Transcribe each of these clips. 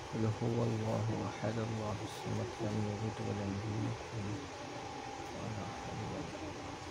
क़ुल हुवल्लाहु अहद अल्लाहुस Samad lump यलिद वलम यूलद वला हौला वला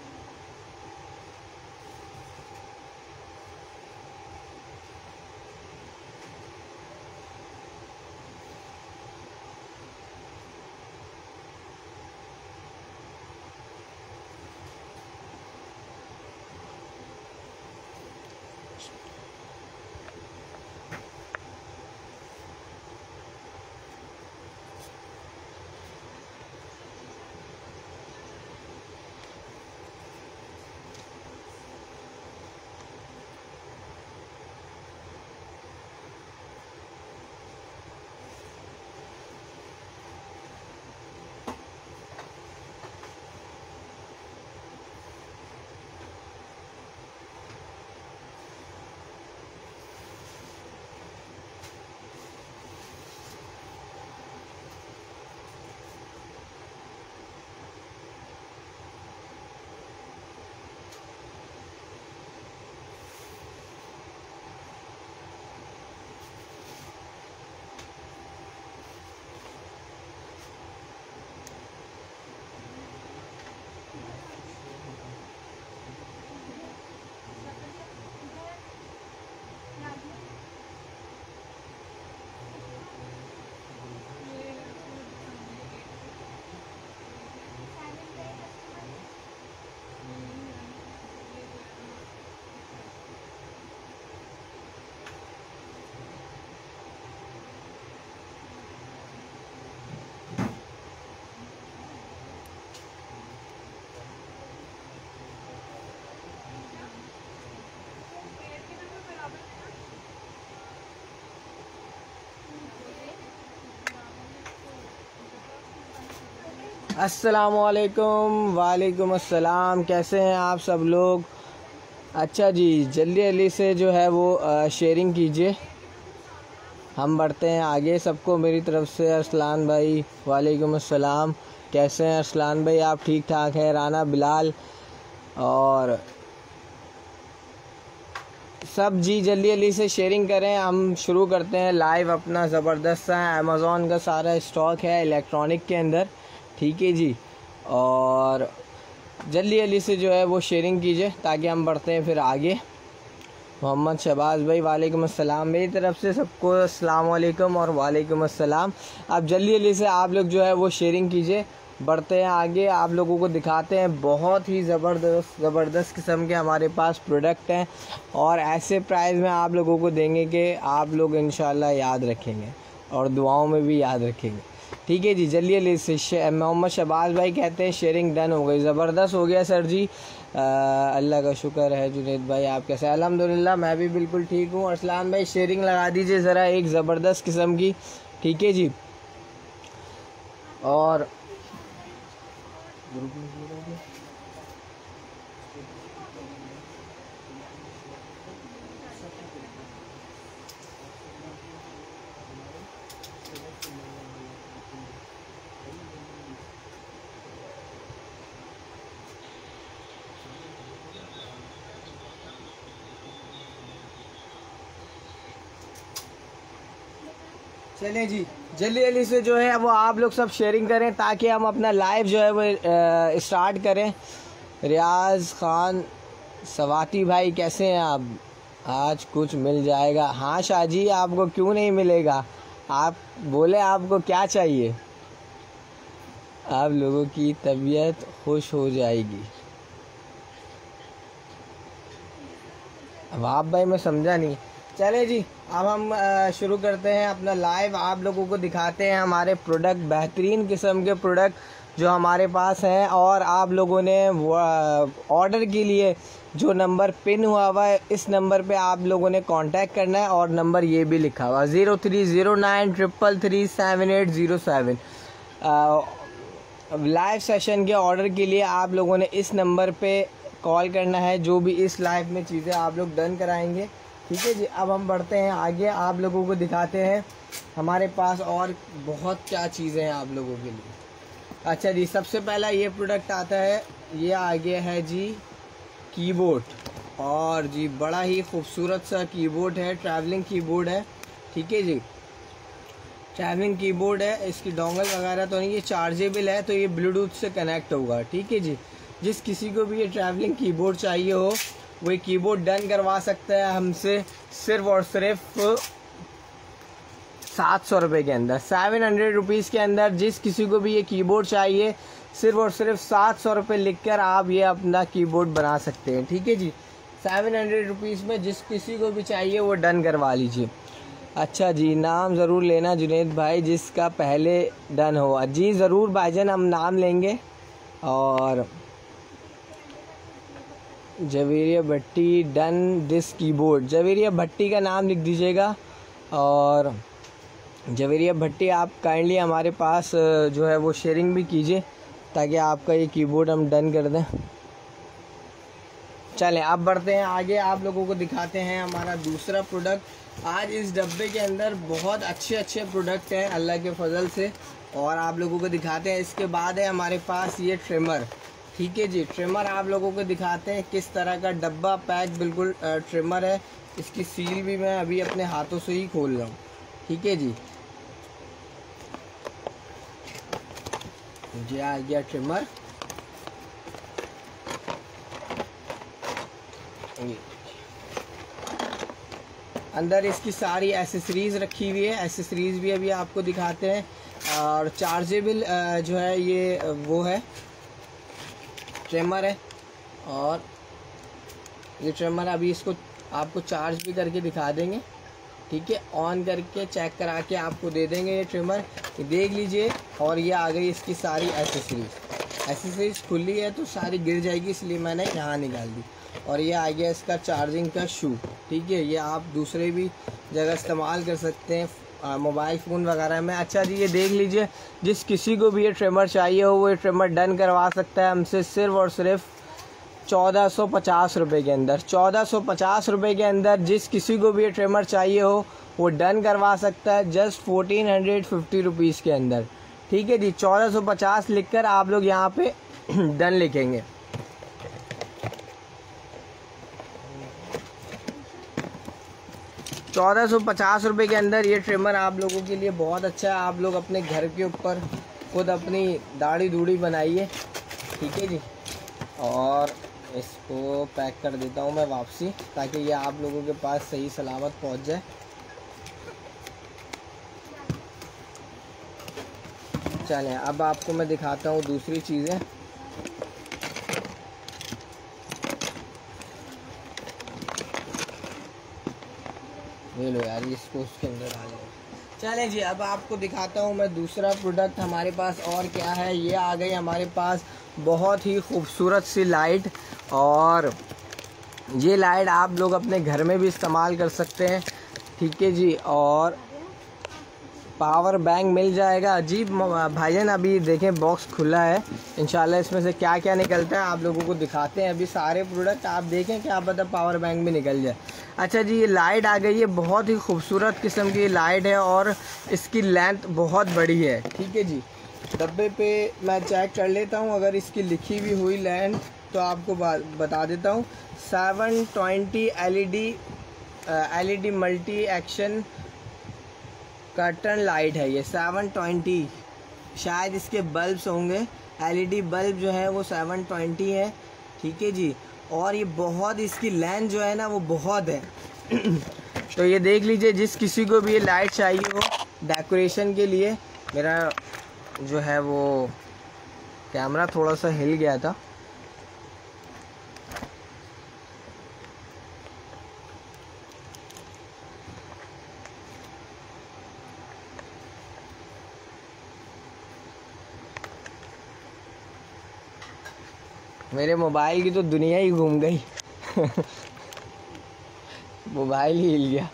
अस्सलामुअलैकुम। वालेकुम अस्सलाम। कैसे हैं आप सब लोग? अच्छा जी, जल्दी से जो है वो शेयरिंग कीजिए, हम बढ़ते हैं आगे। सबको मेरी तरफ से अरसलान भाई वालेकुम अस्सलाम। कैसे हैं अरसलान भाई? आप ठीक ठाक हैं? राना, बिलाल और सब जी जल्दी से शेयरिंग करें। हम शुरू करते हैं लाइव अपना ज़बरदस्त सा। अमेज़ॉन का सारा स्टॉक है इलेक्ट्रॉनिक के अंदर, ठीक है जी। और जल्दी से जो है वो शेयरिंग कीजिए ताकि हम बढ़ते हैं फिर आगे। मोहम्मद शहबाज भाई वालेकुम अस्सलाम। मेरी तरफ से सबको अस्सलाम वालेकुम और वालेकुम अस्सलाम। अब जल्दी से आप लोग जो है वो शेयरिंग कीजिए, बढ़ते हैं आगे। आप लोगों को दिखाते हैं बहुत ही ज़बरदस्त किस्म के हमारे पास प्रोडक्ट हैं और ऐसे प्राइस में आप लोगों को देंगे कि आप लोग इंशाल्लाह याद रखेंगे और दुआओं में भी याद रखेंगे, ठीक है जी। जल्दी से मोहम्मद शहबाज भाई कहते हैं शेयरिंग डन हो गई। ज़बरदस्त हो गया सर जी, अल्लाह का शुक्र है। जुनेद भाई आप कैसे? अल्हम्दुलिल्लाह मैं भी बिल्कुल ठीक हूँ। अरसलान भाई शेयरिंग लगा दीजिए ज़रा एक ज़बरदस्त किस्म की, ठीक है जी। और चलिए जी, जल्दी से जो है वो आप लोग सब शेयरिंग करें ताकि हम अपना लाइव जो है वो स्टार्ट करें। रियाज खान सवाती भाई कैसे हैं आप? आज कुछ मिल जाएगा। हाँ शाहजी, आपको क्यों नहीं मिलेगा? आप बोले आपको क्या चाहिए? आप लोगों की तबीयत खुश हो जाएगी। वाह भाई मैं समझा नहीं। चले जी, अब हम शुरू करते हैं अपना लाइव। आप लोगों को दिखाते हैं हमारे प्रोडक्ट, बेहतरीन किस्म के प्रोडक्ट जो हमारे पास हैं। और आप लोगों ने ऑर्डर के लिए जो नंबर पिन हुआ है इस नंबर पे आप लोगों ने कांटेक्ट करना है और नंबर ये भी लिखा हुआ 0309333807। लाइव सेशन के ऑर्डर के लिए आप लोगों ने इस नंबर पे कॉल करना है, जो भी इस लाइव में चीज़ें आप लोग डन कराएंगे, ठीक है जी। अब हम बढ़ते हैं आगे, आप लोगों को दिखाते हैं हमारे पास और बहुत क्या चीज़ें हैं आप लोगों के लिए। अच्छा जी, सबसे पहला ये प्रोडक्ट आता है, ये आगे है जी कीबोर्ड। और जी बड़ा ही खूबसूरत सा कीबोर्ड है, ट्रैवलिंग कीबोर्ड है, ठीक है जी। ट्रैवलिंग कीबोर्ड है, इसकी डोंगल वगैरह तो नहीं, ये चार्जेबल है, तो ये ब्लूटूथ से कनेक्ट होगा। ठीक है जी, जिस किसी को भी ये ट्रैवलिंग कीबोर्ड चाहिए हो वो ये कीबोर्ड डन करवा सकता है हमसे सिर्फ और सिर्फ 700 रुपये के अंदर, 700 रुपीज़ के अंदर। जिस किसी को भी ये कीबोर्ड चाहिए सिर्फ और सिर्फ 700 रुपये लिख कर आप ये अपना कीबोर्ड बना सकते हैं। ठीक है जी, 700 रुपीज़ में जिस किसी को भी चाहिए वो डन करवा लीजिए। अच्छा जी, नाम ज़रूर लेना जुनैद भाई जिसका पहले डन हुआ। जी ज़रूर भाईजान, हम नाम लेंगे। और Javeria Bhatti done this keyboard, Javeria Bhatti का नाम लिख दीजिएगा। और जवेरिया भट्टी आप काइंडली हमारे पास जो है वो शेयरिंग भी कीजिए ताकि आपका ये कीबोर्ड हम डन कर दें। चलें अब बढ़ते हैं आगे, आप लोगों को दिखाते हैं हमारा दूसरा प्रोडक्ट। आज इस डब्बे के अंदर बहुत अच्छे अच्छे प्रोडक्ट हैं अल्लाह के फजल से, और आप लोगों को दिखाते हैं। इसके बाद है हमारे पास ये ट्रिमर। ठीक है जी, ट्रिमर आप लोगों को दिखाते हैं किस तरह का डब्बा पैक बिल्कुल ट्रिमर है। इसकी सील भी मैं अभी अपने हाथों से ही खोल रहा हूँ। ठीक है जी, ये आ गया ट्रिमर। अंदर इसकी सारी एसेसरीज रखी हुई है, एसेसरीज भी अभी आपको दिखाते हैं। और चार्जेबल जो है ये वो है ट्रिमर है, और ये ट्रिमर अभी इसको आपको चार्ज भी करके दिखा देंगे। ठीक है, ऑन करके चेक करा के आपको दे देंगे ये ट्रिमर, ये देख लीजिए। और ये आ गई इसकी सारी एसेसरीज खुली है तो सारी गिर जाएगी, इसलिए मैंने यहाँ निकाल दी। और ये आ गया इसका चार्जिंग का शू। ठीक है, ये आप दूसरे भी जगह इस्तेमाल कर सकते हैं मोबाइल फ़ोन वगैरह में। अच्छा जी, ये देख लीजिए, जिस किसी को भी ये ट्रिमर चाहिए हो वो ये ट्रिमर डन करवा सकता है हमसे सिर्फ और सिर्फ 1450 रुपये के अंदर। 1450 रुपये के अंदर जिस किसी को भी ये ट्रिमर चाहिए हो वो डन करवा सकता है जस्ट 1450 रुपीज़ के अंदर। ठीक है जी, 1450 लिखकर आप लोग यहाँ पे डन लिखेंगे। ₹1450 के अंदर ये ट्रिमर आप लोगों के लिए बहुत अच्छा है। आप लोग अपने घर के ऊपर खुद अपनी दाढ़ी दूढ़ी बनाइए। ठीक है जी, और इसको पैक कर देता हूँ मैं वापसी ताकि ये आप लोगों के पास सही सलामत पहुँच जाए। चलें अब आपको मैं दिखाता हूँ दूसरी चीज़ें। ये लो यार, इसको उसके अंदर डाल दो। चलें जी, अब आपको दिखाता हूँ मैं दूसरा प्रोडक्ट हमारे पास और क्या है। ये आ गई हमारे पास बहुत ही खूबसूरत सी लाइट, और ये लाइट आप लोग अपने घर में भी इस्तेमाल कर सकते हैं। ठीक है जी, और पावर बैंक मिल जाएगा जी भाईजान। अभी देखें बॉक्स खुला है, इंशाल्लाह इसमें से क्या क्या निकलता है आप लोगों को दिखाते हैं। अभी सारे प्रोडक्ट आप देखें, क्या पता पावर बैंक भी निकल जाए। अच्छा जी, ये लाइट आ गई है, बहुत ही खूबसूरत किस्म की लाइट है और इसकी लेंथ बहुत बड़ी है। ठीक है जी, डब्बे पे मैं चेक कर लेता हूँ, अगर इसकी लिखी हुई हुई लेंथ तो आपको बता देता हूँ। 720 LED multi action curtain light है ये 720। शायद इसके बल्ब्स होंगे, LED बल्ब जो है वो 720 है। ठीक है जी, और ये बहुत इसकी लेंथ जो है ना वो बहुत है। तो ये देख लीजिए, जिस किसी को भी ये लाइट चाहिए हो डेकोरेशन के लिए। मेरा जो है वो कैमरा थोड़ा सा हिल गया था। मेरे मोबाइल की तो दुनिया ही घूम गई। मोबाइल ही हिल गया।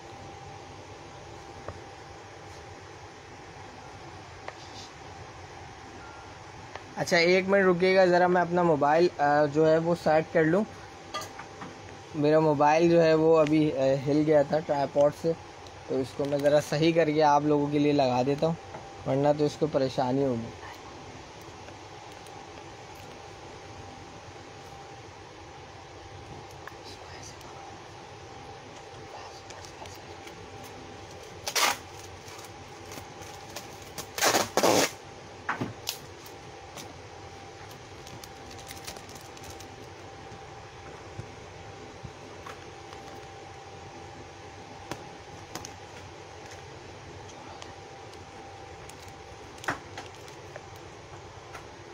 अच्छा एक मिनट रुकिएगा ज़रा, मैं अपना मोबाइल जो है वो सेट कर लूँ। मेरा मोबाइल जो है वो अभी हिल गया था ट्राइपॉड से, तो इसको मैं ज़रा सही करके आप लोगों के लिए लगा देता हूँ, वरना तो इसको परेशानी होगी।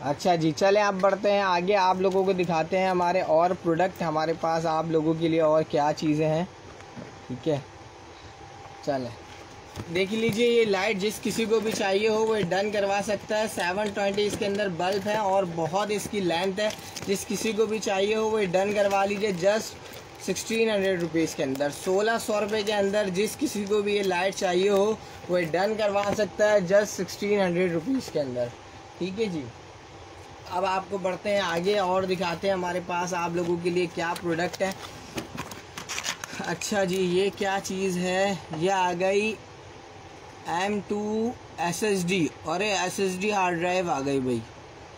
अच्छा जी, चले आप बढ़ते हैं आगे, आप लोगों को दिखाते हैं हमारे और प्रोडक्ट हमारे पास आप लोगों के लिए और क्या चीज़ें हैं। ठीक है, चले देख लीजिए। ये लाइट जिस किसी को भी चाहिए हो वो डन करवा सकता है। 720 इसके अंदर बल्ब है और बहुत इसकी लेंथ है। जिस किसी को भी चाहिए हो वो डन करवा लीजिए जस्ट 1600 रुपीज़ के अंदर। 1600 रुपये के अंदर जिस किसी को भी ये लाइट चाहिए हो वो डन करवा सकता है जस्ट 1600 रुपीज़ के अंदर। ठीक है जी, अब आपको बढ़ते हैं आगे और दिखाते हैं हमारे पास आप लोगों के लिए क्या प्रोडक्ट है। अच्छा जी, ये क्या चीज़ है, ये आ गई M2 SSD। अरे SSD हार्ड ड्राइव आ गई भाई,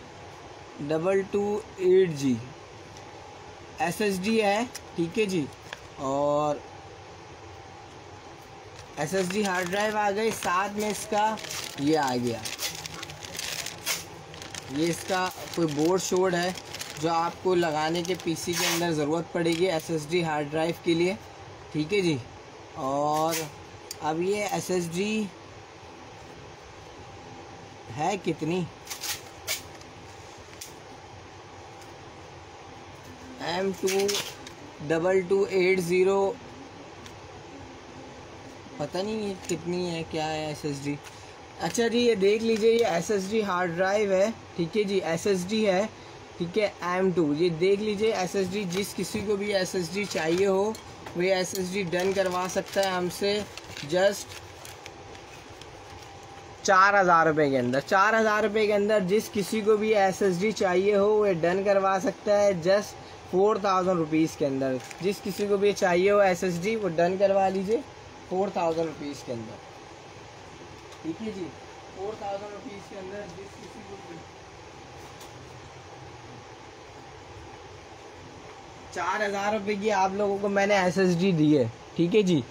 228G SSD है। ठीक है जी, और SSD हार्ड ड्राइव आ गई, साथ में इसका ये आ गया, ये इसका कोई बोर्ड शोर्ड है जो आपको लगाने के पीसी के अंदर ज़रूरत पड़ेगी SSD हार्ड ड्राइव के लिए। ठीक है जी, और अब ये SSD है कितनी, M22280, पता नहीं ये कितनी है, क्या है SSD। अच्छा जी, ये देख लीजिए, ये SSD हार्ड ड्राइव है। ठीक है जी, SSD है। ठीक है, M2, ये देख लीजिए SSD। जिस किसी को भी SSD चाहिए हो वो ये SSD डन करवा सकता है हमसे जस्ट 4000 रुपये के अंदर। 4000 रुपये के अंदर जिस किसी को भी SSD चाहिए हो वो डन करवा सकता है जस्ट 4000 रुपीज़ के अंदर। जिस किसी को भी चाहिए हो SSD वो डन करवा लीजिए 4000 रुपीज़ के अंदर। ठीक है जी, 4000 रुपीज़ के अंदर जिस किसी को भी 4000 रुपये की आप लोगों को मैंने SSD दी है। ठीक है जी,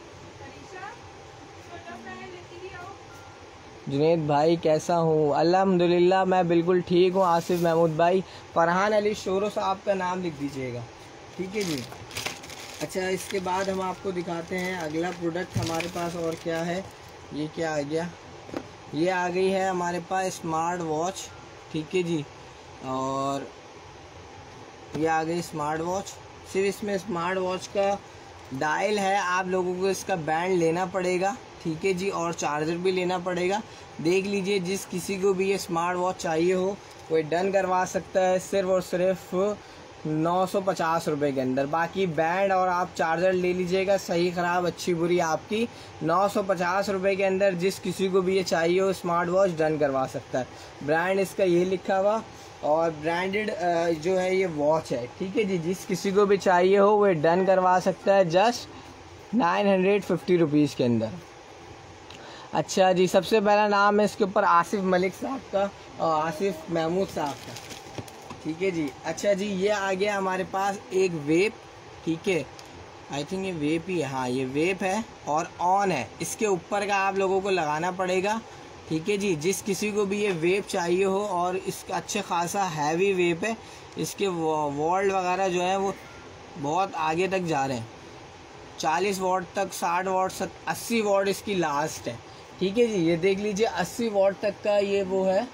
जुनेद भाई कैसा हूँ, अल्हम्दुलिल्लाह मैं बिल्कुल ठीक हूँ। आसिफ महमूद भाई, फरहान अली शोरो साहब का नाम लिख दीजिएगा। ठीक है जी, अच्छा इसके बाद हम आपको दिखाते हैं अगला प्रोडक्ट हमारे पास और क्या है। ये क्या आ गया, ये आ गई है हमारे पास स्मार्ट वॉच। ठीक है जी, और ये आ गई स्मार्ट वॉच। सिर्फ इसमें स्मार्ट वॉच का डायल है, आप लोगों को इसका बैंड लेना पड़ेगा। ठीक है जी, और चार्जर भी लेना पड़ेगा। देख लीजिए, जिस किसी को भी ये स्मार्ट वॉच चाहिए हो वो डन करवा सकता है सिर्फ और सिर्फ 950 रुपये के अंदर। बाकी बैंड और आप चार्जर ले लीजिएगा, सही ख़राब अच्छी बुरी आपकी। 950 रुपये के अंदर जिस किसी को भी ये चाहिए हो स्मार्ट वॉच डन करवा सकता है। ब्रांड इसका ये लिखा हुआ और ब्रांडेड जो है ये वॉच है। ठीक है जी, जिस किसी को भी चाहिए हो वो डन करवा सकता है जस्ट 950 रुपीज़ के अंदर। अच्छा जी, सबसे पहला नाम है इसके ऊपर आसिफ मलिक साहब का और आसिफ महमूद साहब का। ठीक है जी, अच्छा जी, ये आ गया हमारे पास एक वेप। ठीक है, आई थिंक ये वेप ही है, हाँ ये वेप है और ऑन है। इसके ऊपर का आप लोगों को लगाना पड़ेगा। ठीक है जी, जिस किसी को भी ये वेप चाहिए हो, और इसका अच्छे खासा हैवी वेप है, इसके वोल्ट वगैरह जो है वो बहुत आगे तक जा रहे हैं, 40 वॉट तक, 60 वॉट तक, 80 वॉट इसकी लास्ट है। ठीक है जी, ये देख लीजिए 80 वॉट तक का ये वो है,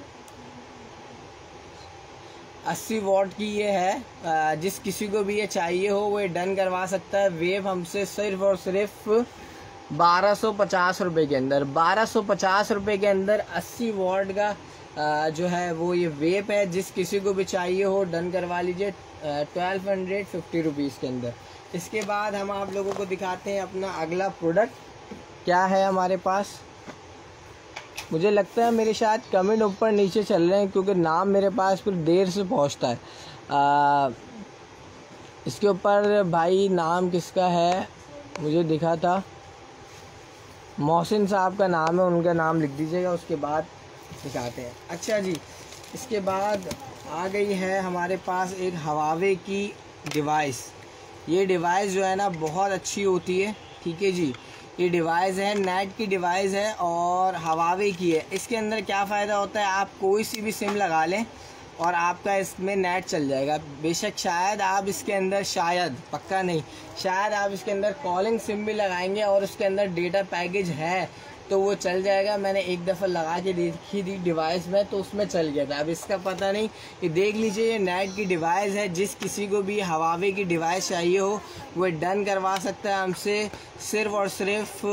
80 वॉट की ये है। जिस किसी को भी ये चाहिए हो वो डन करवा सकता है। वेव हमसे सिर्फ और सिर्फ 1250 रुपये के अंदर, 1250 रुपये के अंदर 80 वॉट का जो है वो ये वेप है। जिस किसी को भी चाहिए हो डन करवा लीजिए 1250 रुपीज़ के अंदर। इसके बाद हम आप लोगों को दिखाते हैं अपना अगला प्रोडक्ट क्या है हमारे पास। मुझे लगता है मेरे शायद कमेंट ऊपर नीचे चल रहे हैं क्योंकि नाम मेरे पास फिर देर से पहुंचता है। इसके ऊपर भाई नाम किसका है मुझे दिखा था, मोहसिन साहब का नाम है, उनका नाम लिख दीजिएगा, उसके बाद दिखाते हैं। अच्छा जी, इसके बाद आ गई है हमारे पास एक हवावे की डिवाइस। ये डिवाइस जो है ना बहुत अच्छी होती है। ठीक है जी, ये डिवाइस है नेट की डिवाइस है और हवावे की है। इसके अंदर क्या फ़ायदा होता है, आप कोई सी भी सिम लगा लें और आपका इसमें नेट चल जाएगा। बेशक शायद आप इसके अंदर, शायद पक्का नहीं, शायद आप इसके अंदर कॉलिंग सिम भी लगाएंगे और उसके अंदर डेटा पैकेज है तो वो चल जाएगा। मैंने एक दफ़ा लगा के देखी थी डिवाइस में, तो उसमें चल गया था। अब इसका पता नहीं। ये देख लीजिए, ये नेट की डिवाइस है। जिस किसी को भी हवावे की डिवाइस चाहिए हो वो डन करवा सकता है हमसे, सिर्फ और सिर्फ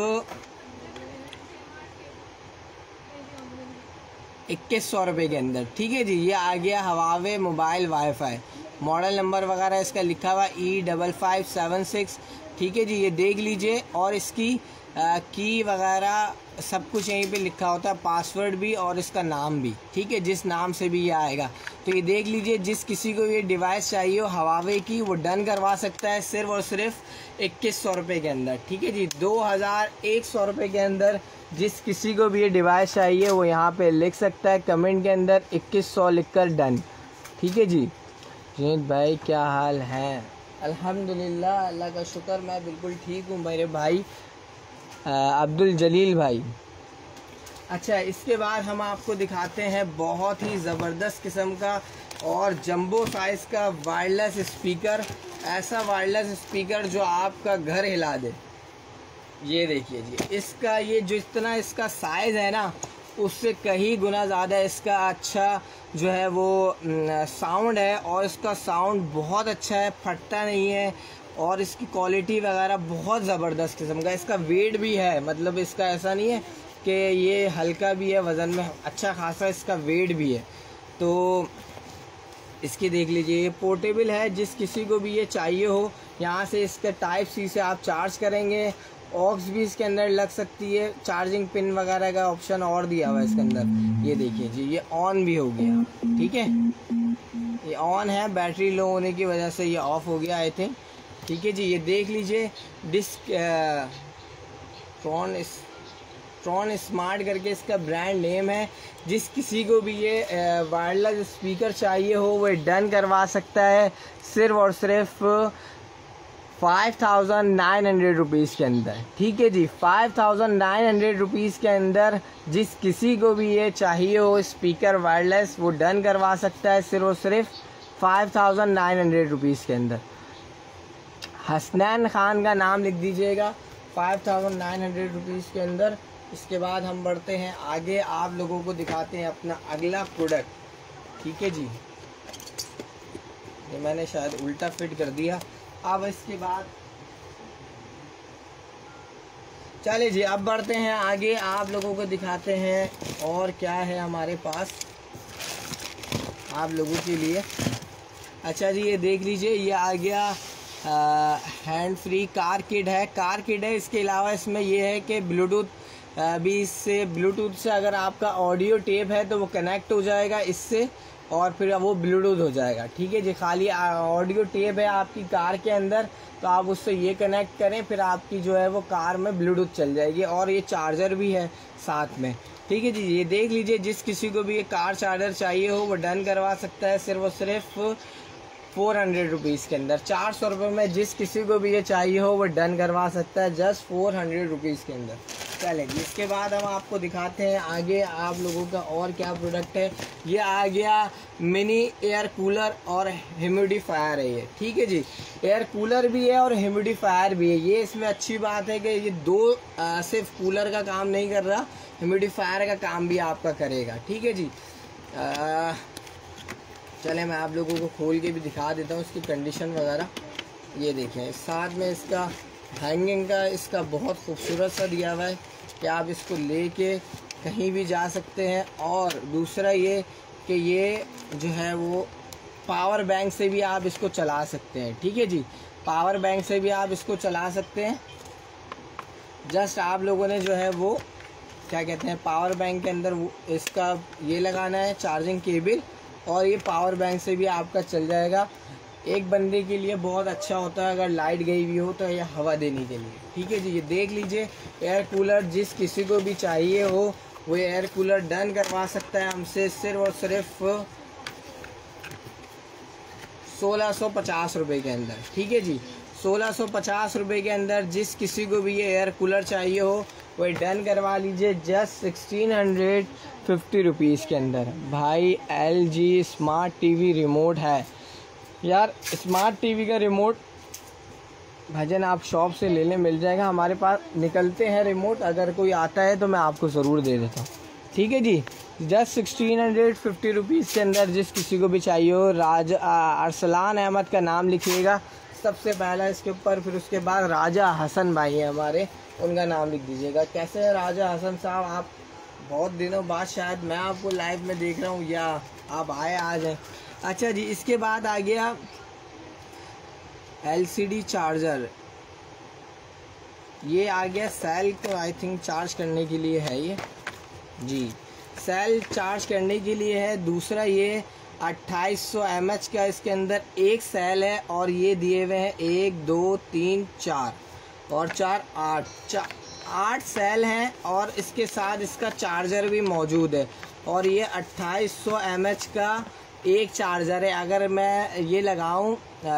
2100 रुपये के अंदर। ठीक है जी। ये आ गया Huawei mobile WiFi. Model number वगैरह इसका लिखा हुआ E5576। ठीक है जी, ये देख लीजिए। और इसकी की वगैरह सब कुछ यहीं पे लिखा होता है, पासवर्ड भी और इसका नाम भी। ठीक है, जिस नाम से भी ये आएगा। तो ये देख लीजिए, जिस किसी को ये डिवाइस चाहिए हो हवावे की, वो डन करवा सकता है सिर्फ और सिर्फ 2100 रुपये के अंदर। ठीक है जी, 2100 रुपये के अंदर जिस किसी को भी ये डिवाइस चाहिए वो यहाँ पे लिख सकता है कमेंट के अंदर 2100 लिखकर डन। ठीक है जी। जुनैद भाई क्या हाल है? अल्हम्दुलिल्लाह, अल्लाह का शुक्र, मैं बिल्कुल ठीक हूँ मेरे भाई अब्दुल जलील भाई। अच्छा, इसके बाद हम आपको दिखाते हैं बहुत ही ज़बरदस्त किस्म का और जंबो साइज़ का वायरलेस स्पीकर। ऐसा वायरलेस स्पीकर जो आपका घर हिला दे। ये देखिए जी, इसका ये जो इतना इसका साइज़ है ना, उससे कहीं गुना ज़्यादा इसका अच्छा जो है वो साउंड है। और इसका साउंड बहुत अच्छा है, फटता नहीं है। और इसकी क्वालिटी वगैरह बहुत ज़बरदस्त किस्म का। इसका वेट भी है, मतलब इसका ऐसा नहीं है कि ये हल्का भी है, वज़न में अच्छा खासा इसका वेट भी है। तो इसकी देख लीजिए, ये पोर्टेबल है। जिस किसी को भी ये चाहिए हो, यहाँ से इसके टाइप सी से आप चार्ज करेंगे। ऑक्स भी इसके अंदर लग सकती है, चार्जिंग पिन वगैरह का ऑप्शन और दिया हुआ है इसके अंदर। ये देखिए जी, ये ऑन भी हो गया। ठीक है, ये ऑन है, बैटरी लो होने की वजह से ये ऑफ हो गया आई थिंक। ठीक है जी, ये देख लीजिए, डिस्क ट्रॉन स्मार्ट करके इसका ब्रांड नेम है। जिस किसी को भी ये वायरलेस स्पीकर चाहिए हो वो डन करवा सकता है सिर्फ और सिर्फ 5900 रुपीज़ के अंदर। ठीक है जी, 5900 रुपीज़ के अंदर जिस किसी को भी ये चाहिए हो स्पीकर वायरलेस, वो डन करवा सकता है सिर्फ और सिर्फ 5900 रुपीज़ के अंदर। हसनैन खान का नाम लिख दीजिएगा 5900 रुपीज़ के अंदर। इसके बाद हम बढ़ते हैं आगे, आप लोगों को दिखाते हैं अपना अगला प्रोडक्ट। ठीक है जी, ये मैंने शायद उल्टा फिट कर दिया। अब इसके बाद चले जी, अब बढ़ते हैं आगे, आप लोगों को दिखाते हैं और क्या है हमारे पास आप लोगों के लिए। अच्छा जी, ये देख लीजिए, ये आ गया हैंड फ्री कार किड है। कार किड है, इसके अलावा इसमें ये है कि ब्लूटूथ भी, इससे ब्लूटूथ से अगर आपका ऑडियो टेप है तो वो कनेक्ट हो जाएगा इससे, और फिर वो ब्लूटूथ हो जाएगा। ठीक है जी, खाली ऑडियो टेप है आपकी कार के अंदर, तो आप उससे ये कनेक्ट करें, फिर आपकी जो है वो कार में ब्लूटूथ चल जाएगी। और ये चार्जर भी है साथ में। ठीक है जी, ये देख लीजिए, जिस किसी को भी ये कार चार्जर चाहिए हो वो डन करवा सकता है सिर्फ और सिर्फ 400 रुपीज़ के अंदर। 400 रुपये में जिस किसी को भी ये चाहिए हो वो डन करवा सकता है जस्ट 400 रुपीज़ के अंदर। चलें, इसके बाद हम आपको दिखाते हैं आगे आप लोगों का और क्या प्रोडक्ट है। ये आ गया मिनी एयर कूलर और ह्यूमिडिफायर है ये। ठीक है जी, एयर कूलर भी है और ह्यूमिडिफायर भी है। ये इसमें अच्छी बात है कि ये दो सिर्फ कूलर का काम नहीं कर रहा, ह्यूमिडिफायर का काम भी आपका करेगा। ठीक है जी, चले मैं आप लोगों को खोल के भी दिखा देता हूँ इसकी कंडीशन वगैरह। ये देखें, साथ में इसका हैंगिंग का इसका बहुत खूबसूरत सा दिया हुआ है कि आप इसको लेके कहीं भी जा सकते हैं। और दूसरा ये कि ये जो है वो पावर बैंक से भी आप इसको चला सकते हैं। ठीक है जी, पावर बैंक से भी आप इसको चला सकते हैं। जस्ट आप लोगों ने जो है वो क्या कहते हैं, पावर बैंक के अंदर वो इसका ये लगाना है चार्जिंग केबल, और ये पावर बैंक से भी आपका चल जाएगा। एक बंदे के लिए बहुत अच्छा होता है अगर लाइट गई हुई हो तो ये हवा देने के लिए। ठीक है जी, ये देख लीजिए, एयर कूलर जिस किसी को भी चाहिए हो वो एयर कूलर डन करवा सकता है हमसे सिर्फ और सिर्फ 1650 रुपये के अंदर। ठीक है जी, 1650 रुपये के अंदर जिस किसी को भी ये एयर कूलर चाहिए हो वो डन करवा लीजिए जस्ट 1650 रुपीज़ के अंदर। भाई LG स्मार्ट टीवी रिमोट है यार। स्मार्ट टीवी का रिमोट भजन आप शॉप से लेने मिल जाएगा, हमारे पास निकलते हैं रिमोट, अगर कोई आता है तो मैं आपको ज़रूर दे देता हूँ। ठीक है जी, जस्ट 1650 रुपीज़ के अंदर जिस किसी को भी चाहिए हो। अरसलान अहमद का नाम लिखिएगा सबसे पहला इसके ऊपर, फिर उसके बाद राजा हसन भाई हैं हमारे, उनका नाम लिख दीजिएगा। कैसे है राजा हसन साहब? आप बहुत दिनों बाद शायद मैं आपको लाइव में देख रहा हूँ, या आप आए आज हैं? अच्छा जी, इसके बाद आ गया LCD चार्जर। ये आ गया सेल को आई थिंक चार्ज करने के लिए है ये जी, सेल चार्ज करने के लिए है। दूसरा ये 2800 mAh का इसके अंदर एक सेल है, और ये दिए हुए हैं 1 2 3 4 और 4 8 सेल हैं, और इसके साथ इसका चार्जर भी मौजूद है। और ये 2800 mAh का एक चार्जर है। अगर मैं ये लगाऊं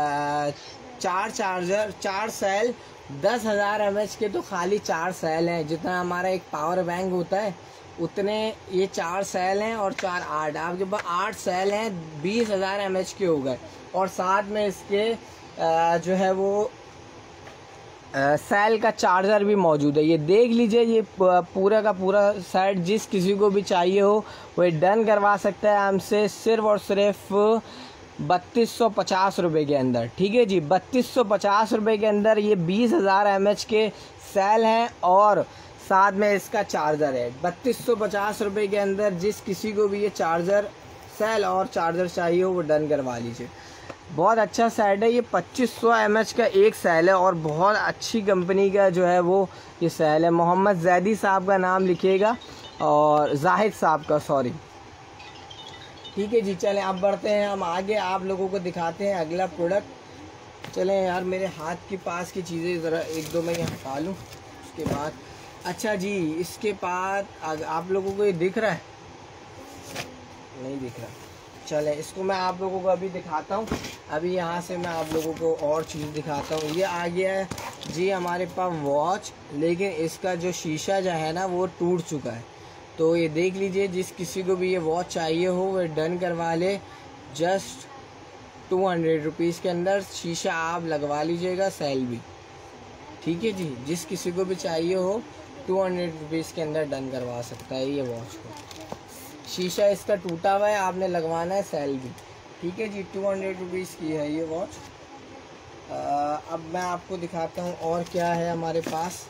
4 सेल 10,000 mAh के, तो खाली 4 सेल हैं। जितना हमारा एक पावर बैंक होता है उतने ये 4 सेल हैं, और 4 8 आपके पास 8 सेल हैं, 20,000 mAh के हो गए। और साथ में इसके जो है वो सेल का चार्जर भी मौजूद है। ये देख लीजिए, ये पूरा का पूरा सेट जिस किसी को भी चाहिए हो वो डन करवा सकता है हमसे, सिर्फ और सिर्फ 3250 रुपये के अंदर। ठीक है जी, 3250 रुपये के अंदर ये 20,000 mAh के सेल हैं, और साथ में इसका चार्जर है। 3250 रुपये के अंदर जिस किसी को भी ये चार्जर, सेल और चार्जर चाहिए हो वो डन करवा लीजिए। बहुत अच्छा सेट है ये, 2500 mAh का एक सेल है, और बहुत अच्छी कंपनी का जो है वो ये सेल है। मोहम्मद जैदी साहब का नाम लिखिएगा, और जाहिद साहब का, सॉरी। ठीक है जी, चलें अब बढ़ते हैं हम आगे, आप लोगों को दिखाते हैं अगला प्रोडक्ट। चलें यार, मेरे हाथ के पास की चीज़ें ज़रा 1-2 मैं हटा लूँ उसके बाद। अच्छा जी, इसके बाद आप लोगों को ये दिख रहा है? नहीं दिख रहा। चले इसको मैं आप लोगों को अभी दिखाता हूँ। अभी यहाँ से मैं आप लोगों को और चीज़ दिखाता हूँ। ये आ गया है जी हमारे पास वॉच, लेकिन इसका जो शीशा जो है ना वो टूट चुका है। तो ये देख लीजिए, जिस किसी को भी ये वॉच चाहिए हो वो डन करवा ले। जस्ट 200 रुपीज़ के अंदर शीशा आप लगवा लीजिएगा, सेल भी। ठीक है जी, जिस किसी को भी चाहिए हो 200 रुपीज़ के अंदर डन करवा सकता है ये वॉच को। शीशा इसका टूटा हुआ है, आपने लगवाना है, सेल भी। ठीक है जी, 200 रुपीज़ की है ये वॉच। अब मैं आपको दिखाता हूँ और क्या है हमारे पास।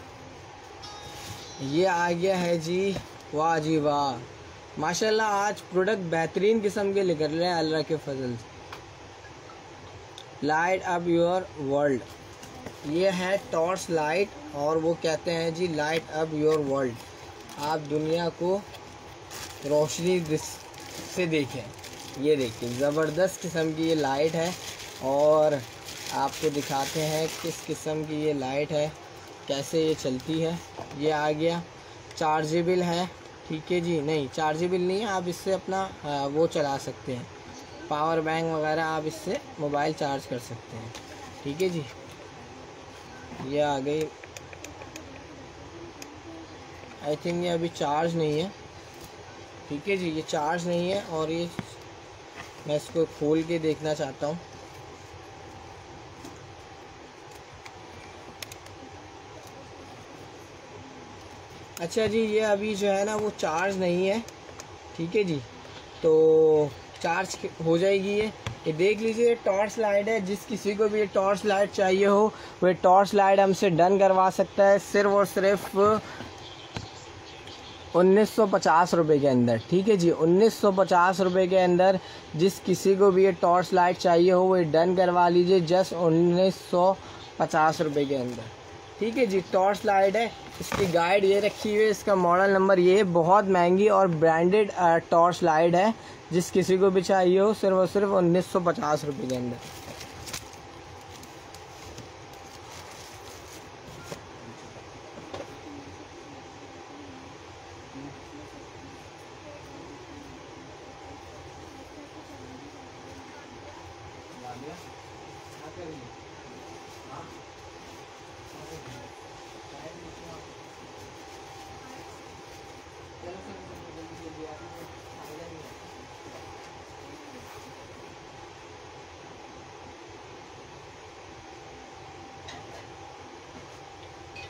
ये आ गया है जी, वाह जी वाह, माशाल्लाह आज प्रोडक्ट बेहतरीन किस्म के निकल रहे हैं अल्लाह के फजल से। लाइट अप योर वर्ल्ड, ये है टॉर्च लाइट, और वो कहते हैं जी लाइट अप योर वर्ल्ड, आप दुनिया को रोशनी से देखें। ये देखिए ज़बरदस्त किस्म की ये लाइट है, और आपको दिखाते हैं किस किस्म की ये लाइट है, कैसे ये चलती है। ये आ गया, चार्जेबल है। ठीक है जी, नहीं चार्जेबल नहीं है, आप इससे अपना वो चला सकते हैं, पावर बैंक वगैरह आप इससे मोबाइल चार्ज कर सकते हैं। ठीक है जी, ये आ गई। आई थिंक ये अभी चार्ज नहीं है। ठीक है जी, ये चार्ज नहीं है, और ये मैं इसको खोल के देखना चाहता हूँ। अच्छा जी, ये अभी जो है ना वो चार्ज नहीं है। ठीक है जी, तो चार्ज हो जाएगी ये देख लीजिए। टॉर्च लाइट है, जिस किसी को भी ये टॉर्च लाइट चाहिए हो वो टॉर्च लाइट हमसे डन करवा सकता है, सिर्फ और सिर्फ 1950 रुपये के अंदर। ठीक है जी, 1950 रुपये के अंदर जिस किसी को भी ये टॉर्च लाइट चाहिए हो वो डन करवा लीजिए, जस्ट 1950 रुपये के अंदर। ठीक है जी, टॉर्च लाइट है, इसकी गाइड ये रखी हुई है, इसका मॉडल नंबर ये, बहुत महंगी और ब्रांडेड टॉर्च लाइट है, जिस किसी को भी चाहिए हो सिर्फ और सिर्फ 1950 रुपये के अंदर।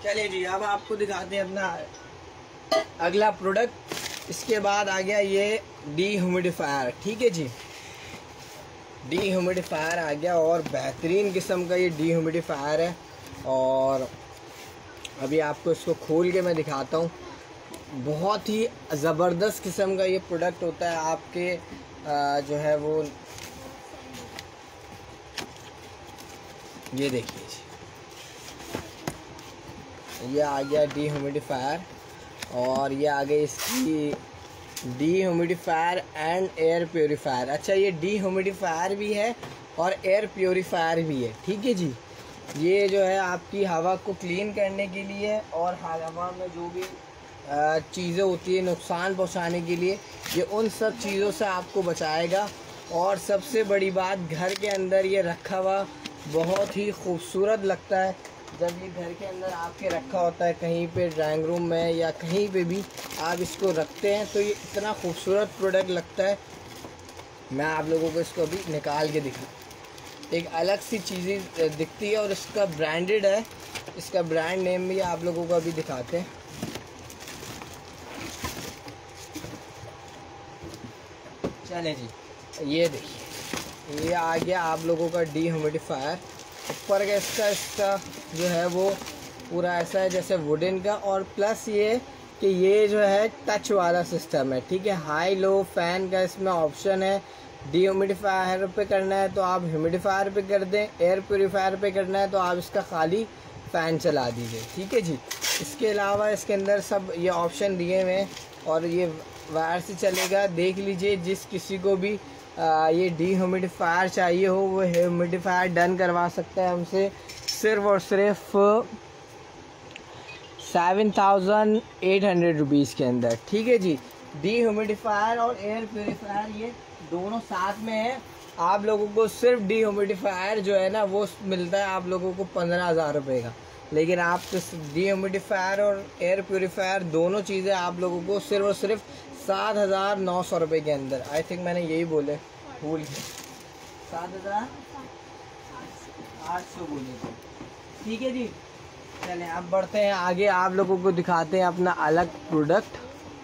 चलिए जी, अब आपको दिखाते हैं अपना अगला प्रोडक्ट। इसके बाद आ गया ये डीह्यूमिडिफायर। ठीक है जी, डीह्यूमिडिफायर आ गया और बेहतरीन किस्म का ये डीह्यूमिडिफायर है। और अभी आपको इसको खोल के मैं दिखाता हूँ। बहुत ही ज़बरदस्त किस्म का ये प्रोडक्ट होता है। आपके जो है वो ये देखिए जी, ये आ गया डीह्यूमिडिफायर और ये आ गई इसकी डीह्यूमिडिफायर एंड एयर प्योरीफायर। अच्छा, ये डीह्यूमिडिफायर भी है और एयर प्योरीफायर भी है। ठीक है जी, ये जो है आपकी हवा को क्लीन करने के लिए और हवा में जो भी चीज़ें होती है नुकसान पहुंचाने के लिए, ये उन सब चीज़ों से आपको बचाएगा। और सबसे बड़ी बात, घर के अंदर ये रखा हुआ बहुत ही खूबसूरत लगता है। जब ये घर के अंदर आपके रखा होता है कहीं पे ड्राइंग रूम में या कहीं पे भी आप इसको रखते हैं तो ये इतना खूबसूरत प्रोडक्ट लगता है। मैं आप लोगों को इसको अभी निकाल के दिखा, एक अलग सी चीज़ें दिखती है और इसका ब्रांडेड है। इसका ब्रांड नेम भी आप लोगों को अभी दिखाते हैं। चलें जी, ये देखिए, ये आ गया आप लोगों का डीह्यूमिडिफायर। ऊपर का इसका जो है वो पूरा ऐसा है जैसे वुडन का, और प्लस ये कि ये जो है टच वाला सिस्टम है। ठीक है, हाई लो फैन का इसमें ऑप्शन है। डीह्यूमिडिफायर पे करना है तो आप ह्यूमिडिफायर पे कर दें, एयर प्योरीफायर पे करना है तो आप इसका खाली फ़ैन चला दीजिए। ठीक है जी, इसके अलावा इसके अंदर सब ये ऑप्शन दिए हुए हैं और ये वायर से चलेगा। देख लीजिए, जिस किसी को भी ये डीह्यूमिडिफायर चाहिए हो वो ह्यूमिडिफायर डन करवा सकता है हमसे, सिर्फ और सिर्फ 7,800 रुपीज़ के अंदर। ठीक है जी, डीह्यूमिडिफायर और एयर प्योरीफायर ये दोनों साथ में है। आप लोगों को सिर्फ डीह्यूमिडिफायर जो है ना वो मिलता है आप लोगों को 15,000 रुपये का, लेकिन आप डीह्यूमिडिफायर और एयर प्योरीफायर दोनों चीज़ें आप लोगों को सिर्फ और सिर्फ 7,900 रुपये के अंदर। आई थिंक मैंने यही बोले, भूल के 7,800 बोले थे। ठीक है जी, चलें अब बढ़ते हैं आगे, आप लोगों को दिखाते हैं अपना अलग प्रोडक्ट।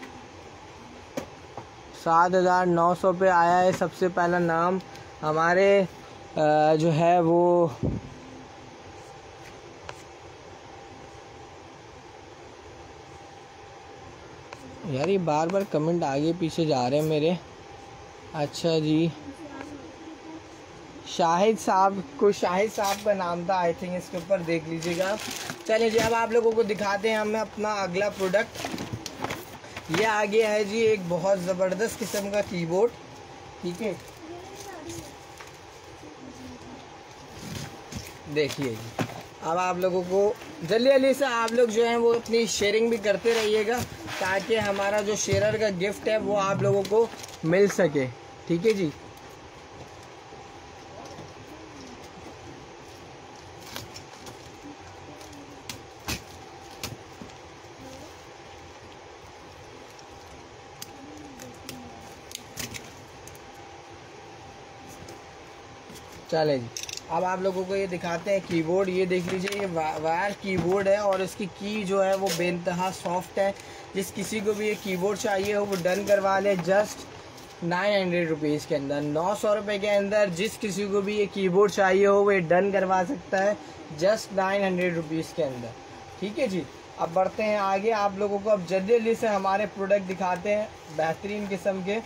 7,900 पे आया है सबसे पहला नाम हमारे जो है वो यार, ये बार बार कमेंट आगे पीछे जा रहे हैं मेरे। अच्छा जी, शाहिद साहब का नाम था आई थिंक, इसके ऊपर देख लीजिएगा। चलिए जी, अब आप लोगों को दिखाते हैं हमें अपना अगला प्रोडक्ट। ये आ गया है जी एक बहुत ज़बरदस्त किस्म का कीबोर्ड। ठीक है, देखिए जी, अब आप लोगों को जल्दी जल्दी से आप लोग जो हैं वो अपनी शेयरिंग भी करते रहिएगा ताकि हमारा जो शेयरर का गिफ्ट है वो आप लोगों को मिल सके। ठीक है जी, चले जी, अब आप लोगों को ये दिखाते हैं कीबोर्ड। ये देख लीजिए, ये वायर कीबोर्ड है और इसकी की जो है वो बेइंतहा सॉफ्ट है। जिस किसी को भी ये कीबोर्ड चाहिए हो वो डन करवा ले जस्ट 900 रुपीज़ के अंदर। 900 रुपये के अंदर जिस किसी को भी ये कीबोर्ड चाहिए हो वो ये डन करवा सकता है जस्ट 900 रुपीज़ के अंदर। ठीक है जी, अब बढ़ते हैं आगे, आप लोगों को अब जल्दी जल्दी से हमारे प्रोडक्ट दिखाते हैं बेहतरीन किस्म के।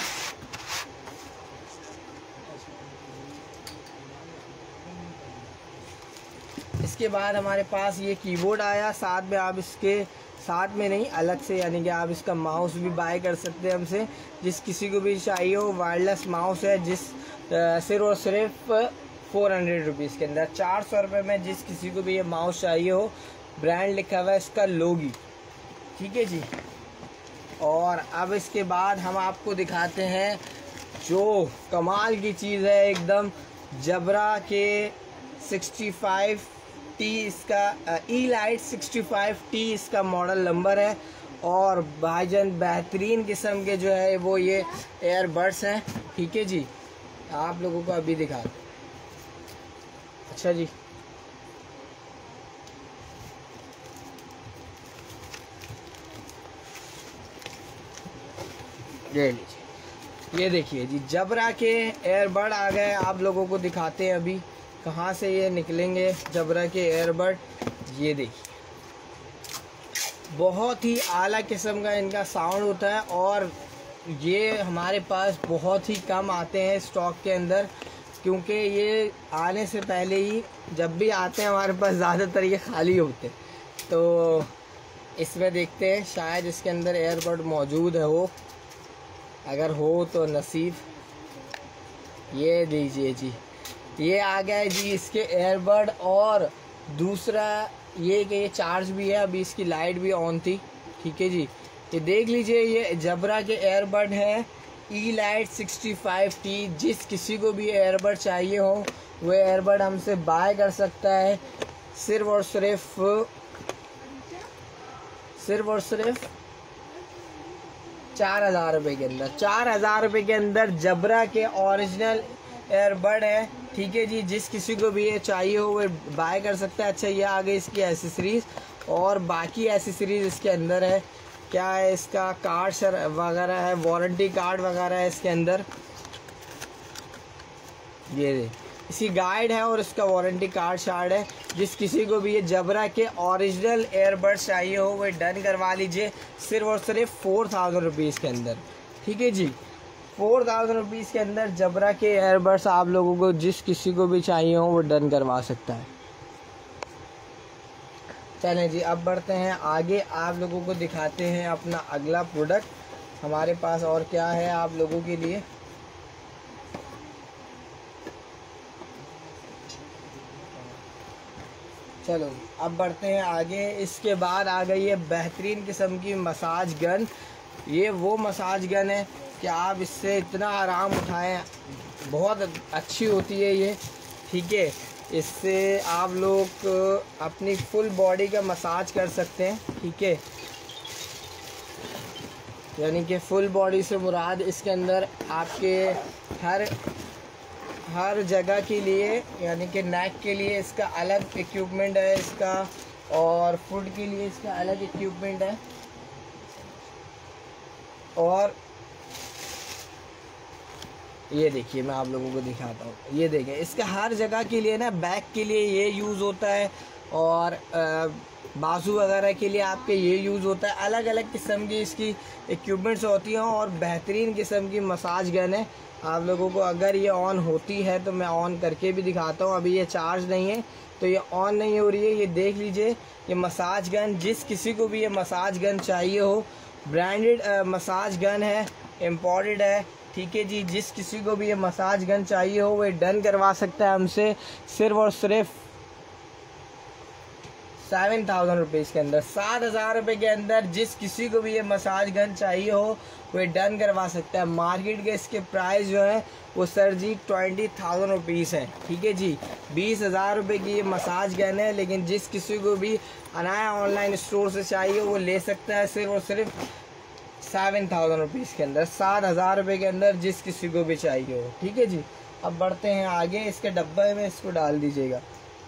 इसके बाद हमारे पास ये कीबोर्ड आया, साथ में आप इसके साथ में नहीं अलग से, यानी कि आप इसका माउस भी बाय कर सकते हैं हमसे। जिस किसी को भी चाहिए हो वायरलेस माउस है, जिस सिर्फ और सिर्फ 400 रुपीज़ के अंदर, 400 रुपये में जिस किसी को भी ये माउस चाहिए हो। ब्रांड लिखा हुआ है इसका लोगी। ठीक है जी, और अब इसके बाद हम आपको दिखाते हैं जो कमाल की चीज़ है एकदम, जबरा के 65T इसका ई-लाइट 65T इसका मॉडल नंबर है। और भाईजान बेहतरीन किस्म के जो है वो ये एयरबड्स हैं। ठीक है जी, आप लोगों को अभी दिखा। अच्छा जी, ये लीजिए, ये देखिए जी जबरा के एयरबड आ गए। आप लोगों को दिखाते हैं अभी कहाँ से ये निकलेंगे जबरा के एयरबड। ये देखिए बहुत ही आला किस्म का इनका साउंड होता है और ये हमारे पास बहुत ही कम आते हैं स्टॉक के अंदर, क्योंकि ये आने से पहले ही जब भी आते हैं हमारे पास ज़्यादातर ये खाली होते हैं। तो इसमें देखते हैं शायद इसके अंदर एयरबड मौजूद है, हो अगर हो तो नसीब। ये दीजिए जी, ये आ गया जी इसके एयरबड। और दूसरा ये कि ये चार्ज भी है, अभी इसकी लाइट भी ऑन थी। ठीक है जी, ये देख लीजिए ये जबरा के एयरबड है E-Lite 65T। जिस किसी को भी एयरबड चाहिए हो वो एयरबड हमसे बाय कर सकता है सिर्फ और सिर्फ 4,000 रुपये के अंदर। 4,000 रुपये के अंदर जबरा के ओरिजिनल एयरबड है। ठीक है जी, जिस किसी को भी ये चाहिए हो वो बाय कर सकता है। अच्छा ये आ गई इसकी एसेसरीज और बाकी एसेसरीज इसके अंदर है। क्या है इसका कार्ड वगैरह है, वारंटी कार्ड वगैरह है इसके अंदर। ये दे इसकी गाइड है और इसका वारंटी कार्ड शार्ड है। जिस किसी को भी ये जबरा के ओरिजिनल एयरबड चाहिए हो वो डन करवा लीजिए सिर्फ और सिर्फ 4,000 रुपीज़ के अंदर। ठीक है जी, 4,000 रुपीज़ के अंदर जबरा के एयरबड्स आप लोगों को जिस किसी को भी चाहिए हो वो डन करवा सकता है। चलें जी अब बढ़ते हैं आगे, आप लोगों को दिखाते हैं अपना अगला प्रोडक्ट हमारे पास और क्या है आप लोगों के लिए। चलो अब बढ़ते हैं आगे। इसके बाद आ गई है बेहतरीन किस्म की मसाज गन। ये वो मसाज गन है कि आप इससे इतना आराम उठाएं, बहुत अच्छी होती है ये। ठीक है, इससे आप लोग अपनी फुल बॉडी का मसाज कर सकते हैं। ठीक है, यानी कि फुल बॉडी से मुराद इसके अंदर आपके हर जगह के लिए, यानी कि नेक के लिए इसका अलग इक्विपमेंट है इसका, और फुट के लिए इसका अलग इक्विपमेंट है। और ये देखिए मैं आप लोगों को दिखाता हूँ, ये देखें इसका हर जगह के लिए ना, बैक के लिए ये यूज़ होता है और बाजू वगैरह के लिए आपके ये यूज़ होता है। अलग अलग किस्म की इसकी इक्विपमेंट्स होती हैं और बेहतरीन किस्म की मसाज गन है। आप लोगों को अगर ये ऑन होती है तो मैं ऑन करके भी दिखाता हूँ। अभी ये चार्ज नहीं है तो ये ऑन नहीं हो रही है। ये देख लीजिए ये मसाज गन, जिस किसी को भी ये मसाज गन चाहिए हो, ब्रांडेड मसाज गन है, इम्पोर्टेड है। ठीक है जी, जिस किसी को भी ये मसाज गन चाहिए हो वो डन करवा सकता है हमसे सिर्फ और सिर्फ 7,000 रुपीज़ के अंदर। 7,000 रुपये के अंदर जिस किसी को भी ये मसाज गन चाहिए हो वो डन करवा सकता है। मार्केट के इसके प्राइस जो है वो सर जी 20,000 रुपीज़ है। ठीक है जी, 20,000 रुपये की ये मसाज गन है, लेकिन जिस किसी को भी अनाया ऑनलाइन स्टोर से चाहिए वो ले सकता है सिर्फ और सिर्फ 7,000 रुपीज़ के अंदर। 7,000 रुपये के अंदर जिस किसी को भी चाहिए हो। ठीक है जी, अब बढ़ते हैं आगे। इसके डब्बे में इसको डाल दीजिएगा।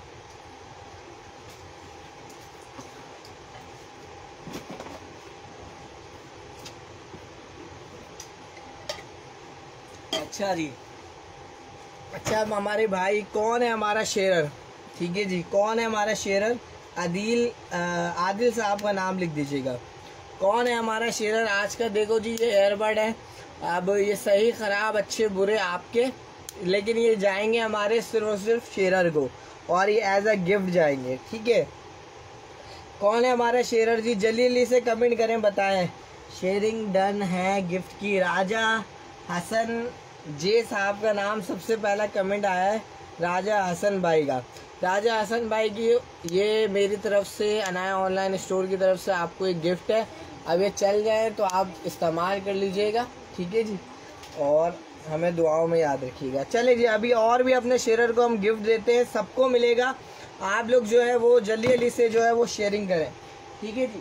अच्छा जी, अच्छा अब हमारे भाई कौन है हमारा शेरर। ठीक है जी, कौन है हमारा शेरर? आदिल साहब का नाम लिख दीजिएगा। कौन है हमारा शेरर आज का? देखो जी ये एयरबड है, अब ये सही ख़राब अच्छे बुरे आपके, लेकिन ये जाएंगे हमारे सिर्फ और सिर्फ शेरर को, और ये एज अ गिफ्ट जाएंगे। ठीक है, कौन है हमारा शेरर जी? जल्दी से कमेंट करें, बताएं। शेयरिंग डन है गिफ्ट की। राजा हसन जे साहब का नाम सबसे पहला कमेंट आया है, राजा हसन भाई का। राजा हसन भाई की ये मेरी तरफ से, अनाया ऑनलाइन स्टोर की तरफ से आपको एक गिफ्ट है। अब ये चल जाए तो आप इस्तेमाल कर लीजिएगा। ठीक है जी, और हमें दुआओं में याद रखिएगा। चले जी, अभी और भी अपने शेयरर को हम गिफ्ट देते हैं, सबको मिलेगा। आप लोग जो है वो जल्दी से जो है वो शेयरिंग करें। ठीक है जी,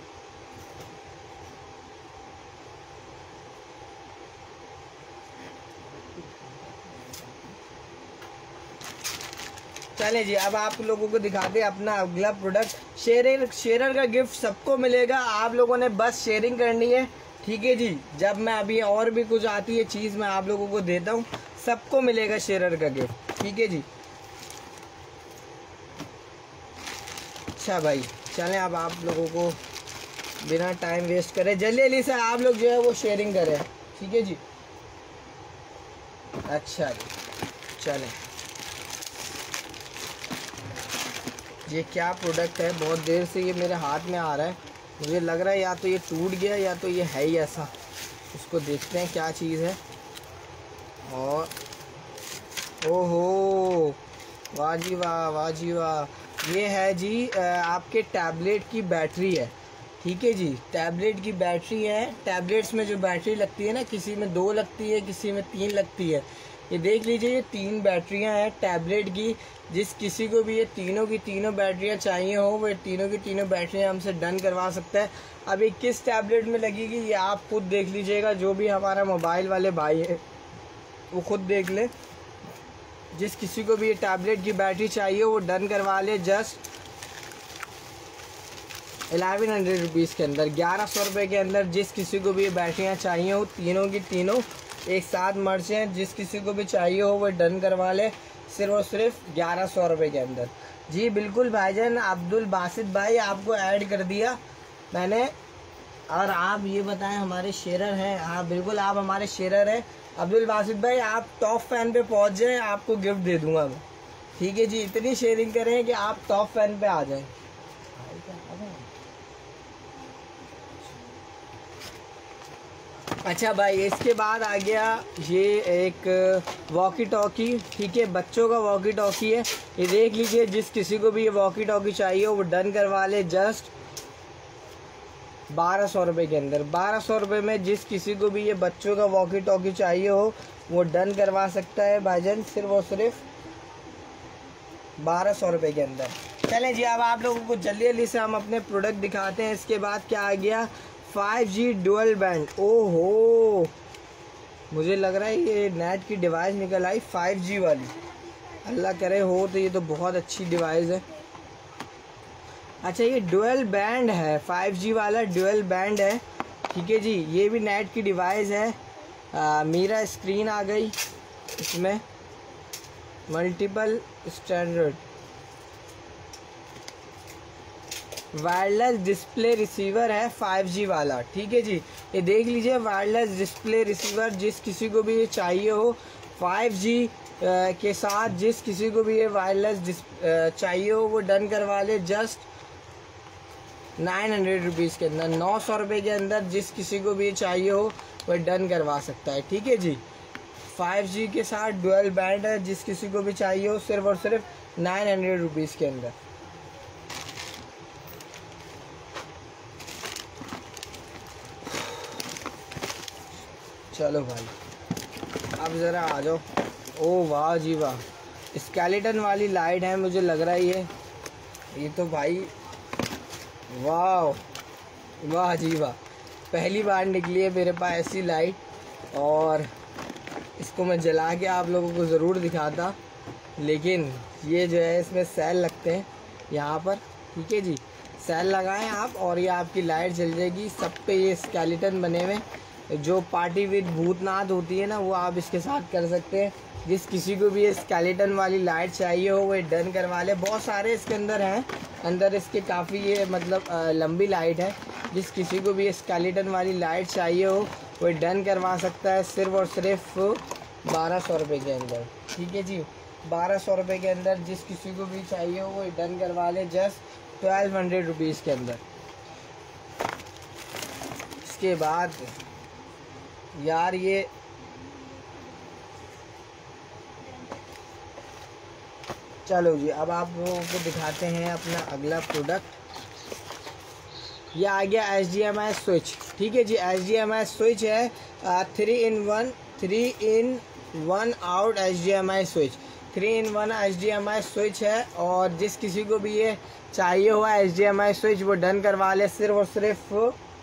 चले जी अब आप लोगों को दिखाते हैं अपना अगला प्रोडक्ट। शेरर का गिफ्ट सबको मिलेगा, आप लोगों ने बस शेयरिंग करनी है। ठीक है जी। जब मैं अभी और भी कुछ आती है चीज़ मैं आप लोगों को देता हूँ, सबको मिलेगा शेरर का गिफ्ट। ठीक है जी। अच्छा भाई चलें, अब आप लोगों को बिना टाइम वेस्ट करें जल्दी जल्दी से आप लोग जो है वो शेयरिंग करें। ठीक है जी। अच्छा जी चलें। ये क्या प्रोडक्ट है, बहुत देर से ये मेरे हाथ में आ रहा है, मुझे लग रहा है या तो ये टूट गया या तो ये है ही ऐसा। उसको देखते हैं क्या चीज़ है। और ओहो, वाह जी वाह, वाह जी वाह। ये है जी आपके टैबलेट की बैटरी है। ठीक है जी, टैबलेट की बैटरी है। टैबलेट्स में जो बैटरी लगती है ना, किसी में 2 लगती है, किसी में 3 लगती है। ये देख लीजिए, ये 3 बैटरियां हैं टैबलेट की। जिस किसी को भी ये तीनों की तीनों बैटरियां चाहिए हो, वो तीनों की तीनों बैटरियां हमसे डन करवा सकता है। अब ये किस टैबलेट में लगेगी ये आप खुद देख लीजिएगा, जो भी हमारा मोबाइल वाले भाई है वो खुद देख ले। जिस किसी को भी ये टैबलेट की बैटरी चाहिए वो डन करवा ले। जस्ट 1100 रुपीज़ के अंदर, 1100 रुपये के अंदर जिस किसी को भी ये बैटरियाँ चाहिए हो, तीनों की तीनों एक साथ मर्चे हैं, जिस किसी को भी चाहिए हो वो डन करवा ले, सिर्फ और सिर्फ 1100 रुपये के अंदर। जी बिल्कुल भाईजान, अब्दुल बासित भाई आपको ऐड कर दिया मैंने। और आप ये बताएं हमारे शेरर हैं? हाँ बिल्कुल, आप हमारे शेरर हैं अब्दुल बासित भाई। आप टॉप फैन पे पहुंच जाएं, आपको गिफ्ट दे दूंगा मैं। ठीक है जी, इतनी शेयरिंग करें कि आप टॉप फैन पे आ जाएं। अच्छा भाई, इसके बाद आ गया ये एक वॉकी टॉकी। ठीक है, बच्चों का वॉकी टॉकी है। ये देख लीजिए, जिस किसी को भी ये वॉकी टॉकी चाहिए वो डन करवा ले। जस्ट 1200 रुपये के अंदर, 1200 रुपये में जिस किसी को भी ये बच्चों का वॉकी टॉकी चाहिए हो वो डन करवा सकता है भाईजान, सिर्फ और सिर्फ 1200 रुपये के अंदर। चलें जी, अब आप लोगों को जल्दी जल्दी से हम अपने प्रोडक्ट दिखाते हैं। इसके बाद क्या आ गया, 5G डुअल बैंड। ओहो, मुझे लग रहा है ये नेट की डिवाइस निकल आई 5G वाली। अल्लाह करे हो तो ये तो बहुत अच्छी डिवाइस है। अच्छा, ये डुअल बैंड है, 5G वाला डुअल बैंड है। ठीक है जी, ये भी नेट की डिवाइस है। मेरा स्क्रीन आ गई इसमें, multiple standard wireless display receiver है 5G वाला। ठीक है जी, ये देख लीजिए, वायरलेस डिस्प्ले रिसीवर जिस किसी को भी ये चाहिए हो 5G के साथ, जिस किसी को भी ये वायरलेस चाहिए हो वो डन करवा ले। जस्ट 900 रुपीज़ के अंदर, 900 रुपये के अंदर जिस किसी को भी ये चाहिए हो वो डन करवा सकता है। ठीक है जी, 5G के साथ डुअल बैंड है, जिस किसी को भी चाहिए हो सिर्फ और सिर्फ 900 रुपीज़ के अंदर। चलो भाई, अब ज़रा आ जाओ। ओ वाह जी वाह, स्केलेटन वाली लाइट है, मुझे लग रहा है ये तो भाई वाह, वाह जी वाह, पहली बार निकली है मेरे पास ऐसी लाइट। और इसको मैं जला के आप लोगों को ज़रूर दिखाता, लेकिन ये जो है इसमें सेल लगते हैं यहाँ पर। ठीक है जी, सेल लगाएं आप और ये आपकी लाइट जल जाएगी। सब पे ये स्केलेटन बने हुए, जो पार्टी विद भूतनाथ होती है ना, वो आप इसके साथ कर सकते हैं। जिस किसी को भी ये स्केलेटन वाली लाइट चाहिए हो वो डन करवा ले। बहुत सारे इसके अंदर हैं, अंदर इसके काफ़ी ये मतलब लंबी लाइट है। जिस किसी को भी ये स्केलेटन वाली लाइट चाहिए हो वो डन करवा सकता है, सिर्फ और सिर्फ 1200 रुपये के अंदर। ठीक है जी, 1200 रुपये के अंदर जिस किसी को भी चाहिए हो वो डन करवा ले, जस्ट 1200 रुपीज़ के अंदर। इसके बाद यार ये चलो जी, अब आप लोगों को दिखाते हैं अपना अगला प्रोडक्ट। ये आ गया HDMI स्विच। ठीक है जी, HDMI स्विच है 3 in 1 out HDMI switch, 3 in 1 HDMI switch है। और जिस किसी को भी ये चाहिए हुआ HDMI स्विच वो डन करवा ले, सिर्फ और सिर्फ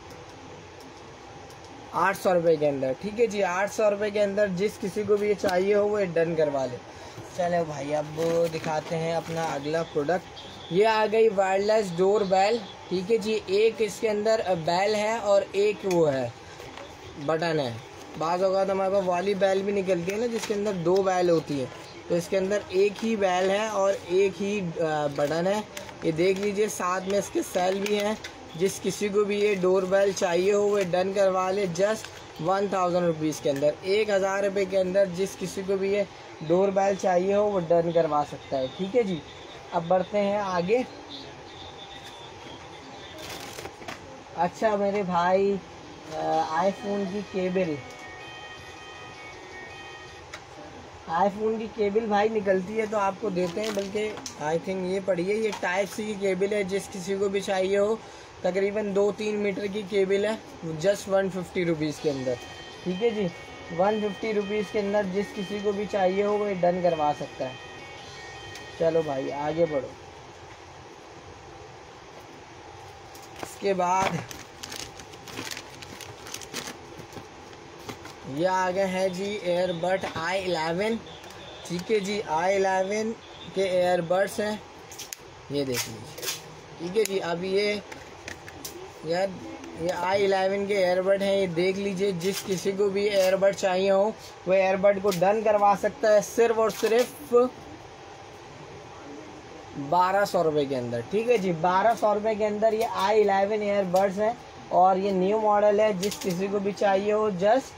800 रुपये के अंदर। ठीक है जी, 800 रुपये के अंदर जिस किसी को भी ये चाहिए हो वो डन करवा ले। चलो भाई, अब दिखाते हैं अपना अगला प्रोडक्ट। ये आ गई वायरलेस डोर बेल। ठीक है जी, एक इसके अंदर बेल है और एक वो है बटन है। बाज़ औक़ात हमारे पास वाली बैल भी निकलती है ना, जिसके अंदर 2 बैल होती है, तो इसके अंदर एक ही बैल है और एक ही बटन है। ये देख लीजिए, साथ में इसके सेल भी हैं। जिस किसी को भी ये डोर बेल चाहिए हो वो डन करवा ले जस्ट 1000 रुपीज़ के अंदर, 1000 रुपये के अंदर जिस किसी को भी ये डोर बेल चाहिए हो वो डन करवा सकता है। ठीक है जी, अब बढ़ते हैं आगे। अच्छा मेरे भाई, आईफोन की केबल भाई निकलती है तो आपको देते हैं, बल्कि आई थिंक ये पड़ी है, ये टाइप सी की केबल है। जिस किसी को भी चाहिए हो, तकरीबन 2-3 मीटर की केबल है, जस्ट 150 रुपीज़ के अंदर। ठीक है जी, 150 रुपीज़ के अंदर जिस किसी को भी चाहिए हो वो डन करवा सकता है। चलो भाई आगे बढ़ो। इसके बाद ये आ गए हैं जी एयरबड i11। ठीक है जी, i11 के एयरबड्स हैं, ये देख लीजिए। ठीक है जी, अब ये i11 के एयरबड हैं, ये देख लीजिए। जिस किसी को भी एयरबड चाहिए हो वो एयरबड को डन करवा सकता है, सिर्फ और सिर्फ 1200 रुपये के अंदर। ठीक है जी, 1200 रुपये के अंदर ये i11 एयरबड्स हैं और ये न्यू मॉडल है। जिस किसी को भी चाहिए हो जस्ट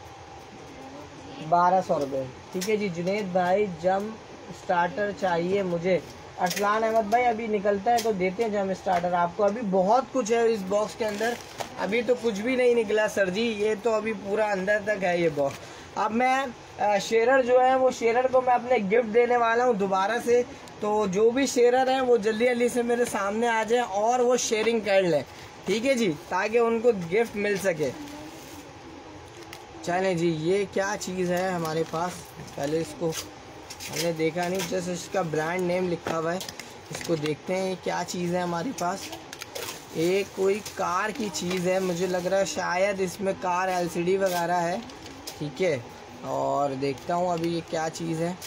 1200 रुपये। ठीक है जी, जुनेद भाई जम स्टार्टर चाहिए मुझे। अरसलान अहमद भाई अभी निकलता है तो देते हैं जम स्टार्टर आपको। अभी बहुत कुछ है इस बॉक्स के अंदर, अभी तो कुछ भी नहीं निकला सर जी, ये तो अभी पूरा अंदर तक है ये बॉक्स। अब मैं शेरर जो है वो शेरर को मैं अपने गिफ्ट देने वाला हूँ दोबारा से, तो जो भी शेरर हैं वो जल्दी जल्दी से मेरे सामने आ जाए और वो शेयरिंग कर लें। ठीक है जी, ताकि उनको गिफ्ट मिल सके। चलें जी, ये क्या चीज़ है हमारे पास, पहले इसको हमने देखा नहीं, जैसे इसका ब्रांड नेम लिखा हुआ है, इसको देखते हैं ये क्या चीज़ है हमारे पास। एक कोई कार की चीज़ है, मुझे लग रहा है शायद इसमें कार LCD वगैरह है। ठीक है, और देखता हूँ अभी ये क्या चीज़ है।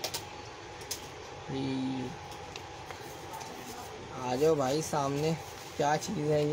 आ जाओ भाई सामने, क्या चीज़ है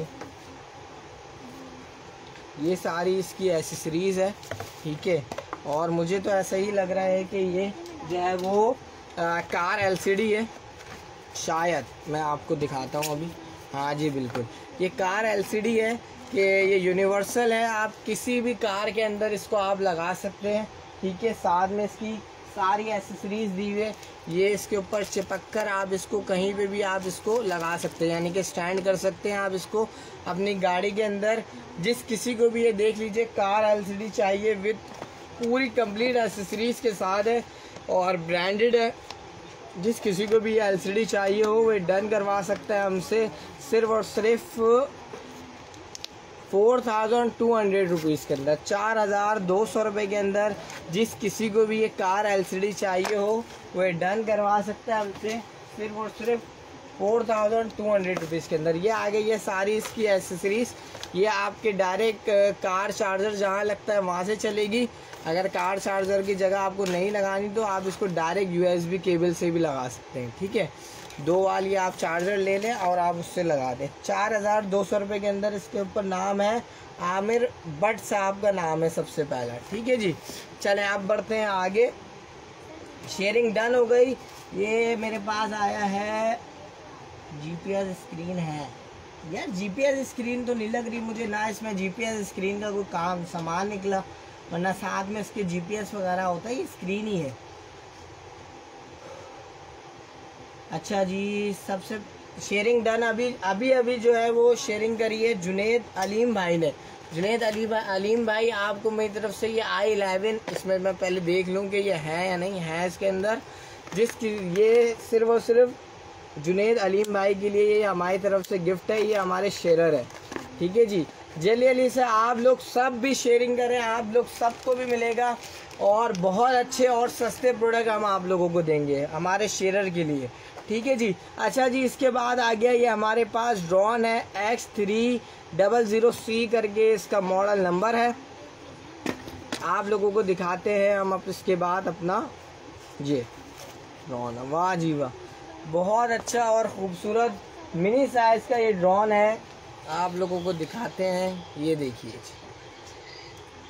ये सारी इसकी एसेसरीज़ है। ठीक है, और मुझे तो ऐसा ही लग रहा है कि ये जो है वो कार LCD है शायद, मैं आपको दिखाता हूँ अभी। हाँ जी बिल्कुल, ये कार LCD है कि ये यूनिवर्सल है, आप किसी भी कार के अंदर इसको आप लगा सकते हैं। ठीक है, साथ में इसकी सारी एसेसरीज दी हुई है, ये इसके ऊपर चिपक कर आप इसको कहीं पे भी आप इसको लगा सकते हैं, यानी कि स्टैंड कर सकते हैं आप इसको अपनी गाड़ी के अंदर। जिस किसी को भी ये देख लीजिए कार LCD चाहिए विद पूरी कंप्लीट एसेसरीज के साथ है और ब्रांडेड है। जिस किसी को भी ये LCD चाहिए हो वो डन करवा सकता है हमसे, सिर्फ और सिर्फ 4200 रुपीज़ के अंदर, 4200 रुपये के अंदर जिस किसी को भी ये कार LCD चाहिए हो वह डन करवा सकता है हमसे, सिर्फ और सिर्फ 4200 रुपीज़ के अंदर। ये आ गई है सारी इसकी एसेसरीज़। ये आपके डायरेक्ट कार चार्जर जहाँ लगता है वहाँ से चलेगी। अगर कार चार्जर की जगह आपको नहीं लगानी तो आप इसको डायरेक्ट USB केबल से भी लगा सकते हैं। ठीक है, 2 वाली आप चार्जर ले लें और आप उससे लगा दें। 4200 रुपये के अंदर इसके ऊपर नाम है आमिर भट्ट साहब का नाम है सबसे पहला। ठीक है जी, चलें आप बढ़ते हैं आगे। शेयरिंग डन हो गई। ये मेरे पास आया है GPS स्क्रीन है यार, GPS स्क्रीन तो नहीं लग रही मुझे ना, इसमें GPS स्क्रीन का कोई काम सामान निकला, वरना साथ में इसके GPS वगैरह होता है, ये स्क्रीन ही है। अच्छा जी, सबसे शेयरिंग डन अभी जो है वो शेयरिंग करी है जुनेद अलीम भाई ने। जुनेद अलीम भाई, आपको मेरी तरफ से ये i11, इसमें मैं पहले देख लूँ कि ये है या नहीं है इसके अंदर। ये सिर्फ और सिर्फ जुनेद अलीम भाई के लिए ये हमारी तरफ से गिफ्ट है, ये हमारे शेयरर है। ठीक है जी, जल्दी से आप लोग सब भी शेयरिंग करें, आप लोग सबको भी मिलेगा और बहुत अच्छे और सस्ते प्रोडक्ट हम आप लोगों को देंगे हमारे शेयरर के लिए। ठीक है जी, अच्छा जी, इसके बाद आ गया ये हमारे पास ड्रोन है X300C करके इसका मॉडल नंबर है। आप लोगों को दिखाते हैं हम अब इसके बाद अपना ये ड्रोन। वाह जी वाह, बहुत अच्छा और ख़ूबसूरत मिनी साइज़ का ये ड्रोन है, आप लोगों को दिखाते हैं। ये देखिए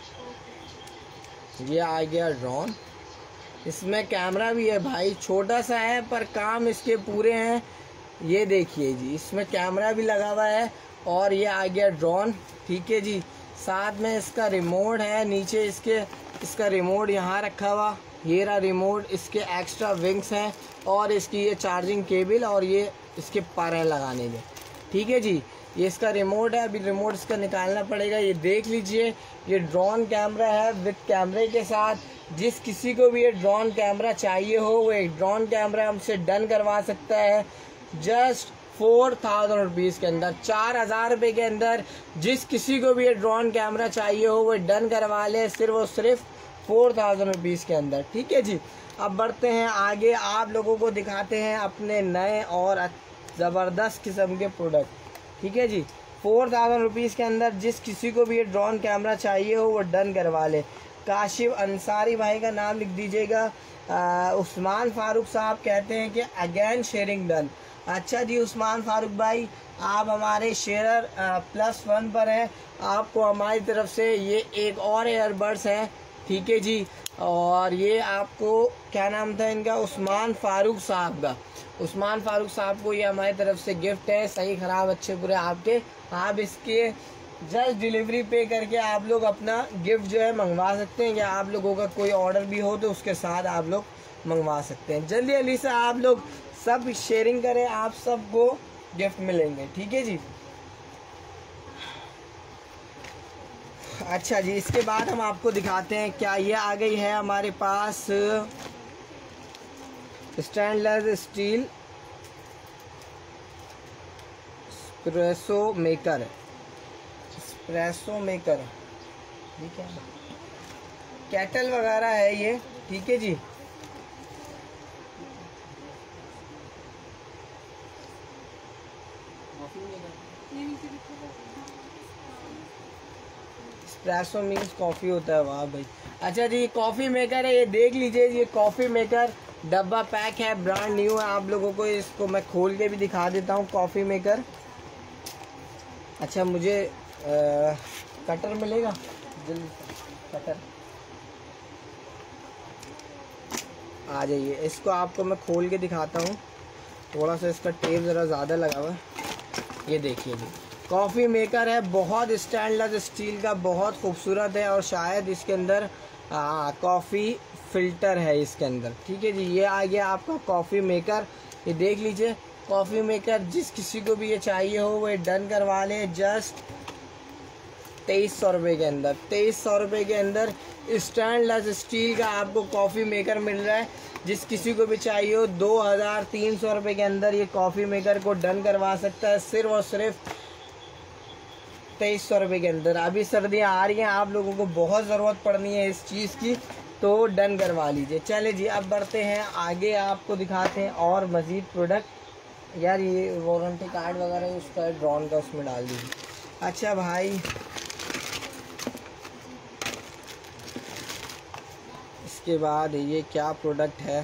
ये आ गया ड्रोन। इसमें कैमरा भी है भाई, छोटा सा है पर काम इसके पूरे हैं। ये देखिए जी, इसमें कैमरा भी लगा हुआ है। और ये आ गया ड्रोन, ठीक है जी। साथ में इसका रिमोट है, नीचे इसका रिमोट यहाँ रखा हुआ, ये रहा रिमोट। इसके एक्स्ट्रा विंग्स हैं और इसकी ये चार्जिंग केबल और ये इसके पर हैं लगाने के, ठीक है जी। ये इसका रिमोट है, अभी रिमोट इसका निकालना पड़ेगा। ये देख लीजिए, ये ड्रोन कैमरा है विद कैमरे के साथ। जिस किसी को भी ये ड्रोन कैमरा चाहिए हो वो एक ड्रोन कैमरा हमसे डन करवा सकता है जस्ट 4000 रुपीज़ के अंदर, 4000 रुपये के अंदर। जिस किसी को भी ये ड्रोन कैमरा चाहिए हो वो डन करवा ले, सिर्फ और सिर्फ 4000 रुपीज़ के अंदर, ठीक है जी। अब बढ़ते हैं आगे, आप लोगों को दिखाते हैं अपने नए और ज़बरदस्त किस्म के प्रोडक्ट, ठीक है जी। 4000 रुपीज़ के अंदर जिस किसी को भी ये ड्रोन कैमरा चाहिए हो वो डन करवा ले। काशिफ अंसारी भाई का नाम लिख दीजिएगा। उस्मान फारूक साहब कहते हैं कि अगेन शेयरिंग डन। अच्छा जी उस्मान फारूक भाई, आप हमारे शेयर +1 पर हैं, आपको हमारी तरफ से ये एक और एयरबड्स हैं, ठीक है जी। और ये आपको क्या नाम था इनका, उस्मान फारूक साहब का, उस्मान फारूक साहब को ये हमारी तरफ से गिफ्ट है। सही खराब अच्छे बुरे आपके, आप इसके जस्ट डिलीवरी पे करके आप लोग अपना गिफ्ट जो है मंगवा सकते हैं, या आप लोगों का कोई ऑर्डर भी हो तो उसके साथ आप लोग मंगवा सकते हैं। जल्दी जल्दी से आप लोग सब शेयरिंग करें, आप सबको गिफ्ट मिलेंगे, ठीक है जी। अच्छा जी, इसके बाद हम आपको दिखाते हैं क्या ये आ गई है हमारे पास stainless steel espresso maker, espresso maker, ठीक है, केटल वगैरह है ये, ठीक है जी। एस्प्रेसो मीन्स कॉफ़ी होता है, वाह भाई। अच्छा जी, कॉफ़ी मेकर है, ये देख लीजिए, ये कॉफ़ी मेकर डब्बा पैक है, ब्रांड न्यू है। आप लोगों को इसको मैं खोल के भी दिखा देता हूँ, कॉफ़ी मेकर। अच्छा मुझे कटर मिलेगा जल्दी, कटर आ जाइए। इसको आपको मैं खोल के दिखाता हूँ, थोड़ा सा इसका टेप ज़रा ज़्यादा लगा हुआ है। ये देखिए जी, कॉफ़ी मेकर है, बहुत स्टेनलेस स्टील का, बहुत खूबसूरत है। और शायद इसके अंदर कॉफ़ी फ़िल्टर है इसके अंदर, ठीक है जी। ये आ गया आपका कॉफ़ी मेकर, ये देख लीजिए। कॉफ़ी मेकर जिस किसी को भी ये चाहिए हो वो डन करवा लें जस्ट 2300 रुपये के अंदर। 2300 रुपये के अंदर स्टेनलेस स्टील का आपको कॉफ़ी मेकर मिल रहा है। जिस किसी को भी चाहिए हो 2300 रुपये के अंदर ये कॉफ़ी मेकर को डन करवा सकता है, सिर्फ और सिर्फ 2300 रुपये के अंदर। अभी सर्दियाँ आ रही हैं, आप लोगों को बहुत ज़रूरत पड़नी है इस चीज़ की, तो डन करवा लीजिए। चले जी, अब बढ़ते हैं आगे, आपको दिखाते हैं और मज़ीद प्रोडक्ट। यार ये वारंटी कार्ड वगैरह उसका ड्रोन का उसमें डाल दीजिए। अच्छा भाई, इसके बाद ये क्या प्रोडक्ट है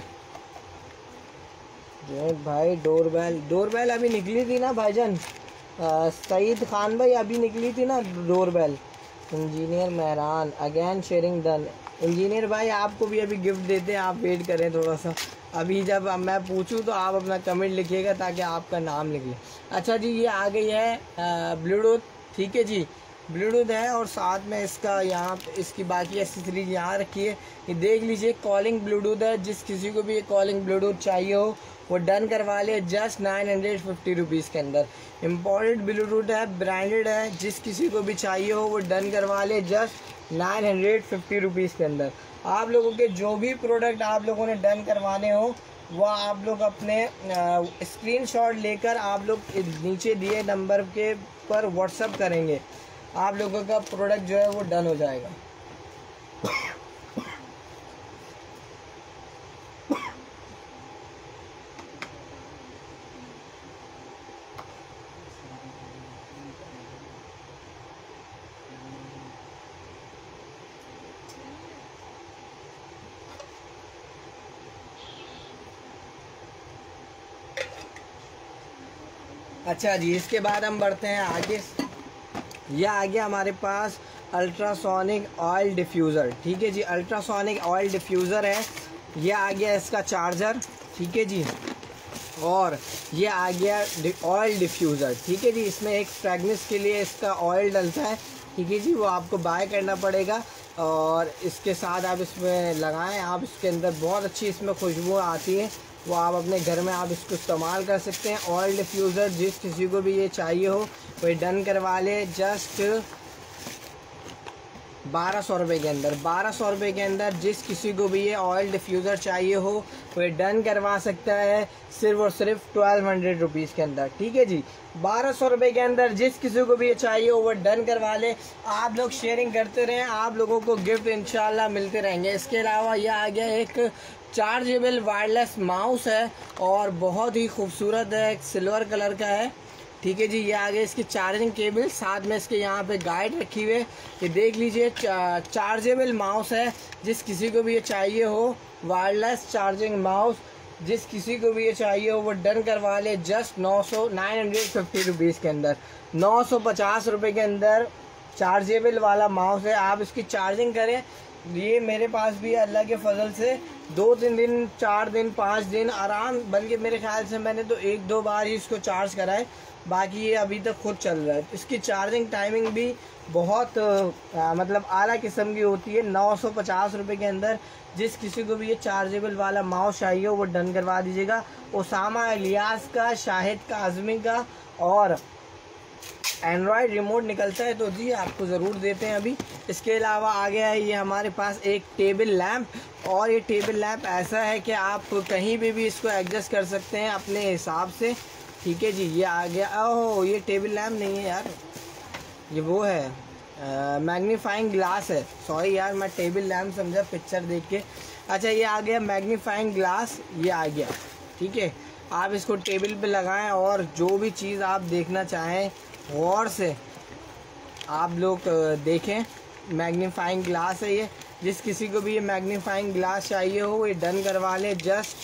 जो भाई, डोरबेल अभी निकली थी ना भाईजान, सईद खान भाई अभी निकली थी ना doorbell. Engineer Mehran again sharing done. Engineer भाई आपको भी अभी गिफ्ट देते हैं, आप वेट करें थोड़ा सा। अभी जब मैं पूछूं तो आप अपना कमेंट लिखिएगा ताकि आपका नाम निकले। अच्छा जी, ये आ गई है ब्लूटूथ, ठीक है जी, ब्लूटूथ है। और साथ में इसका यहाँ इसकी बाकी एसेसरीज यहाँ रखी है, ये देख लीजिए। कॉलिंग ब्लूटूथ है, जिस किसी को भी ये कॉलिंग ब्लूटूथ चाहिए हो वो डन करवा ले जस्ट 950 रुपीज़ के अंदर। इम्पोर्टेड ब्लूटूथ है, ब्रांडेड है, जिस किसी को भी चाहिए हो वो डन करवा ले जस्ट 950 रुपीज़ के अंदर। आप लोगों के जो भी प्रोडक्ट आप लोगों ने डन करवाने हो वह आप लोग अपने स्क्रीनशॉट लेकर आप लोग नीचे दिए नंबर के पर व्हाट्सअप करेंगे, आप लोगों का प्रोडक्ट जो है वो डन हो जाएगा। अच्छा जी, इसके बाद हम बढ़ते हैं आगे। यह आ गया हमारे पास अल्ट्रासोनिक ऑयल डिफ्यूज़र, ठीक है जी। अल्ट्रासोनिक ऑयल डिफ्यूज़र है, ये आ गया इसका चार्जर, ठीक है जी। और ये आ गया ऑयल डिफ्यूज़र, ठीक है जी। इसमें एक फ्रेगनेंस के लिए इसका ऑयल डलता है, ठीक है जी, वो आपको बाय करना पड़ेगा और इसके साथ आप इसमें लगाएं। आप इसके अंदर बहुत अच्छी इसमें खुशबू आती है, वो आप अपने घर में आप इसको इस्तेमाल कर सकते हैं। ऑयल डिफ्यूज़र जिस किसी को भी ये चाहिए हो वही डन करवा ले, जस्ट 1200 रुपये के अंदर। 1200 रुपये के अंदर जिस किसी को भी ये ऑयल डिफ्यूज़र चाहिए हो वो डन करवा सकता है, सिर्फ और सिर्फ 1200 रुपीज़ के अंदर, ठीक है जी। 1200 रुपये के अंदर जिस किसी को भी ये चाहिए हो वो डन करवा ले। आप लोग शेयरिंग करते रहें, आप लोगों को गिफ्ट इंशाल्लाह मिलते रहेंगे। इसके अलावा यह आ गया एक चार्जेबल वायरलेस माउस है और बहुत ही खूबसूरत है, एक सिल्वर कलर का है, ठीक है जी। ये आगे इसकी चार्जिंग केबल, साथ में इसके यहाँ पे गाइड रखी हुई है, ये देख लीजिए। चार्जेबल माउस है, जिस किसी को भी ये चाहिए हो वायरलेस चार्जिंग माउस, जिस किसी को भी ये चाहिए हो वो डन करवा ले, जस्ट 950 रुपीज़ के अंदर, 950 रुपये के अंदर चार्जेबल वाला माउस है। आप इसकी चार्जिंग करें, ये मेरे पास भी अल्लाह के फजल से 2-3 दिन, 4 दिन, 5 दिन आराम, बल्कि मेरे ख्याल से मैंने तो 1-2 बार ही इसको चार्ज करा है, बाकी ये अभी तक खुद चल रहा है। इसकी चार्जिंग टाइमिंग भी बहुत मतलब आला किस्म की होती है। 950 रुपये के अंदर जिस किसी को भी ये चार्जेबल वाला माउस चाहिए हो वो डन करवा दीजिएगा। उसामा इलियास का, शाहिद काज़मी का और एंड्रॉयड रिमोट निकलता है तो जी आपको ज़रूर देते हैं अभी। इसके अलावा आ गया है ये हमारे पास एक टेबल लैंप, और ये टेबल लैंप ऐसा है कि आप कहीं भी इसको एडजस्ट कर सकते हैं अपने हिसाब से, ठीक है जी। ये आ गया, ओह ये टेबल लैंप नहीं है यार, ये वो है मैग्नीफाइंग ग्लास है, सॉरी यार मैं टेबल लैंप समझा पिक्चर देख के। अच्छा ये आ गया मैग्नीफाइंग ग्लास, ये आ गया, ठीक है। आप इसको टेबल पे लगाएं और जो भी चीज़ आप देखना चाहें गौर से आप लोग देखें। मैग्नीफाइंग ग्लास है ये, जिस किसी को भी ये मैग्नीफाइंग ग्लास चाहिए हो वो डन करवा ले, जस्ट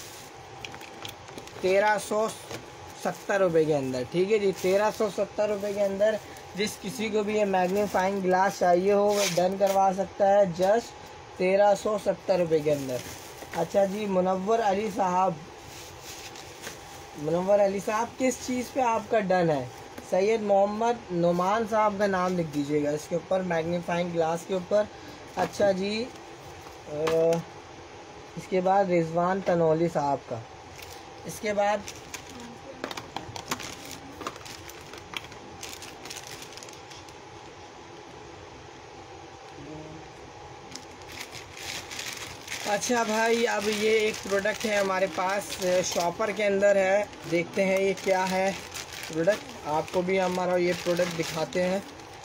1370 रुपये के अंदर, ठीक है जी। 1370 रुपये के अंदर जिस किसी को भी ये मैग्नीफाइंग ग्लास चाहिए हो वो डन करवा सकता है, जस्ट 1370 रुपये के अंदर। अच्छा जी, मुनव्वर अली साहब, मुनव्वर अली साहब किस चीज़ पे आपका डन है? सैयद मोहम्मद नुमान साहब का नाम लिख दीजिएगा इसके ऊपर, मैग्नीफाइंग ग्लास के ऊपर। अच्छा जी, इसके बाद रिजवान तनौली साहब का। इसके बाद अच्छा भाई, अब ये एक प्रोडक्ट है हमारे पास शॉपर के अंदर है, देखते हैं ये क्या है प्रोडक्ट। आपको भी हमारा ये प्रोडक्ट दिखाते हैं।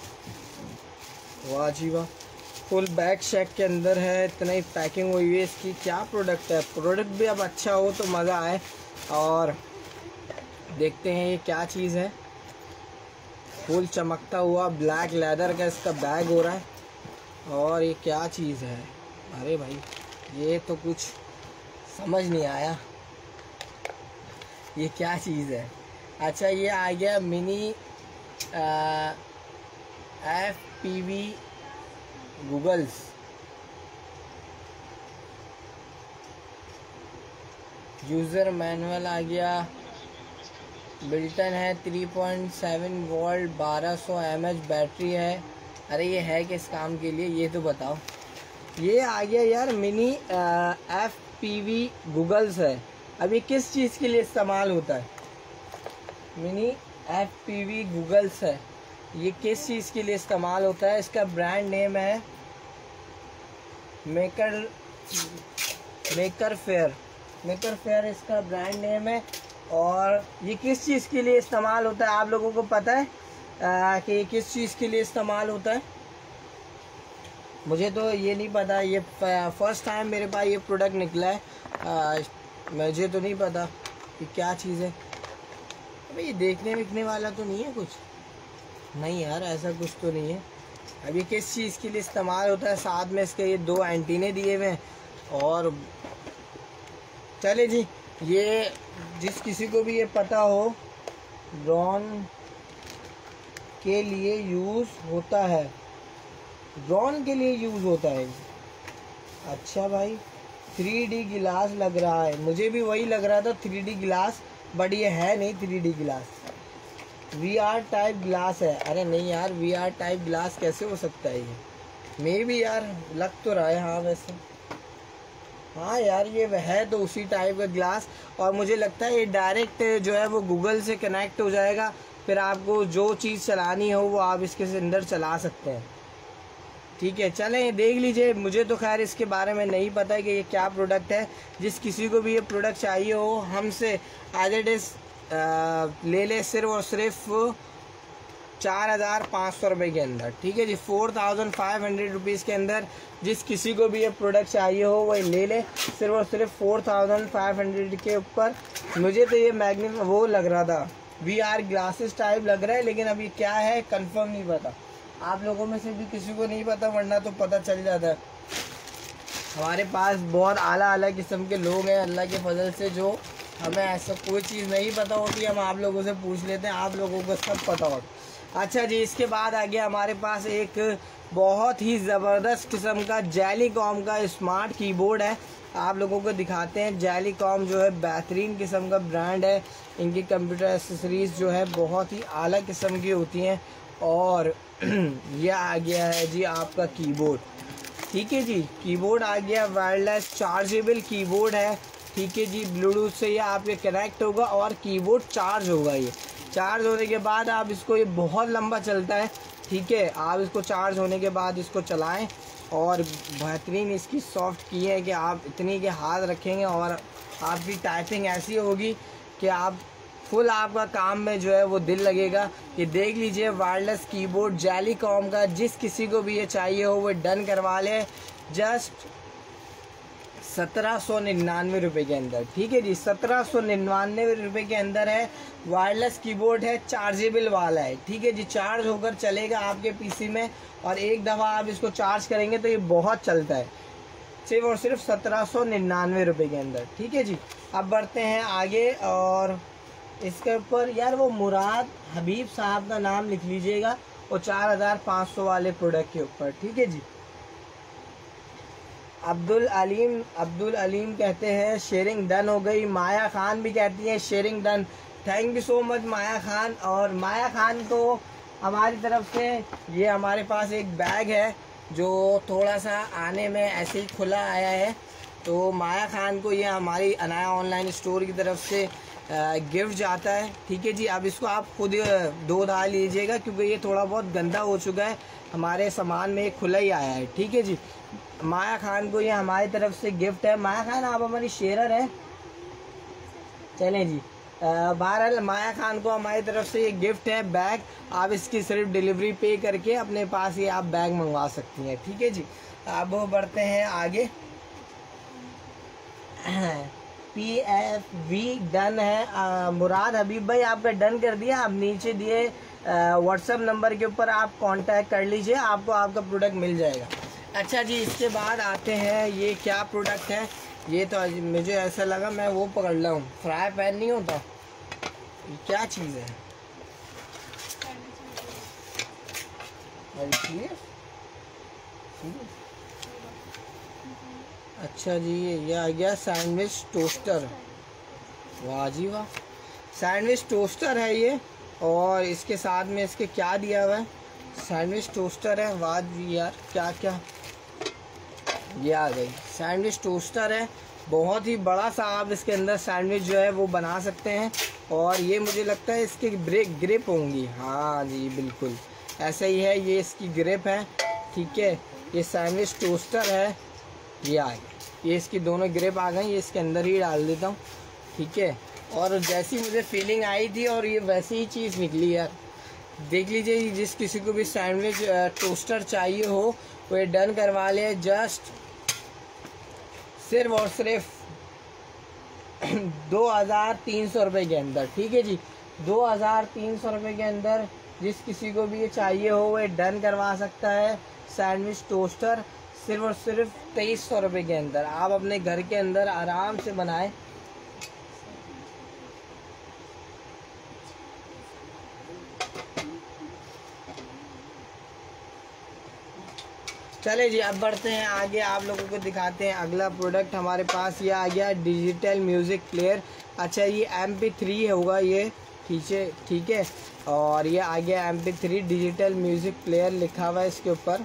वाह जी वाह, फुल बैग शेक के अंदर है, इतना ही पैकिंग हुई है इसकी। क्या प्रोडक्ट है, प्रोडक्ट भी अब अच्छा हो तो मज़ा आए। और देखते हैं ये क्या चीज़ है। फुल चमकता हुआ ब्लैक लेदर का इसका बैग हो रहा है। और ये क्या चीज़ है, अरे भाई ये तो कुछ समझ नहीं आया, ये क्या चीज़ है। अच्छा ये आ गया mini FPV goggles, user manual आ गया, बिल्टन है, 3.7 वोल्ट, 1200 mAh बैटरी है। अरे ये है किस काम के लिए ये तो बताओ। ये आ गया यार मिनी FPV गूगल्स है। अब ये किस चीज़ के लिए इस्तेमाल होता है? मिनी FPV गूगल्स है, ये किस चीज़ के लिए इस्तेमाल होता है? इसका ब्रांड नेम है मेकर फेयर इसका ब्रांड नेम है। और ये किस चीज़ के लिए इस्तेमाल होता है आप लोगों को पता है कि ये किस चीज़ के लिए इस्तेमाल होता है? मुझे तो ये नहीं पता, ये फर्स्ट टाइम मेरे पास ये प्रोडक्ट निकला है। मुझे तो नहीं पता कि क्या चीज़ है। अबे ये देखने विकने वाला तो नहीं है कुछ? नहीं यार ऐसा कुछ तो नहीं है। अब ये किस चीज़ के लिए इस्तेमाल होता है? साथ में इसके ये 2 एंटीने दिए हुए हैं। और चले जी, ये जिस किसी को भी ये पता हो ड्रोन के लिए यूज़ होता है, ड्रोन के लिए यूज़ होता है। अच्छा भाई 3D गिलास लग रहा है, मुझे भी वही लग रहा था 3D गिलास, बट ये है नहीं 3D गिलास, VR टाइप गिलास है। अरे नहीं यार VR टाइप गिलास कैसे हो सकता है ये, मे भी यार लग तो रहा है। हाँ वैसे हाँ यार ये है तो उसी टाइप का गिलास, और मुझे लगता है ये डायरेक्ट जो है वो गूगल से कनेक्ट हो जाएगा, फिर आपको जो चीज़ चलानी हो वो आप इसके अंदर चला सकते हैं। ठीक है चलें देख लीजिए, मुझे तो खैर इसके बारे में नहीं पता है कि ये क्या प्रोडक्ट है। जिस किसी को भी ये प्रोडक्ट चाहिए हो हमसे एज इट इज़ ले ले, सिर्फ और सिर्फ 4,500 रुपये के अंदर। ठीक है जी 4,500 रुपीज़ के अंदर जिस किसी को भी ये प्रोडक्ट चाहिए हो वो ले ले, सिर्फ और सिर्फ 4,500 के ऊपर। मुझे तो ये मैग्नेट वो लग रहा था VR ग्लासेस टाइप लग रहा है, लेकिन अभी क्या है कंफर्म नहीं पता। आप लोगों में से भी किसी को नहीं पता, वरना तो पता चल जाता है। हमारे पास बहुत आला किस्म के लोग हैं अल्लाह के फजल से, जो हमें ऐसा कोई चीज़ नहीं पता होती, हम आप लोगों से पूछ लेते हैं, आप लोगों को सब पता होता। अच्छा जी इसके बाद आ गया हमारे पास एक बहुत ही ज़बरदस्त किस्म का जेलीकॉम का स्मार्ट कीबोर्ड है। आप लोगों को दिखाते हैं। जेलीकॉम जो है बेहतरीन किस्म का ब्रांड है, इनकी कंप्यूटर एसेसरीज़ जो है बहुत ही आला किस्म की होती हैं। और यह आ गया है जी आपका कीबोर्ड। ठीक है जी कीबोर्ड आ गया, वायरलेस चार्जेबल कीबोर्ड है। ठीक है जी ब्लूटूथ से ये आपके कनेक्ट होगा और कीबोर्ड चार्ज होगा। ये चार्ज होने के बाद आप इसको, ये बहुत लंबा चलता है। ठीक है आप इसको चार्ज होने के बाद इसको चलाएं, और बेहतरीन इसकी सॉफ्ट की है कि आप इतनी के हाथ रखेंगे और आपकी टाइपिंग ऐसी होगी कि आप फुल आपका काम में जो है वो दिल लगेगा। ये देख लीजिए वायरलेस कीबोर्ड जेलीकॉम का, जिस किसी को भी ये चाहिए हो वो डन करवा ले जस्ट 1799 रुपये के अंदर। ठीक है जी 1799 रुपये के अंदर है। वायरलेस कीबोर्ड है, चार्जेबल वाला है। ठीक है जी चार्ज होकर चलेगा आपके पीसी में, और एक दफ़ा आप इसको चार्ज करेंगे तो ये बहुत चलता है, सिर्फ और सिर्फ 1799 रुपये के अंदर। ठीक है जी अब बढ़ते हैं आगे, और इसके ऊपर यार वो मुराद हबीब साहब का नाम लिख लीजिएगा, वो 4,500 वाले प्रोडक्ट के ऊपर। ठीक है जी अब्दुल अलीम कहते हैं शेयरिंग डन हो गई। माया खान भी कहती है sharing done. Thank you so much Maya Khan. और माया खान को हमारी तरफ से ये हमारे पास एक बैग है जो थोड़ा सा आने में ऐसे ही खुला आया है, तो माया खान को ये हमारी अनाया ऑनलाइन स्टोर की तरफ से गिफ्ट जाता है। ठीक है जी अब इसको आप खुद धो धा लीजिएगा, क्योंकि ये थोड़ा बहुत गंदा हो चुका है, हमारे सामान में खुला ही आया है। ठीक है जी माया खान को ये हमारी तरफ से गिफ्ट है। माया खान आप हमारी शेयर हैं, चलें जी। बहरहाल माया खान को हमारी तरफ से ये गिफ्ट है बैग, आप इसकी सिर्फ डिलीवरी पे करके अपने पास ये आप बैग मंगवा सकती हैं। ठीक है जी अब बढ़ते हैं आगे। PFV डन है। मुराद हबीब भाई आपका डन कर दिया। आप नीचे दिए व्हाट्सएप नंबर के ऊपर आप कांटेक्ट कर लीजिए, आपको आपका प्रोडक्ट मिल जाएगा। अच्छा जी इसके बाद आते हैं, ये क्या प्रोडक्ट है, ये तो मुझे ऐसा लगा मैं वो पकड़ रहा हूँ, फ्राई पैन नहीं होता, ये क्या चीज़ है? अच्छा जी ये आ गया सैंडविच टोस्टर। वाह जी वाह सैंडविच टोस्टर है ये, और इसके साथ में इसके क्या दिया हुआ है, सैंडविच टोस्टर है। वाह जी यार क्या क्या, ये आ गई सैंडविच टोस्टर है, बहुत ही बड़ा सा आप इसके अंदर सैंडविच जो है वो बना सकते हैं। और ये मुझे लगता है इसकी ग्रिप होंगी, हाँ जी बिल्कुल ऐसा ही है, ये इसकी ग्रिप है। ठीक है ये सैंडविच टोस्टर है, ये आ गई, ये इसकी दोनों ग्रिप आ गई, ये इसके अंदर ही डाल देता हूँ। ठीक है और जैसी मुझे फीलिंग आई थी और ये वैसी ही चीज़ निकली यार। देख लीजिए जिस किसी को भी सैंडविच टोस्टर चाहिए हो वो ये डन करवा ले जस्ट सिर्फ और सिर्फ 2,300 रुपये के अंदर। ठीक है जी 2,300 रुपये के अंदर जिस किसी को भी ये चाहिए हो वो डन करवा सकता है। सैंडविच टोस्टर सिर्फ और सिर्फ 2,300 रुपये के अंदर आप अपने घर के अंदर आराम से बनाएं। चले जी अब बढ़ते हैं आगे, आप लोगों को दिखाते हैं अगला प्रोडक्ट हमारे पास। ये आ गया डिजिटल म्यूज़िक प्लेयर। अच्छा ये MP3 होगा ये, ठीक है। और ये आ गया MP3 डिजिटल म्यूज़िक प्लेयर लिखा हुआ है इसके ऊपर,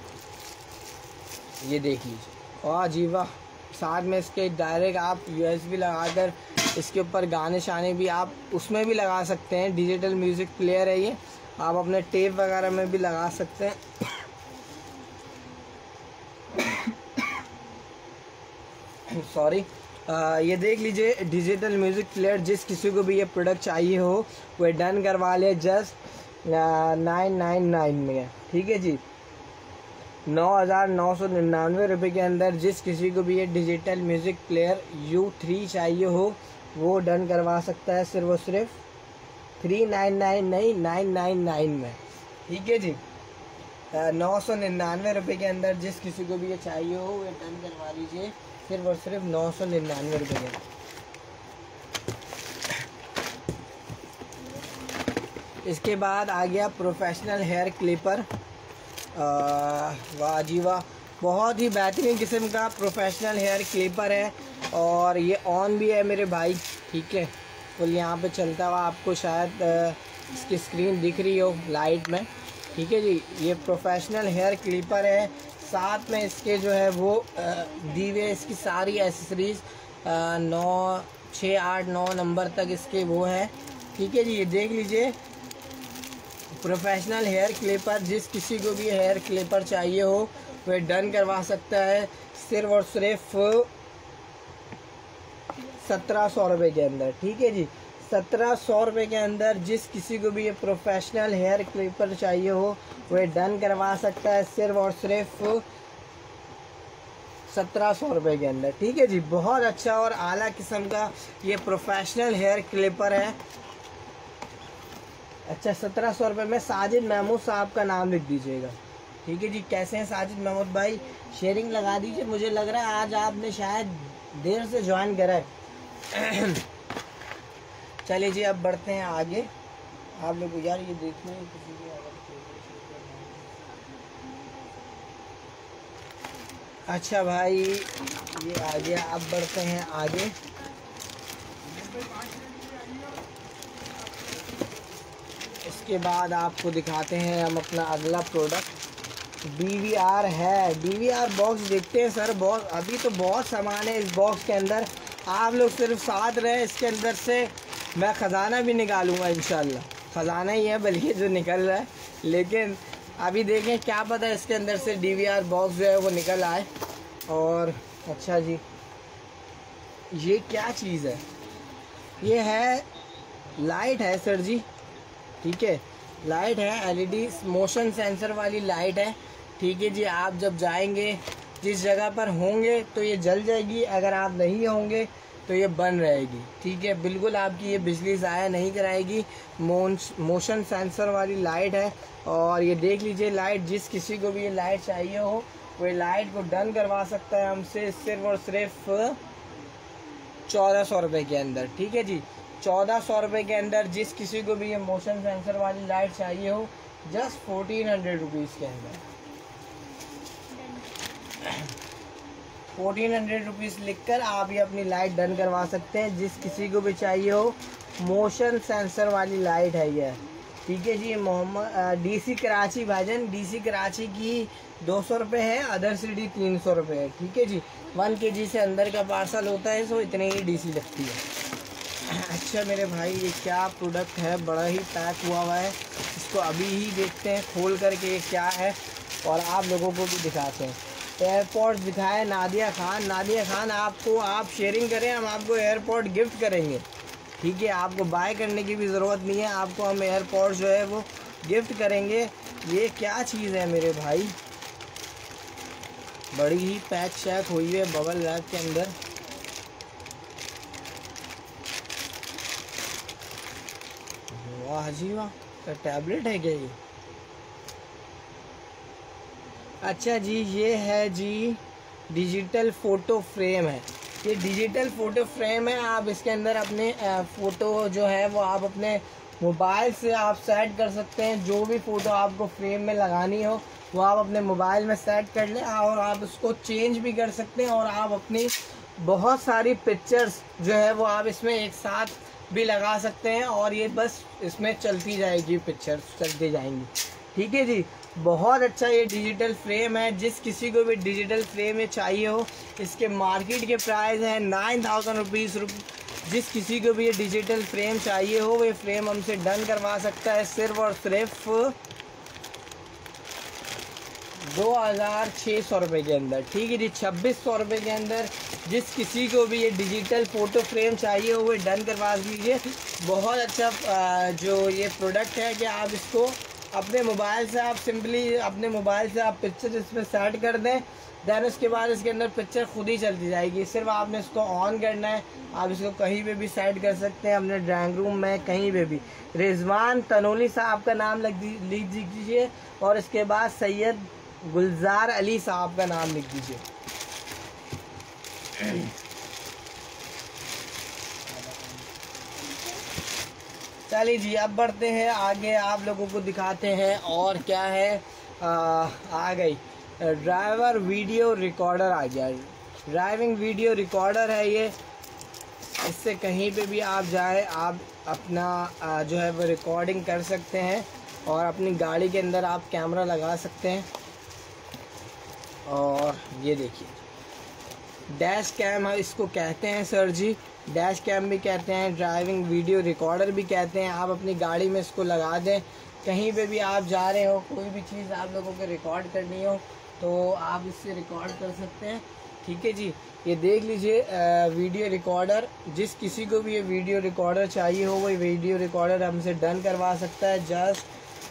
ये देख लीजिए। वाह जी वाह, साथ में इसके डायरेक्ट आप USB लगाकर इसके ऊपर गाने शाने भी आप उसमें भी लगा सकते हैं। डिजिटल म्यूज़िक प्लेयर है ये, आप अपने टेप वगैरह में भी लगा सकते हैं। सॉरी। ये देख लीजिए डिजिटल म्यूज़िक प्लेयर, जिस किसी को भी ये प्रोडक्ट चाहिए हो वो डन करवा ले जस्ट 999 में, ठीक है जी। 9,999 रुपये के अंदर जिस किसी को भी ये डिजिटल म्यूज़िक प्लेयर U3 चाहिए हो वो डन करवा सकता है, सिर्फ और सिर्फ 399 नहीं 999 में, ठीक है जी। 999 रुपये के अंदर जिस किसी को भी ये चाहिए हो वो डन करवा लीजिए, सिर्फ और सिर्फ 999 रुपये के अंदर। इसके बाद आ गया प्रोफेशनल हेयर क्लिपर। वाह जी वाह, बहुत ही बेहतरीन किस्म का प्रोफेशनल हेयर क्लिपर है और ये ऑन भी है मेरे भाई, ठीक है। फुल यहाँ पे चलता हुआ आपको शायद इसकी स्क्रीन दिख रही हो लाइट में, ठीक है जी। ये प्रोफेशनल हेयर क्लिपर है, साथ में इसके जो है वो दी हुए इसकी सारी एसेसरीज़ 9, 6, 8, 9 नंबर तक इसके वो है, ठीक है जी। ये देख लीजिए प्रोफेशनल हेयर क्लिपर, जिस किसी को भी हेयर क्लिपर चाहिए हो वह डन करवा सकता है, सिर्फ और सिर्फ 1700 रुपये के अंदर, ठीक है जी। 1700 रुपये के अंदर जिस किसी को भी ये प्रोफेशनल हेयर क्लिपर चाहिए हो वह डन करवा सकता है, सिर्फ और सिर्फ 1700 रुपये के अंदर, ठीक है जी। बहुत अच्छा और आला किस्म का ये प्रोफेशनल हेयर क्लिपर है। अच्छा 1700 रुपये में साजिद महमूद साहब का नाम लिख दीजिएगा, ठीक है जी। कैसे हैं साजिद महमूद भाई, शेयरिंग लगा दीजिए। मुझे लग रहा है आज आपने शायद देर से ज्वाइन करा है। चलिए जी अब बढ़ते हैं आगे। आप लोग यार ये देखिए किसी भी अच्छा भाई ये आ गया। अब बढ़ते हैं आगे। इसके बाद आपको दिखाते हैं हम अपना अगला प्रोडक्ट। DVR है, DVR बॉक्स देखते हैं सर। बहुत अभी तो बहुत सामान है इस बॉक्स के अंदर, आप लोग सिर्फ साथ रहे। इसके अंदर से मैं ख़जाना भी निकालूंगा इंशाल्लाह, ख़जाना ही है बल्कि जो निकल रहा है, लेकिन अभी देखें क्या पता इसके अंदर से DVR बॉक्स जो है वो निकल आए। और अच्छा जी ये क्या चीज़ है, ये है लाइट है सर जी, ठीक है। लाइट है LED मोशन सेंसर वाली लाइट है, ठीक है जी। आप जब जाएंगे जिस जगह पर होंगे तो ये जल जाएगी, अगर आप नहीं होंगे तो ये बंद रहेगी, ठीक है। बिल्कुल आपकी ये बिजली ज़ाया नहीं कराएगी। मोशन सेंसर वाली लाइट है। और ये देख लीजिए लाइट, जिस किसी को भी ये लाइट चाहिए हो वो लाइट को डन करवा सकता है हमसे, सिर्फ और सिर्फ 1400 रुपये के अंदर, ठीक है जी। 1400 रुपये के अंदर जिस किसी को भी ये मोशन सेंसर वाली लाइट चाहिए हो, जस्ट 1400 रुपीज़ के अंदर 1400 रुपीज़ लिखकर आप ये अपनी लाइट डन करवा सकते हैं। जिस किसी को भी चाहिए हो मोशन सेंसर वाली लाइट है ये, ठीक है जी। मोहम्मद DC कराची भाईजान, DC कराची की 200 रुपये है, अदर सिटी 300 रुपये है, ठीक है जी। 1 kg से अंदर का पार्सल होता है तो इतने ही DC लगती है। अच्छा मेरे भाई ये क्या प्रोडक्ट है, बड़ा ही पैक हुआ है। इसको अभी ही देखते हैं खोल करके ये क्या है और आप लोगों को भी दिखाते हैं। एयरपोर्ट्स दिखाए नादिया खान आपको, आप शेयरिंग करें हम आपको एयरपोर्ट गिफ्ट करेंगे, ठीक है। आपको बाय करने की भी ज़रूरत नहीं है, आपको हम एयरपोर्ट जो है वो गिफ्ट करेंगे। ये क्या चीज़ है मेरे भाई, बड़ी ही पैक शैक हुई है बबल रैप के अंदर। वाह जी वाह, तो टैबलेट है क्या ये? अच्छा जी ये है जी डिजिटल फ़ोटो फ्रेम है। ये डिजिटल फ़ोटो फ्रेम है, आप इसके अंदर अपने फ़ोटो जो है वो आप अपने मोबाइल से आप सेट कर सकते हैं। जो भी फ़ोटो आपको फ्रेम में लगानी हो वो आप अपने मोबाइल में सेट कर लें और आप उसको चेंज भी कर सकते हैं और आप अपनी बहुत सारी पिक्चर्स जो है वो आप इसमें एक साथ भी लगा सकते हैं और ये बस इसमें चलती जाएगी, पिक्चर्स चलती जाएंगी। ठीक है जी, बहुत अच्छा ये डिजिटल फ्रेम है। जिस किसी को भी डिजिटल फ्रेम ये चाहिए हो, इसके मार्केट के प्राइस है 9000 रुपीज़। जिस किसी को भी ये डिजिटल फ्रेम चाहिए हो, ये फ्रेम हमसे डन करवा सकता है सिर्फ और सिर्फ 2600 रुपये के अंदर। ठीक है जी, 2600 रुपये के अंदर जिस किसी को भी ये डिजिटल फ़ोटो फ्रेम चाहिए हो, वो डन करवा दीजिए। बहुत अच्छा जो ये प्रोडक्ट है कि आप इसको अपने मोबाइल से आप सिंपली अपने मोबाइल से आप पिक्चर इसमें सेट कर दें, देन उसके बाद इसके अंदर पिक्चर खुद ही चलती जाएगी। सिर्फ आपने इसको ऑन करना है। आप इसको कहीं पे भी सेट कर सकते हैं, अपने ड्राइंग रूम में कहीं पे भी। रिजवान तनोली साहब का नाम लिख दीजिए और इसके बाद सैयद गुलजार अली साहब का नाम लिख दीजिए। चलिए जी, अब बढ़ते हैं आगे, आप लोगों को दिखाते हैं और क्या है। आ गई ड्राइवर वीडियो रिकॉर्डर आ गया। ड्राइविंग वीडियो रिकॉर्डर है ये। इससे कहीं पे भी आप जाए, आप अपना जो है वो रिकॉर्डिंग कर सकते हैं और अपनी गाड़ी के अंदर आप कैमरा लगा सकते हैं। और ये देखिए डैश कैम इसको कहते हैं सर जी, डैश कैम भी कहते हैं, ड्राइविंग वीडियो रिकॉर्डर भी कहते हैं। आप अपनी गाड़ी में इसको लगा दें, कहीं पे भी आप जा रहे हो, कोई भी चीज़ आप लोगों को रिकॉर्ड करनी हो तो आप इससे रिकॉर्ड कर सकते हैं। ठीक है जी, ये देख लीजिए वीडियो रिकॉर्डर। जिस किसी को भी ये वीडियो रिकॉर्डर चाहिए हो, वो वीडियो रिकॉर्डर हमसे डन करवा सकता है जस्ट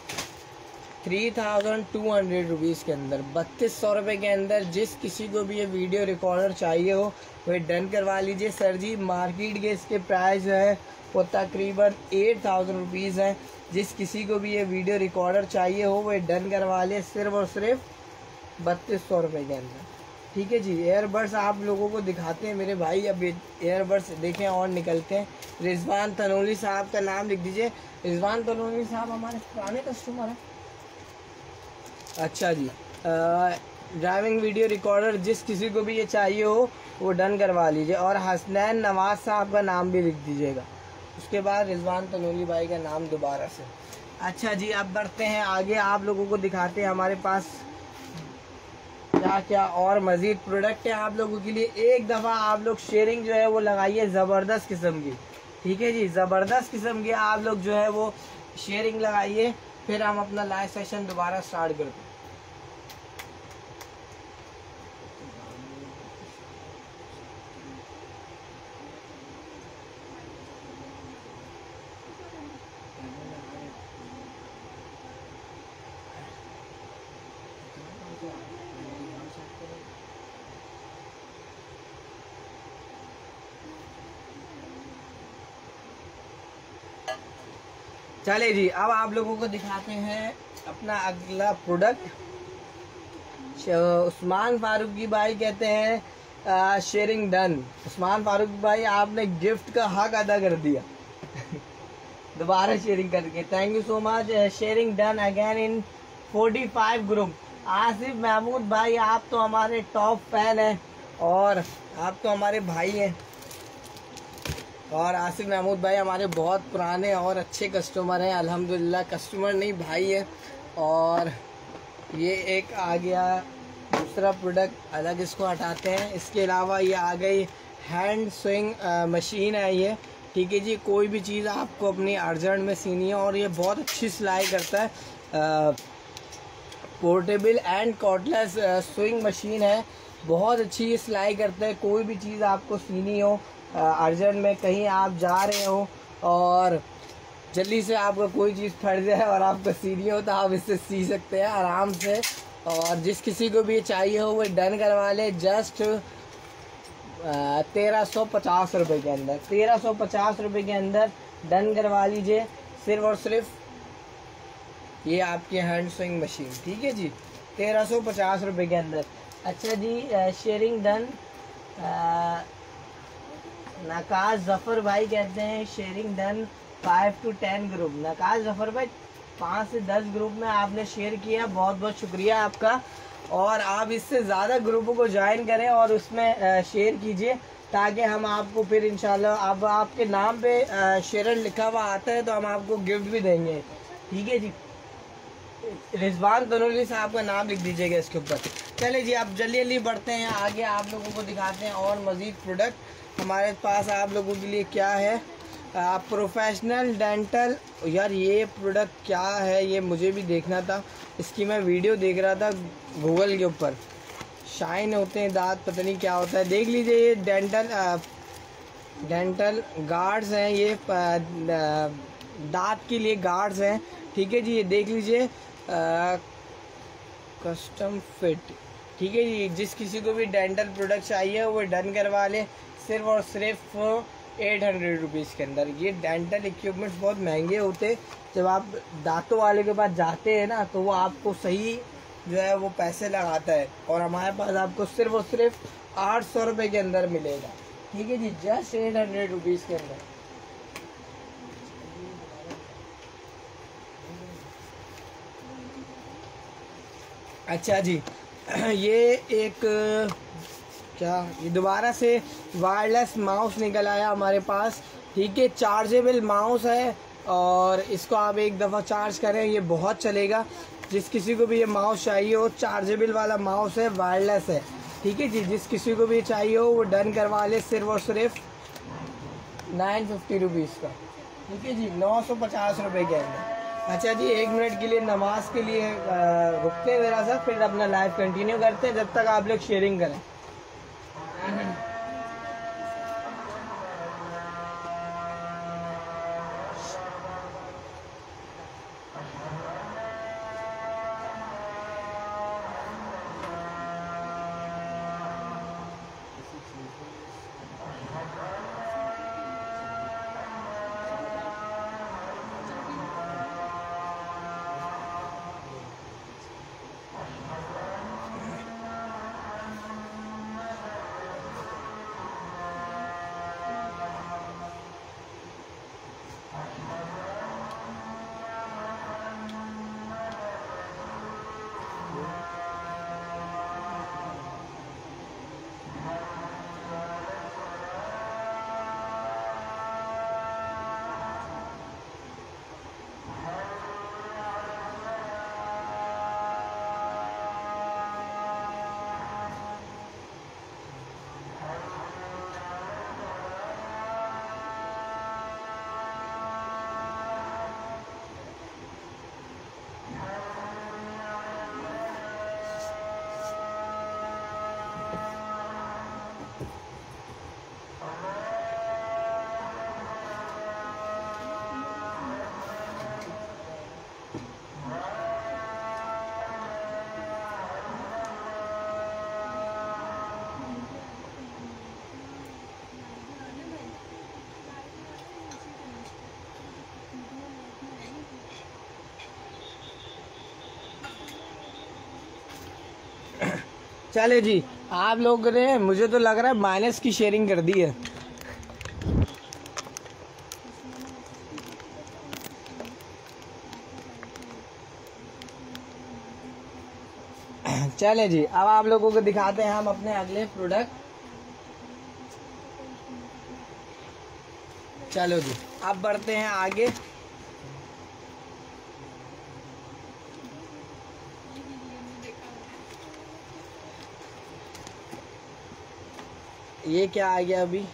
3200 रुपीज़ के अंदर, 3200 रुपये के अंदर। जिस किसी को भी ये वीडियो रिकॉर्डर चाहिए हो वह डन करवा लीजिए सर जी। मार्केट के इसके प्राइस जो है वो तकरीबन 8000 रुपीज़ है। जिस किसी को भी ये वीडियो रिकॉर्डर चाहिए हो वह डन करवा ले सिर्फ और सिर्फ 3200 रुपये के अंदर। ठीक है जी, एयरबड्स आप लोगों को दिखाते हैं मेरे भाई। अब एयरबड्स देखें और निकलते हैं। रिजवान तनोली साहब का नाम लिख दीजिए। रिजवान तनोली साहब हमारे पुराने कस्टमर हैं। अच्छा जी, ड्राइविंग वीडियो रिकॉर्डर जिस किसी को भी ये चाहिए हो वो डन करवा लीजिए और हसनैन नवाज साहब का नाम भी लिख दीजिएगा। उसके बाद रिजवान तनोली भाई का नाम दोबारा से। अच्छा जी, अब बढ़ते हैं आगे, आप लोगों को दिखाते हैं हमारे पास क्या क्या और मज़ीद प्रोडक्ट है आप लोगों के लिए। एक दफ़ा आप लोग शेयरिंग जो है वो लगाइए ज़बरदस्त किस्म की। ठीक है जी, ज़बरदस्त किस्म की आप लोग जो है वो शेयरिंग लगाइए, फिर हम अपना लाइव सेशन दोबारा स्टार्ट करते हैं। चले जी, अब आप लोगों को दिखाते हैं अपना अगला प्रोडक्ट। उस्मान फारूकी भाई कहते हैं शेयरिंग डन। उस्मान फारूकी भाई आपने गिफ्ट का हक अदा कर दिया दोबारा शेयरिंग करके। Thank you so much. Sharing done again in 45 group. Asif Mahmood भाई आप तो हमारे टॉप फैन हैं और आप तो हमारे भाई हैं। और आसिफ महमूद भाई हमारे बहुत पुराने और अच्छे कस्टमर हैं, अल्हम्दुलिल्लाह। कस्टमर नहीं भाई है। और ये एक आ गया दूसरा प्रोडक्ट, अलग इसको हटाते हैं। इसके अलावा ये आ गई हैंड स्विंग मशीन है ये। ठीक है जी, कोई भी चीज़ आपको अपनी अर्जेंट में सीनी है और ये बहुत अच्छी सिलाई करता है। Portable and cordless sewing machine है, बहुत अच्छी सिलाई करता है। कोई भी चीज़ आपको सीनी हो अर्जेंट में, कहीं आप जा रहे हो और जल्दी से आपको कोई चीज़ फट जाए और आपको सीनी हो तो आप इससे सी सकते हैं आराम से। और जिस किसी को भी चाहिए हो वो डन करवा ले जस्ट 1350 रुपये के अंदर। 1350 रुपये के अंदर डन करवा लीजिए सिर्फ और सिर्फ ये आपकी हैंड स्विंग मशीन। ठीक है जी, 1350 रुपये के अंदर। अच्छा जी, शेयरिंग डन। नकाश जफ़र भाई कहते हैं sharing done 5 to 10 group. Naqash Zafar भाई 5 से 10 ग्रुप में आपने शेयर किया, बहुत बहुत शुक्रिया आपका। और आप इससे ज़्यादा ग्रुपों को ज्वाइन करें और उसमें शेयर कीजिए, ताकि हम आपको फिर इंशाल्लाह अब आपके नाम पे शेयर लिखा हुआ आता है तो हम आपको गिफ्ट भी देंगे। ठीक है जी, रिजवान तनूरी साहब का नाम लिख दीजिएगा इसके ऊपर। चलिए जी, आप जल्दी जल्दी बढ़ते हैं आगे, आप लोगों को दिखाते हैं और मज़ीद प्रोडक्ट हमारे पास आप लोगों के लिए क्या है। प्रोफेशनल डेंटल, यार ये प्रोडक्ट क्या है ये मुझे भी देखना था, इसकी मैं वीडियो देख रहा था गूगल के ऊपर। शाइन होते हैं दांत, पता नहीं क्या होता है, देख लीजिए। ये डेंटल गार्ड्स हैं, ये दांत के लिए गार्ड्स हैं। ठीक है जी, ये देख लीजिए, कस्टम फिट। ठीक है जी, जिस किसी को भी डेंटल प्रोडक्ट चाहिए वो डन करवा ले, सिर्फ और सिर्फ 800 रुपीज़ के अंदर। ये डेंटल इक्विपमेंट्स बहुत महंगे होते, जब आप दांतों वाले के पास जाते हैं ना तो वो आपको सही जो है वो पैसे लगाता है, और हमारे पास आपको सिर्फ और सिर्फ 800 रुपये के अंदर मिलेगा। ठीक है जी, जस्ट 800 रुपीज़ के अंदर। अच्छा जी, ये एक क्या, ये दोबारा से वायरलेस माउस निकल आया हमारे पास। ठीक है, चार्जेबल माउस है और इसको आप एक दफ़ा चार्ज करें ये बहुत चलेगा। जिस किसी को भी ये माउस चाहिए हो, चार्जेबल वाला माउस है, वायरलेस है। ठीक है जी, जिस किसी को भी चाहिए हो वो डन करवा ले, सिर्फ और सिर्फ 950 रुपीज़ का। ठीक है जी, 950 रुपये के अंदर। अच्छा जी, 1 मिनट के लिए नमाज के लिए रुकते हैं ज़रा सा, फिर अपना लाइव कंटिन्यू करते हैं, जब तक आप लोग शेयरिंग करें। चले जी, आप लोग ने मुझे तो लग रहा है माइनस की शेयरिंग कर दी है। चले जी, अब आप लोगों को दिखाते हैं हम अपने अगले प्रोडक्ट। चलो जी, अब बढ़ते हैं आगे। ये क्या आ गया अभी,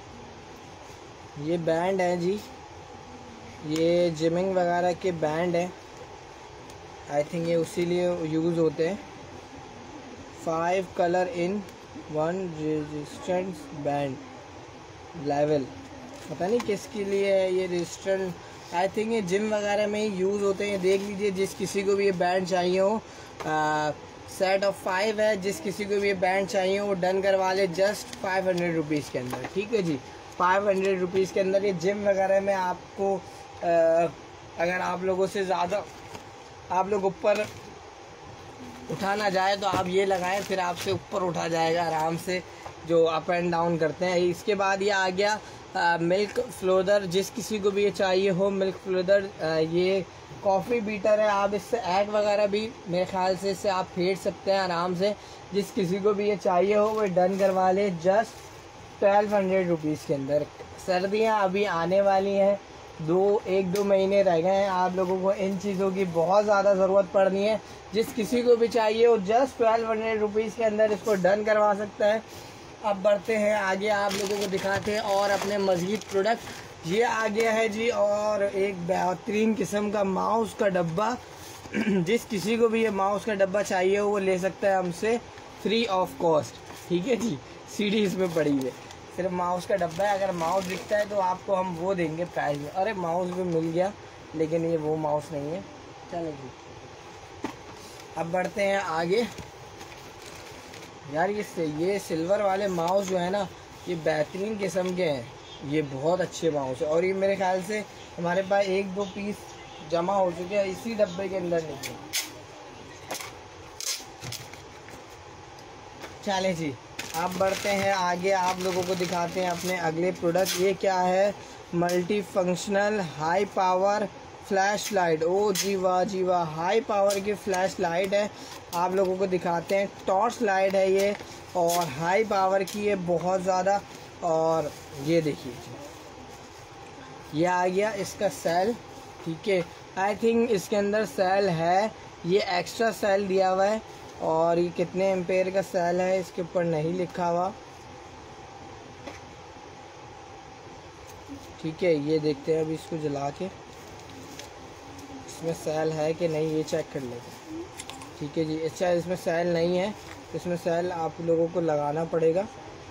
ये बैंड है जी, ये जिमिंग वगैरह के बैंड है। आई थिंक ये उसी लिए यूज़ होते हैं। 5 colour in 1 resistance band level, पता नहीं किसके लिए है ये रेजिस्टेंस। आई थिंक ये जिम वगैरह में ही यूज़ होते हैं। देख लीजिए, जिस किसी को भी ये बैंड चाहिए हो, सेट ऑफ 5 है, जिस किसी को भी ये बैंड चाहिए वो डन करवा ले, जस्ट 500 रुपीज़ के अंदर। ठीक है जी, 500 रुपीज़ के अंदर। ये जिम वगैरह में आपको अगर आप लोगों से ज़्यादा आप लोग ऊपर उठाना जाए तो आप ये लगाएं, फिर आपसे ऊपर उठा जाएगा आराम से, जो अप एंड डाउन करते हैं। इसके बाद ये आ गया मिल्क फ्लोदर, जिस किसी को भी ये चाहिए हो मिल्क फ्लोदर, ये कॉफ़ी बीटर है, आप इससे एग वगैरह भी मेरे ख्याल से इससे आप फेंट सकते हैं आराम से। जिस किसी को भी ये चाहिए हो वो डन करवा ले जस्ट 1200 रुपीज़ के अंदर। सर्दियाँ अभी आने वाली हैं, 1-2 महीने रह गए हैं, आप लोगों को इन चीज़ों की बहुत ज़्यादा ज़रूरत पड़नी है। जिस किसी को भी चाहिए वो जस्ट 1200 रुपीज़ के अंदर इसको डन करवा सकता है। अब बढ़ते हैं आगे, आप लोगों को दिखाते हैं और अपने मज़ीद प्रोडक्ट। ये आ गया है जी और एक बेहतरीन किस्म का माउस का डब्बा। जिस किसी को भी ये माउस का डब्बा चाहिए हो वो ले सकता है हमसे फ्री ऑफ कॉस्ट, ठीक है जी। सीडी इसमें पड़ी हुई है, सिर्फ माउस का डब्बा है। अगर माउस दिखता है तो आपको हम वो देंगे प्राइस में। अरे माउस भी मिल गया, लेकिन ये वो माउस नहीं है। चलो जी, अब बढ़ते हैं आगे। यार ये सिल्वर वाले माउस जो है ना, ये बेहतरीन किस्म के हैं, ये बहुत अच्छे माउस है। और ये मेरे ख्याल से हमारे पास 1-2 पीस जमा हो चुके हैं इसी डब्बे के अंदर नीचे। चले जी, आप बढ़ते हैं आगे, आप लोगों को दिखाते हैं अपने अगले प्रोडक्ट। ये क्या है, multi functional high power flash light. ओ जी वाह जी वाह, हाई पावर की फ्लैश लाइट है। आप लोगों को दिखाते हैं, टॉर्च लाइट है ये और हाई पावर की है बहुत ज़्यादा। और ये देखिए ये आ गया इसका सेल, ठीक है। आई थिंक इसके अंदर सेल है, ये एक्स्ट्रा सेल दिया हुआ है। और ये कितने एम्पेयर का सेल है इसके ऊपर नहीं लिखा हुआ, ठीक है। ये देखते हैं अभी इसको जला के इसमें सेल है कि नहीं, ये चेक कर लेते, ठीक है जी। अच्छा, इसमें सेल नहीं है, इसमें सेल आप लोगों को लगाना पड़ेगा,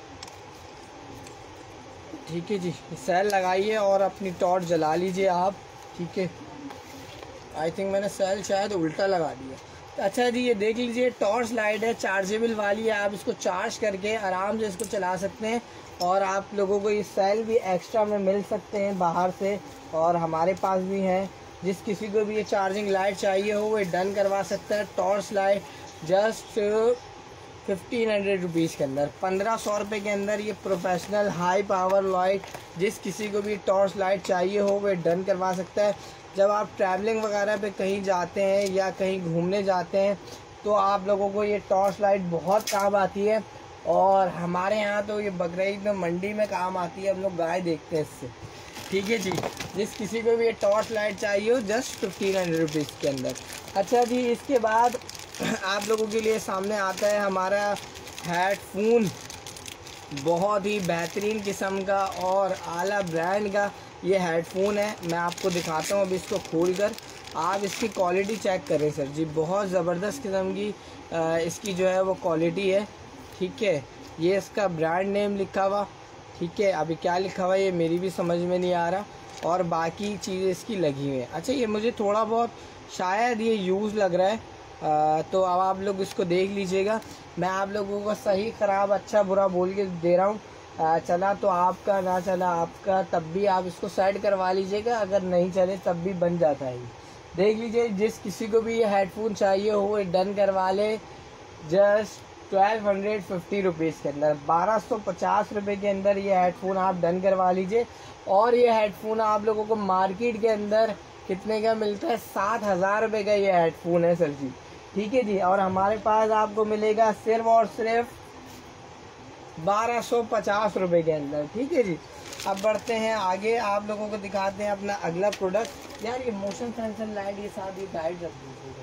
ठीक है जी। सेल लगाइए और अपनी टॉर्च जला लीजिए आप, ठीक है। आई थिंक मैंने सेल शायद उल्टा लगा दिया। अच्छा जी, ये देख लीजिए टॉर्च लाइट है, चार्जेबल वाली है। आप इसको चार्ज करके आराम से इसको चला सकते हैं। और आप लोगों को ये सेल भी एक्स्ट्रा में मिल सकते हैं बाहर से, और हमारे पास भी हैं। जिस किसी को भी ये चार्जिंग लाइट चाहिए हो वो डन करवा सकता है। टॉर्च लाइट जस्ट 1500 रुपीज़ के अंदर, 1500 रुपये के अंदर ये प्रोफेशनल हाई पावर लाइट। जिस किसी को भी टॉर्च लाइट चाहिए हो वो डन करवा सकता है। जब आप ट्रैवलिंग वगैरह पे कहीं जाते हैं या कहीं घूमने जाते हैं तो आप लोगों को ये टॉर्च लाइट बहुत काम आती है। और हमारे यहाँ तो ये बकरीद में मंडी में काम आती है, हम लोग गाय देखते हैं इससे, ठीक है जी। जिस किसी को भी ये टॉर्च लाइट चाहिए हो जस्ट 1500 रुपीज़ के अंदर। अच्छा जी, इसके बाद आप लोगों के लिए सामने आता है हमारा हेडफोन, बहुत ही बेहतरीन किस्म का और आला ब्रांड का ये हेडफोन है। मैं आपको दिखाता हूँ अभी इसको खोलकर, आप इसकी क्वालिटी चेक करें सर जी, बहुत ज़बरदस्त किस्म की इसकी जो है वो क्वालिटी है, ठीक है। ये इसका ब्रांड नेम लिखा हुआ, ठीक है। अभी क्या लिखा हुआ ये मेरी भी समझ में नहीं आ रहा, और बाकी चीज़ें इसकी लगी हुई हैं। अच्छा, ये मुझे थोड़ा बहुत शायद ये यूज़ लग रहा है, तो अब आप लोग इसको देख लीजिएगा। मैं आप लोगों को सही ख़राब अच्छा बुरा बोल के दे रहा हूँ। चला तो आपका, ना चला आपका, तब भी आप इसको सेट करवा लीजिएगा। अगर नहीं चले तब भी बन जाता है। देख लीजिए, जिस किसी को भी ये हेडफोन चाहिए हो वो डन करवा ले जस्ट 1250 रुपीज़ के अंदर, 1250 रुपये के अंदर ये हेडफोन आप डन करवा लीजिए। और ये हेडफोन आप लोगों को मार्केट के अंदर कितने का मिलता है, 7000 रुपये का ये हेडफोन है सर जी, ठीक है जी। और हमारे पास आपको मिलेगा सिर्फ और सिर्फ 1250 रुपये के अंदर, ठीक है जी। अब बढ़ते हैं आगे, आप लोगों को दिखाते हैं अपना अगला प्रोडक्ट। यार ये मोशन सेंसर लाइट ये साथ ही गाइड रख दीजिएगा।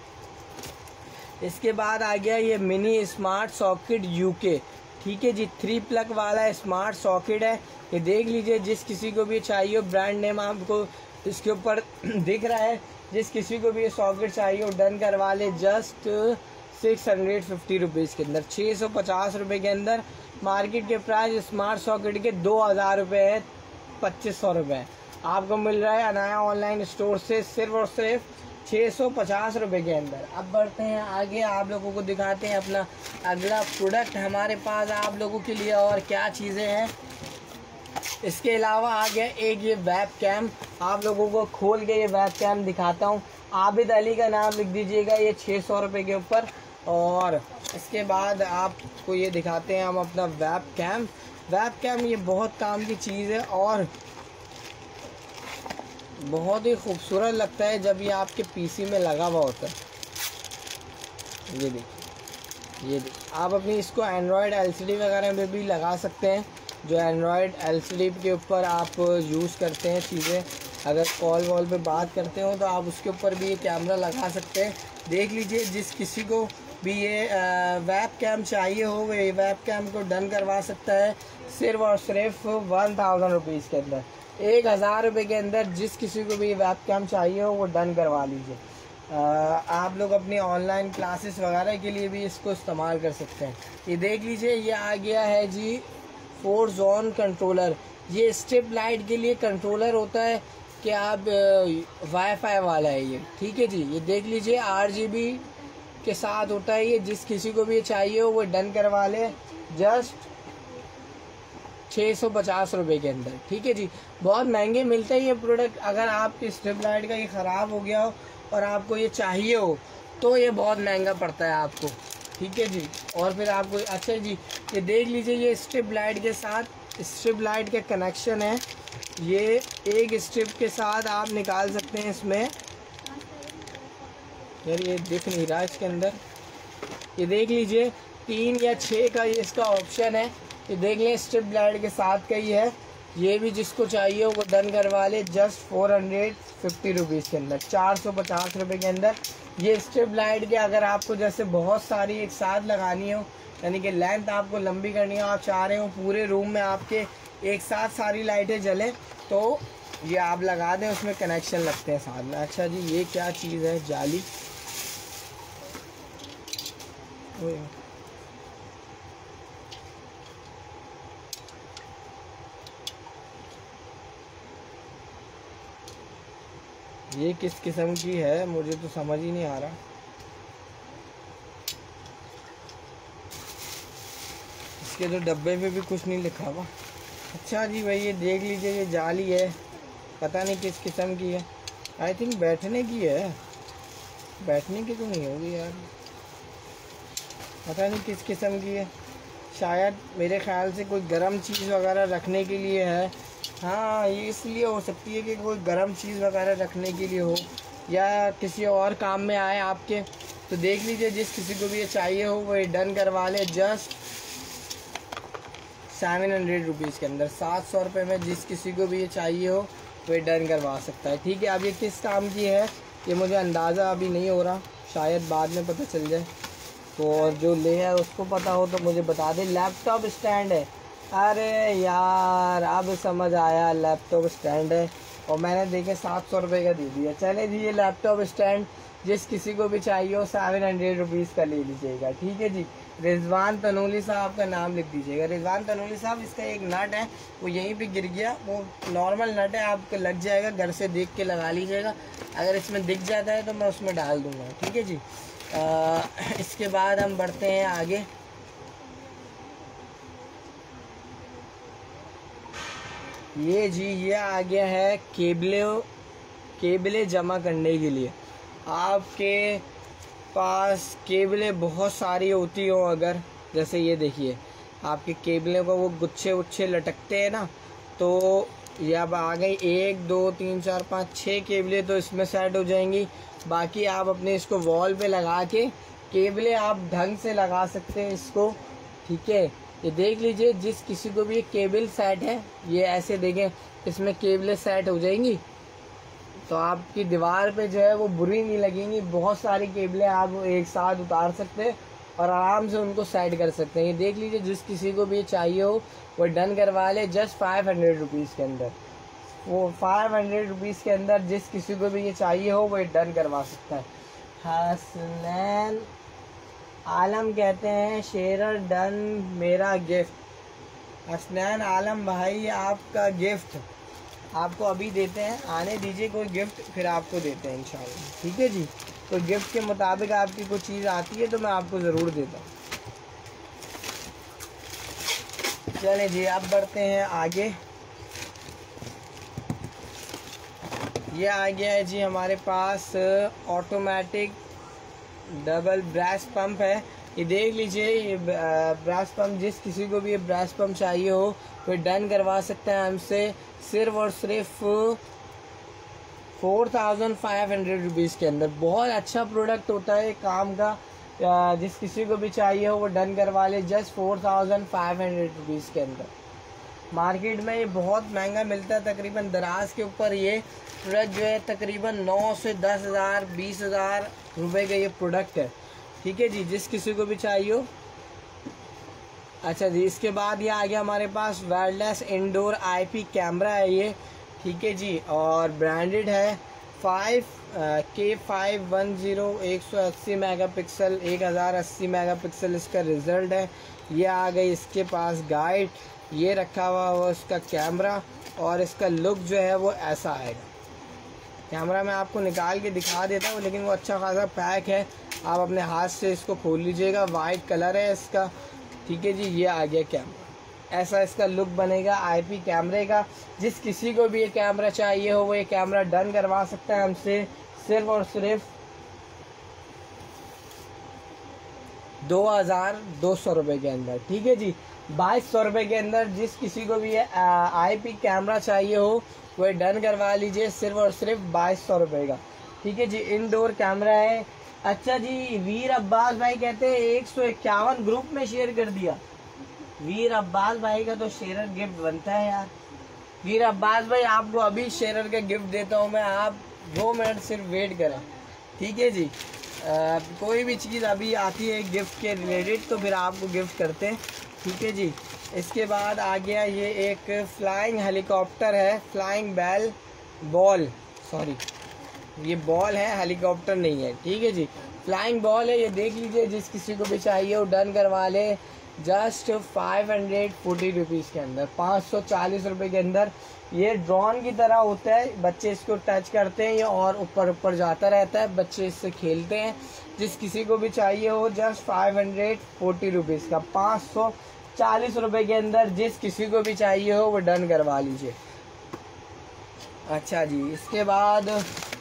इसके बाद आ गया ये मिनी स्मार्ट सॉकेट यूके, ठीक है जी। 3 प्लग वाला स्मार्ट सॉकेट है, ये देख लीजिए। जिस किसी को भी चाहिए, ब्रांड नेम आपको इसके ऊपर दिख रहा है। जिस किसी को भी ये सॉकेट चाहिए वो डन करवा ले जस्ट 650 रुपीज़ के अंदर, 650 रुपये के अंदर। मार्केट के प्राइस स्मार्ट सॉकेट के 2000 रुपये है, 2500 रुपये आपको मिल रहा है अनाया ऑनलाइन स्टोर से सिर्फ और सिर्फ 650 रुपये के अंदर। अब बढ़ते हैं आगे, आप लोगों को दिखाते हैं अपना अगला प्रोडक्ट। हमारे पास आप लोगों के लिए और क्या चीज़ें हैं। इसके अलावा आ गया एक ये वेब कैम, आप लोगों को खोल के ये वेब कैम दिखाता हूँ। आबिद अली का नाम लिख दीजिएगा, ये 600 रुपये के ऊपर। और इसके बाद आपको ये दिखाते हैं हम अपना वेब कैम। वेब कैम ये बहुत काम की चीज़ है और बहुत ही खूबसूरत लगता है जब ये आपके पीसी में लगा हुआ होता है। ये देखिए, ये देखिए, आप अपनी इसको एंड्रॉयड एलसीडी वगैरह में भी लगा सकते हैं। जो एंड्रॉयड एलसीडी के ऊपर आप यूज़ करते हैं चीज़ें, अगर कॉल वॉल पे बात करते हो तो आप उसके ऊपर भी ये कैमरा लगा सकते हैं। देख लीजिए, जिस किसी को भी ये वेब कैम चाहिए हो वो ये वेब कैम को डन करवा सकता है सिर्फ और सिर्फ 1000 रुपीज़ के अंदर। 1000 रुपये के अंदर जिस किसी को भी वेब कैम चाहिए हो वो डन करवा लीजिए। आप लोग अपनी ऑनलाइन क्लासेस वगैरह के लिए भी इसको इस्तेमाल कर सकते हैं। ये देख लीजिए, ये आ गया है जी 4 जोन कंट्रोलर। ये स्ट्रिप लाइट के लिए कंट्रोलर होता है कि आप वाईफाई वाला है ये, ठीक है जी। ये देख लीजिए, RGB के साथ होता है ये। जिस किसी को भी ये चाहिए हो वो डन करवा ले जस्ट 650 रुपये के अंदर, ठीक है जी। बहुत महंगे मिलते हैं ये प्रोडक्ट। अगर आपकी स्ट्रिप लाइट का ये ख़राब हो गया हो और आपको ये चाहिए हो तो ये बहुत महंगा पड़ता है आपको, ठीक है जी। और फिर आपको अच्छा जी, ये देख लीजिए, ये स्ट्रिप लाइट के साथ स्ट्रिप लाइट का कनेक्शन है। ये एक स्ट्रिप के साथ आप निकाल सकते हैं इसमें। यार ये दिख नहीं रहा इसके अंदर। ये देख लीजिए, 3 या 6 का ये इसका ऑप्शन है। ये देख लें, स्ट्रिप लाइट के साथ का ही है। ये भी जिसको चाहिए हो वो डन करवा ले जस्ट 450 रुपीज़ के अंदर, 450 रुपये के अंदर। ये स्ट्रिप लाइट के अगर आपको जैसे बहुत सारी एक साथ लगानी हो, यानी कि लेंथ आपको लंबी करनी हो, आप चाह रहे हो पूरे रूम में आपके एक साथ सारी लाइटें जलें, तो ये आप लगा दें, उसमें कनेक्शन लगते हैं साथ में। अच्छा जी, ये क्या चीज़ है? जाली। ये किस किस्म की है मुझे तो समझ ही नहीं आ रहा। इसके तो डब्बे पे भी कुछ नहीं लिखा हुआ। अच्छा जी भाई, ये देख लीजिए, ये जाली है, पता नहीं किस किस्म की है। आई थिंक बैठने की है, बैठने की तो नहीं होगी यार, पता नहीं किस किस्म की है। शायद मेरे ख्याल से कोई गर्म चीज़ वगैरह रखने के लिए है। हाँ, ये इसलिए हो सकती है कि कोई गर्म चीज़ वगैरह रखने के लिए हो या किसी और काम में आए आपके। तो देख लीजिए, जिस किसी को भी ये चाहिए हो वो डन करवा ले जस्ट 700 रुपीज़ के अंदर। 700 रुपये में जिस किसी को भी ये चाहिए हो वो डन करवा सकता है, ठीक है। अब ये किस काम की है ये मुझे अंदाज़ा अभी नहीं हो रहा, शायद बाद में पता चल जाए। तो और जो ले है उसको पता हो तो मुझे बता दे। लैपटॉप स्टैंड है। अरे यार, अब समझ आया, लैपटॉप स्टैंड है और मैंने देखे 700 रुपये का दे दिया। चले जी, ये लैपटॉप स्टैंड जिस किसी को भी चाहिए हो 700 रुपीज़ का ले लीजिएगा, ठीक है जी। रिजवान तनूली साहब का नाम लिख दीजिएगा। रिजवान तनूली साहब, इसका एक नट है वो यहीं पे गिर गया, वो नॉर्मल नट है, आपको लग जाएगा, घर से देख के लगा लीजिएगा। अगर इसमें दिख जाता है तो मैं उसमें डाल दूँगा, ठीक है जी। इसके बाद हम बढ़ते हैं आगे। ये जी, ये आ गया है केबलें जमा करने के लिए। आपके पास केबलें बहुत सारी होती हो, अगर जैसे ये देखिए, आपके केबलें को वो गुच्छे उच्छे लटकते हैं ना, तो ये अब आ गई 1 2 3 4 5 6 केबलें तो इसमें सेट हो जाएंगी। बाकी आप अपने इसको वॉल पे लगा के केबलें आप ढंग से लगा सकते हैं इसको, ठीक है। ये देख लीजिए, जिस किसी को भी ये केबल सेट है, ये ऐसे देखें, इसमें केबलें सेट हो जाएंगी तो आपकी दीवार पे जो है वो बुरी नहीं लगेंगी। बहुत सारी केबलें आप एक साथ उतार सकते हैं और आराम से उनको सेट कर सकते हैं। ये देख लीजिए, जिस किसी को भी चाहिए हो वो डन करवा ले जस्ट 500 रुपीज़ के अंदर। वो 500 रुपीज़ के अंदर जिस किसी को भी ये चाहिए हो वो डन करवा सकता है। हसनैन आलम कहते हैं, शेरर डन मेरा गिफ्ट। हसनैन आलम भाई, आपका गिफ्ट आपको अभी देते हैं, आने दीजिए कोई गिफ्ट, फिर आपको देते हैं इंशाल्लाह, ठीक है जी। तो गिफ्ट के मुताबिक आपकी कोई चीज़ आती है तो मैं आपको ज़रूर देता हूँ। चलें जी, अब बढ़ते हैं आगे। ये आ गया है जी हमारे पास ऑटोमेटिक डबल ब्रश पंप है। ये देख लीजिए, ये ब्रश पंप जिस किसी को भी ये ब्रश पंप चाहिए हो वो डन करवा सकते हैं हमसे सिर्फ और सिर्फ 4500 रुपीज़ के अंदर। बहुत अच्छा प्रोडक्ट होता है काम का, जिस किसी को भी चाहिए हो वो डन करवा ले, जस्ट 4500 रुपीज़ के अंदर। मार्केट में ये बहुत महंगा मिलता है, तकरीबन दराज के ऊपर ये प्रोडक्ट जो है तकरीबन 9 से 10,000 20,000 रुपये का ये प्रोडक्ट है। ठीक है जी, जिस किसी को भी चाहिए हो। अच्छा जी, इसके बाद ये आ गया हमारे पास वायरलेस इंडोर आईपी कैमरा है ये। ठीक है जी, और ब्रांडेड है 5K510 180 मेगापिक्सल 1080 मेगापिक्सल इसका रिज़ल्ट है। ये आ गई इसके पास गाइड, ये रखा हुआ उसका कैमरा, और इसका लुक जो है वो ऐसा आएगा। कैमरा मैं आपको निकाल के दिखा देता हूँ, लेकिन वो अच्छा खासा पैक है, आप अपने हाथ से इसको खोल लीजिएगा। वाइट कलर है इसका। ठीक है जी, ये आ गया कैमरा, ऐसा इसका लुक बनेगा आईपी कैमरे का। जिस किसी को भी ये कैमरा चाहिए हो वो ये कैमरा डन करवा सकता है हमसे, सिर्फ और सिर्फ 2200 रुपये के अंदर। ठीक है जी, 2200 रुपये के अंदर जिस किसी को भी ये आईपी कैमरा चाहिए हो वो डन करवा लीजिए, सिर्फ और सिर्फ 2200 रुपये का। ठीक है जी, इनडोर कैमरा है। अच्छा जी, वीर अब्बास भाई कहते हैं 151 ग्रुप में शेयर कर दिया। वीर अब्बास भाई का तो शेयर गिफ्ट बनता है यार। वीर अब्बास भाई आपको अभी शेयर का गिफ्ट देता हूँ मैं, आप 2 मिनट सिर्फ वेट करें। ठीक है जी, कोई भी चीज़ अभी आती है गिफ्ट के रिलेटेड तो फिर आपको गिफ्ट करते हैं। ठीक है जी, इसके बाद आ गया ये एक फ्लाइंग हेलीकॉप्टर है, फ्लाइंग बैल बॉल, सॉरी ये बॉल है, हेलीकॉप्टर नहीं है। ठीक है जी, फ्लाइंग बॉल है, ये देख लीजिए, जिस किसी को भी चाहिए वो डन करवा ले, जस्ट 540 रुपीज़ के अंदर, 540 रुपये के अंदर। ये ड्रोन की तरह होता है, बच्चे इसको टच करते हैं ये और ऊपर ऊपर जाता रहता है, बच्चे इससे खेलते हैं। जिस किसी को भी चाहिए हो जस्ट 540 रुपीज़ का, 540 रुपये के अंदर जिस किसी को भी चाहिए हो वो डन करवा लीजिए। अच्छा जी, इसके बाद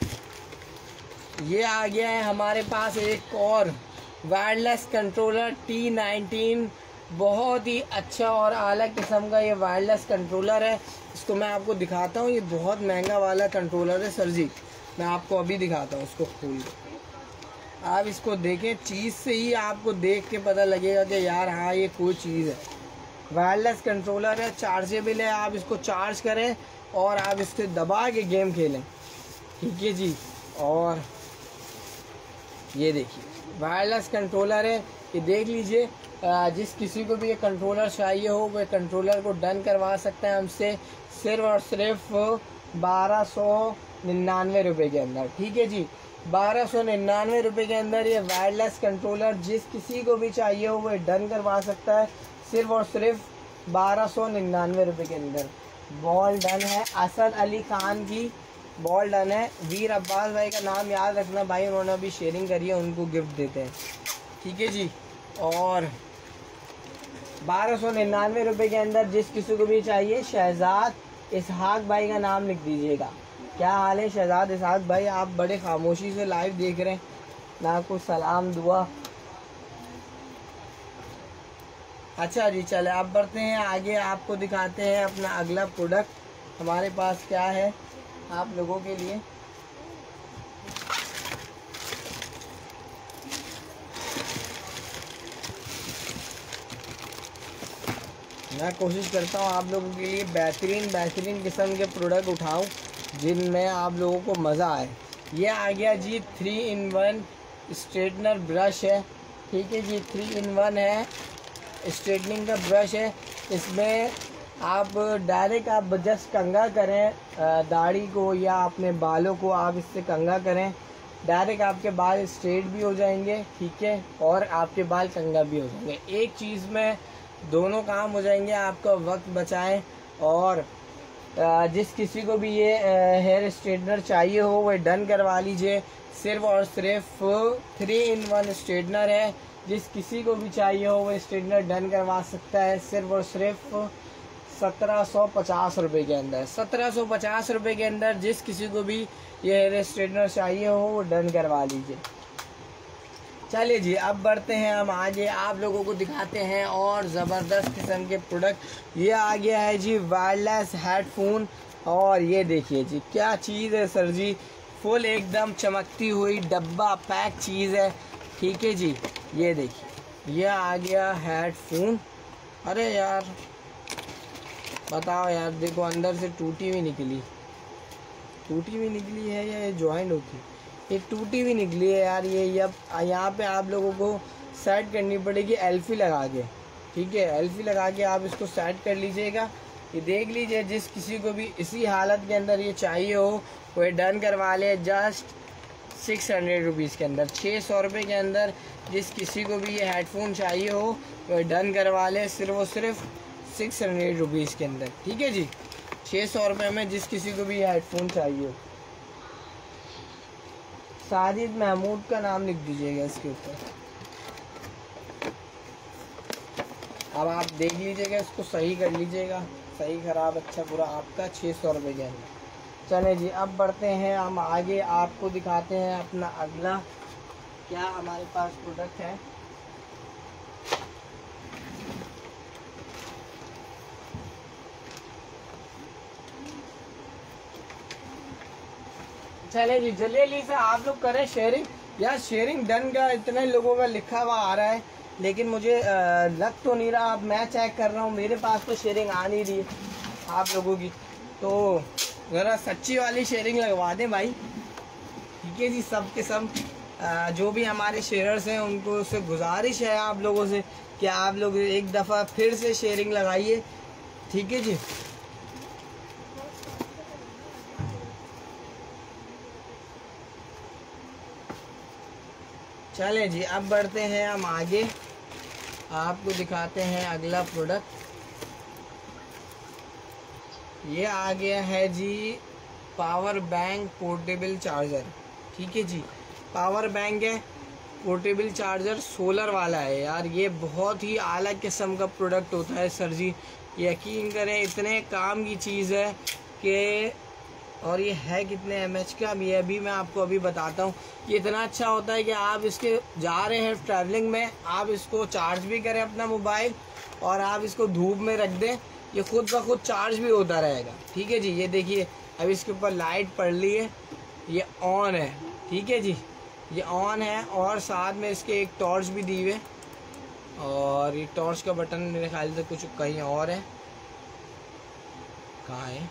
ये आ गया है हमारे पास एक और वायरलेस कंट्रोलर T19, बहुत ही अच्छा और आला किस्म का ये वायरलेस कंट्रोलर है। इसको मैं आपको दिखाता हूँ, ये बहुत महंगा वाला कंट्रोलर है सर जी, मैं आपको अभी दिखाता हूँ इसको खोल के। आप इसको देखें, चीज़ से ही आपको देख के पता लगेगा कि यार हाँ ये कोई चीज़ है। वायरलेस कंट्रोलर है, चार्जेबल है, आप इसको चार्ज करें और आप इससे दबा के गेम खेलें। ठीक है जी, और ये देखिए वायरलेस कंट्रोलर है, ये देख लीजिए। जिस किसी को भी ये कंट्रोलर चाहिए हो वो कंट्रोलर को डन करवा सकते हैं हमसे, सिर्फ और सिर्फ 1299 रुपये के अंदर। ठीक है जी, 1299 रुपये के अंदर ये वायरलेस कंट्रोलर जिस किसी को भी चाहिए हो वो डन करवा सकता है, सिर्फ और सिर्फ 1299 रुपये के अंदर। बॉल डन है, असद अली खान की बॉल डन है। वीर अब्बास भाई का नाम याद रखना भाई, उन्होंने अभी शेयरिंग करी है, उनको गिफ्ट देते हैं। ठीक है जी, और 1299 रुपये के अंदर जिस किसी को भी चाहिए, शहजाद इसहाक भाई का नाम लिख दीजिएगा। क्या हाल है शहजाद इसहाक भाई, आप बड़े खामोशी से लाइव देख रहे हैं, ना कुछ सलाम दुआ। अच्छा जी, चले अब बढ़ते हैं आगे, आपको दिखाते हैं अपना अगला प्रोडक्ट हमारे पास क्या है आप लोगों के लिए। मैं कोशिश करता हूँ आप लोगों के लिए बेहतरीन किस्म के प्रोडक्ट उठाऊँ जिनमें आप लोगों को मज़ा आए। ये आ गया जी 3-in-1 स्ट्रेटनर ब्रश है। ठीक है जी, 3-in-1 है, स्ट्रेटनिंग का ब्रश है। इसमें आप डायरेक्ट आप जस्ट कंघा करें दाढ़ी को या अपने बालों को, आप इससे कंघा करें, डायरेक्ट आपके बाल स्ट्रेट भी हो जाएंगे। ठीक है, और आपके बाल कंघा भी हो जाएंगे, एक चीज़ में दोनों काम हो जाएंगे, आपका वक्त बचाएं। और जिस किसी को भी ये हेयर स्ट्रेटनर चाहिए हो वो डन करवा लीजिए, सिर्फ और सिर्फ 3-in-1 स्ट्रेटनर है, जिस किसी को भी चाहिए हो वो स्ट्रेटनर डन करवा सकता है, सिर्फ और सिर्फ 1750 रुपये के अंदर। 1750 रुपये के अंदर जिस किसी को भी ये हेयर स्ट्रेटनर चाहिए हो वो डन करवा लीजिए। चलिए जी, अब बढ़ते हैं हम आगे, आप लोगों को दिखाते हैं और ज़बरदस्त किस्म के प्रोडक्ट। ये आ गया है जी वायरलेस हेडफोन और ये देखिए जी क्या चीज़ है सर जी, फुल एकदम चमकती हुई डब्बा पैक चीज़ है। ठीक है जी, ये देखिए ये आ गया हेडफोन। अरे यार बताओ यार, देखो अंदर से टूटी हुई निकली है या ये जॉइंट होती, ये टूटी हुई निकली है यार। ये अब यहाँ पे आप लोगों को सेट करनी पड़ेगी एल्फी लगा के। ठीक है, एल्फी लगा के आप इसको सेट कर लीजिएगा। ये देख लीजिए, जिस किसी को भी इसी हालत के अंदर ये चाहिए हो वो डन करवा ले जस्ट 600 रुपीज़ के अंदर, 600 रुपये के अंदर जिस किसी को भी ये हेडफोन चाहिए हो वो डन करवा ले, सिर्फ और सिर्फ 600 रुपीज़ के अंदर। ठीक है जी, 600 रुपये में जिस किसी को भी ये हेडफोन चाहिए हो। साजिद महमूद का नाम लिख दीजिएगा इसके ऊपर। अब आप देख लीजिएगा, इसको सही कर लीजिएगा, सही खराब अच्छा बुरा आपका 600 रुपये के अंदर। चले जी, अब बढ़ते हैं हम आगे, आपको दिखाते हैं अपना अगला क्या हमारे पास प्रोडक्ट है। चले जी, जल्दी से आप लोग करें शेयरिंग। यार शेयरिंग डन का इतने लोगों का लिखा हुआ आ रहा है, लेकिन मुझे लग तो नहीं रहा। अब मैं चेक कर रहा हूँ, मेरे पास तो शेयरिंग आ नहीं रही है आप लोगों की, तो ज़रा सच्ची वाली शेयरिंग लगवा दें भाई। ठीक है जी, सब के सब जो भी हमारे शेयर्स हैं उनको से गुजारिश है आप लोगों से कि आप लोग एक दफ़ा फिर से शेयरिंग लगाइए। ठीक है जी, चलें जी, अब बढ़ते हैं हम आगे, आपको दिखाते हैं अगला प्रोडक्ट। ये आ गया है जी पावर बैंक पोर्टेबल चार्जर। ठीक है जी, पावर बैंक है, पोर्टेबल चार्जर सोलर वाला है। यार ये बहुत ही आला किस्म का प्रोडक्ट होता है सर जी, यकीन करें इतने काम की चीज़ है कि, और ये है कितने mAh का ये अभी मैं आपको अभी बताता हूँ। ये इतना अच्छा होता है कि आप इसके जा रहे हैं ट्रैवलिंग में, आप इसको चार्ज भी करें अपना मोबाइल और आप इसको धूप में रख दें, ये खुद ब खुद चार्ज भी होता रहेगा। ठीक है जी, ये देखिए अब इसके ऊपर लाइट पड़ रही है, ये ऑन है। ठीक है जी, ये ऑन है और साथ में इसके एक टॉर्च भी दी हुए, और ये टॉर्च का बटन मेरे ख्याल से कुछ कहीं और है, कहाँ है?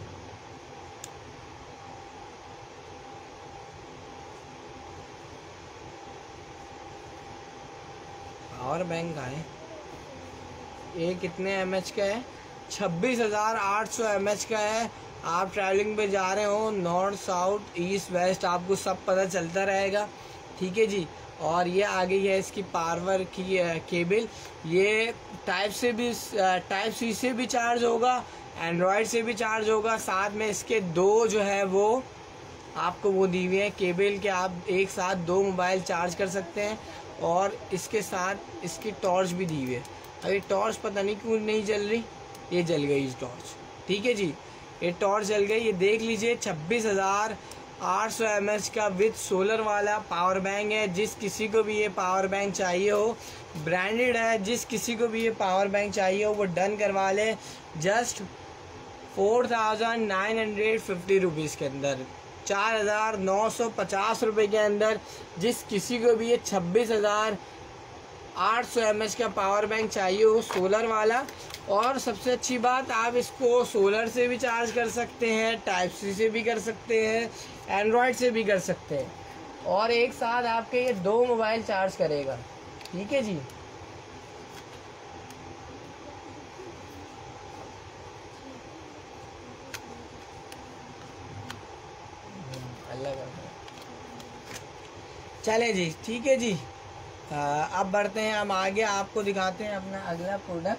पावर बैंक कहाँ है? ये कितने mAh का है? 26,800 mAh का है। आप ट्रैवलिंग पे जा रहे हो, नॉर्थ साउथ ईस्ट वेस्ट आपको सब पता चलता रहेगा। ठीक है जी, और ये आ गई है इसकी पावर की केबल। ये टाइप सी से भी चार्ज होगा, एंड्रॉयड से भी चार्ज होगा। साथ में इसके दो जो है वो आपको वो दी हुई है केबल के, आप एक साथ 2 मोबाइल चार्ज कर सकते हैं। और इसके साथ इसकी टॉर्च भी दी हुई है। अभी टॉर्च पता नहीं क्यों नहीं जल रही, ये जल गई इस टॉर्च। ठीक है जी, ये टॉर्च जल गई। ये देख लीजिए 26,800 mAh का विद सोलर वाला पावर बैंक है। जिस किसी को भी ये पावर बैंक चाहिए हो, ब्रांडेड है, जिस किसी को भी ये पावर बैंक चाहिए हो वो डन करवा ले जस्ट 4,950 रुपीज़ के अंदर, 4,950 रुपये के अंदर। जिस किसी को भी ये 26,800 mAh का पावर बैंक चाहिए हो सोलर वाला, और सबसे अच्छी बात आप इसको सोलर से भी चार्ज कर सकते हैं, टाइप सी से भी कर सकते हैं, एंड्रॉयड से भी कर सकते हैं, और एक साथ आपके ये 2 मोबाइल चार्ज करेगा। ठीक है जी, चले जी, ठीक है जी। अब बढ़ते हैं हम आगे, आपको दिखाते हैं अपना अगला प्रोडक्ट।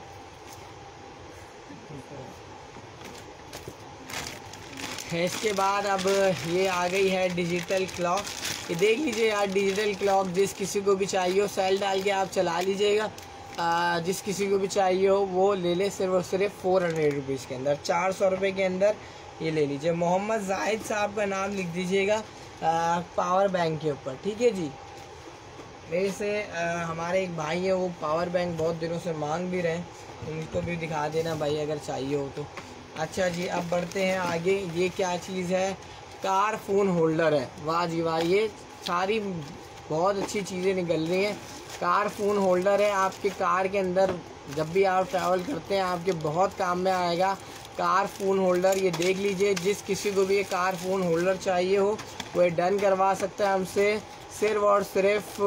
इसके बाद अब ये आ गई है डिजिटल क्लॉक। ये देख लीजिए यार, डिजिटल क्लॉक जिस किसी को भी चाहिए हो सेल डाल के आप चला लीजिएगा। जिस किसी को भी चाहिए हो वो ले ले, सिर्फ और सिर्फ 400 रुपीज़ के अंदर, 400 रुपये के अंदर ये ले लीजिए। मोहम्मद जाहिद साहब का नाम लिख दीजिएगा पावर बैंक के ऊपर। ठीक है जी, मेरे से हमारे एक भाई है, वो पावर बैंक बहुत दिनों से मांग भी रहे हैं, उनको भी दिखा देना भाई अगर चाहिए हो तो। अच्छा जी, अब बढ़ते हैं आगे। ये क्या चीज़ है? कार फ़ोन होल्डर है। वाह जी वाह, ये सारी बहुत अच्छी चीज़ें निकल रही हैं। कार फ़ोन होल्डर है, आपके कार के अंदर जब भी आप ट्रैवल करते हैं आपके बहुत काम में आएगा कार फ़ोन होल्डर। ये देख लीजिए, जिस किसी को भी ये कार फ़ोन होल्डर चाहिए हो वो ये डन करवा सकता है हमसे, सिर्फ और सिर्फ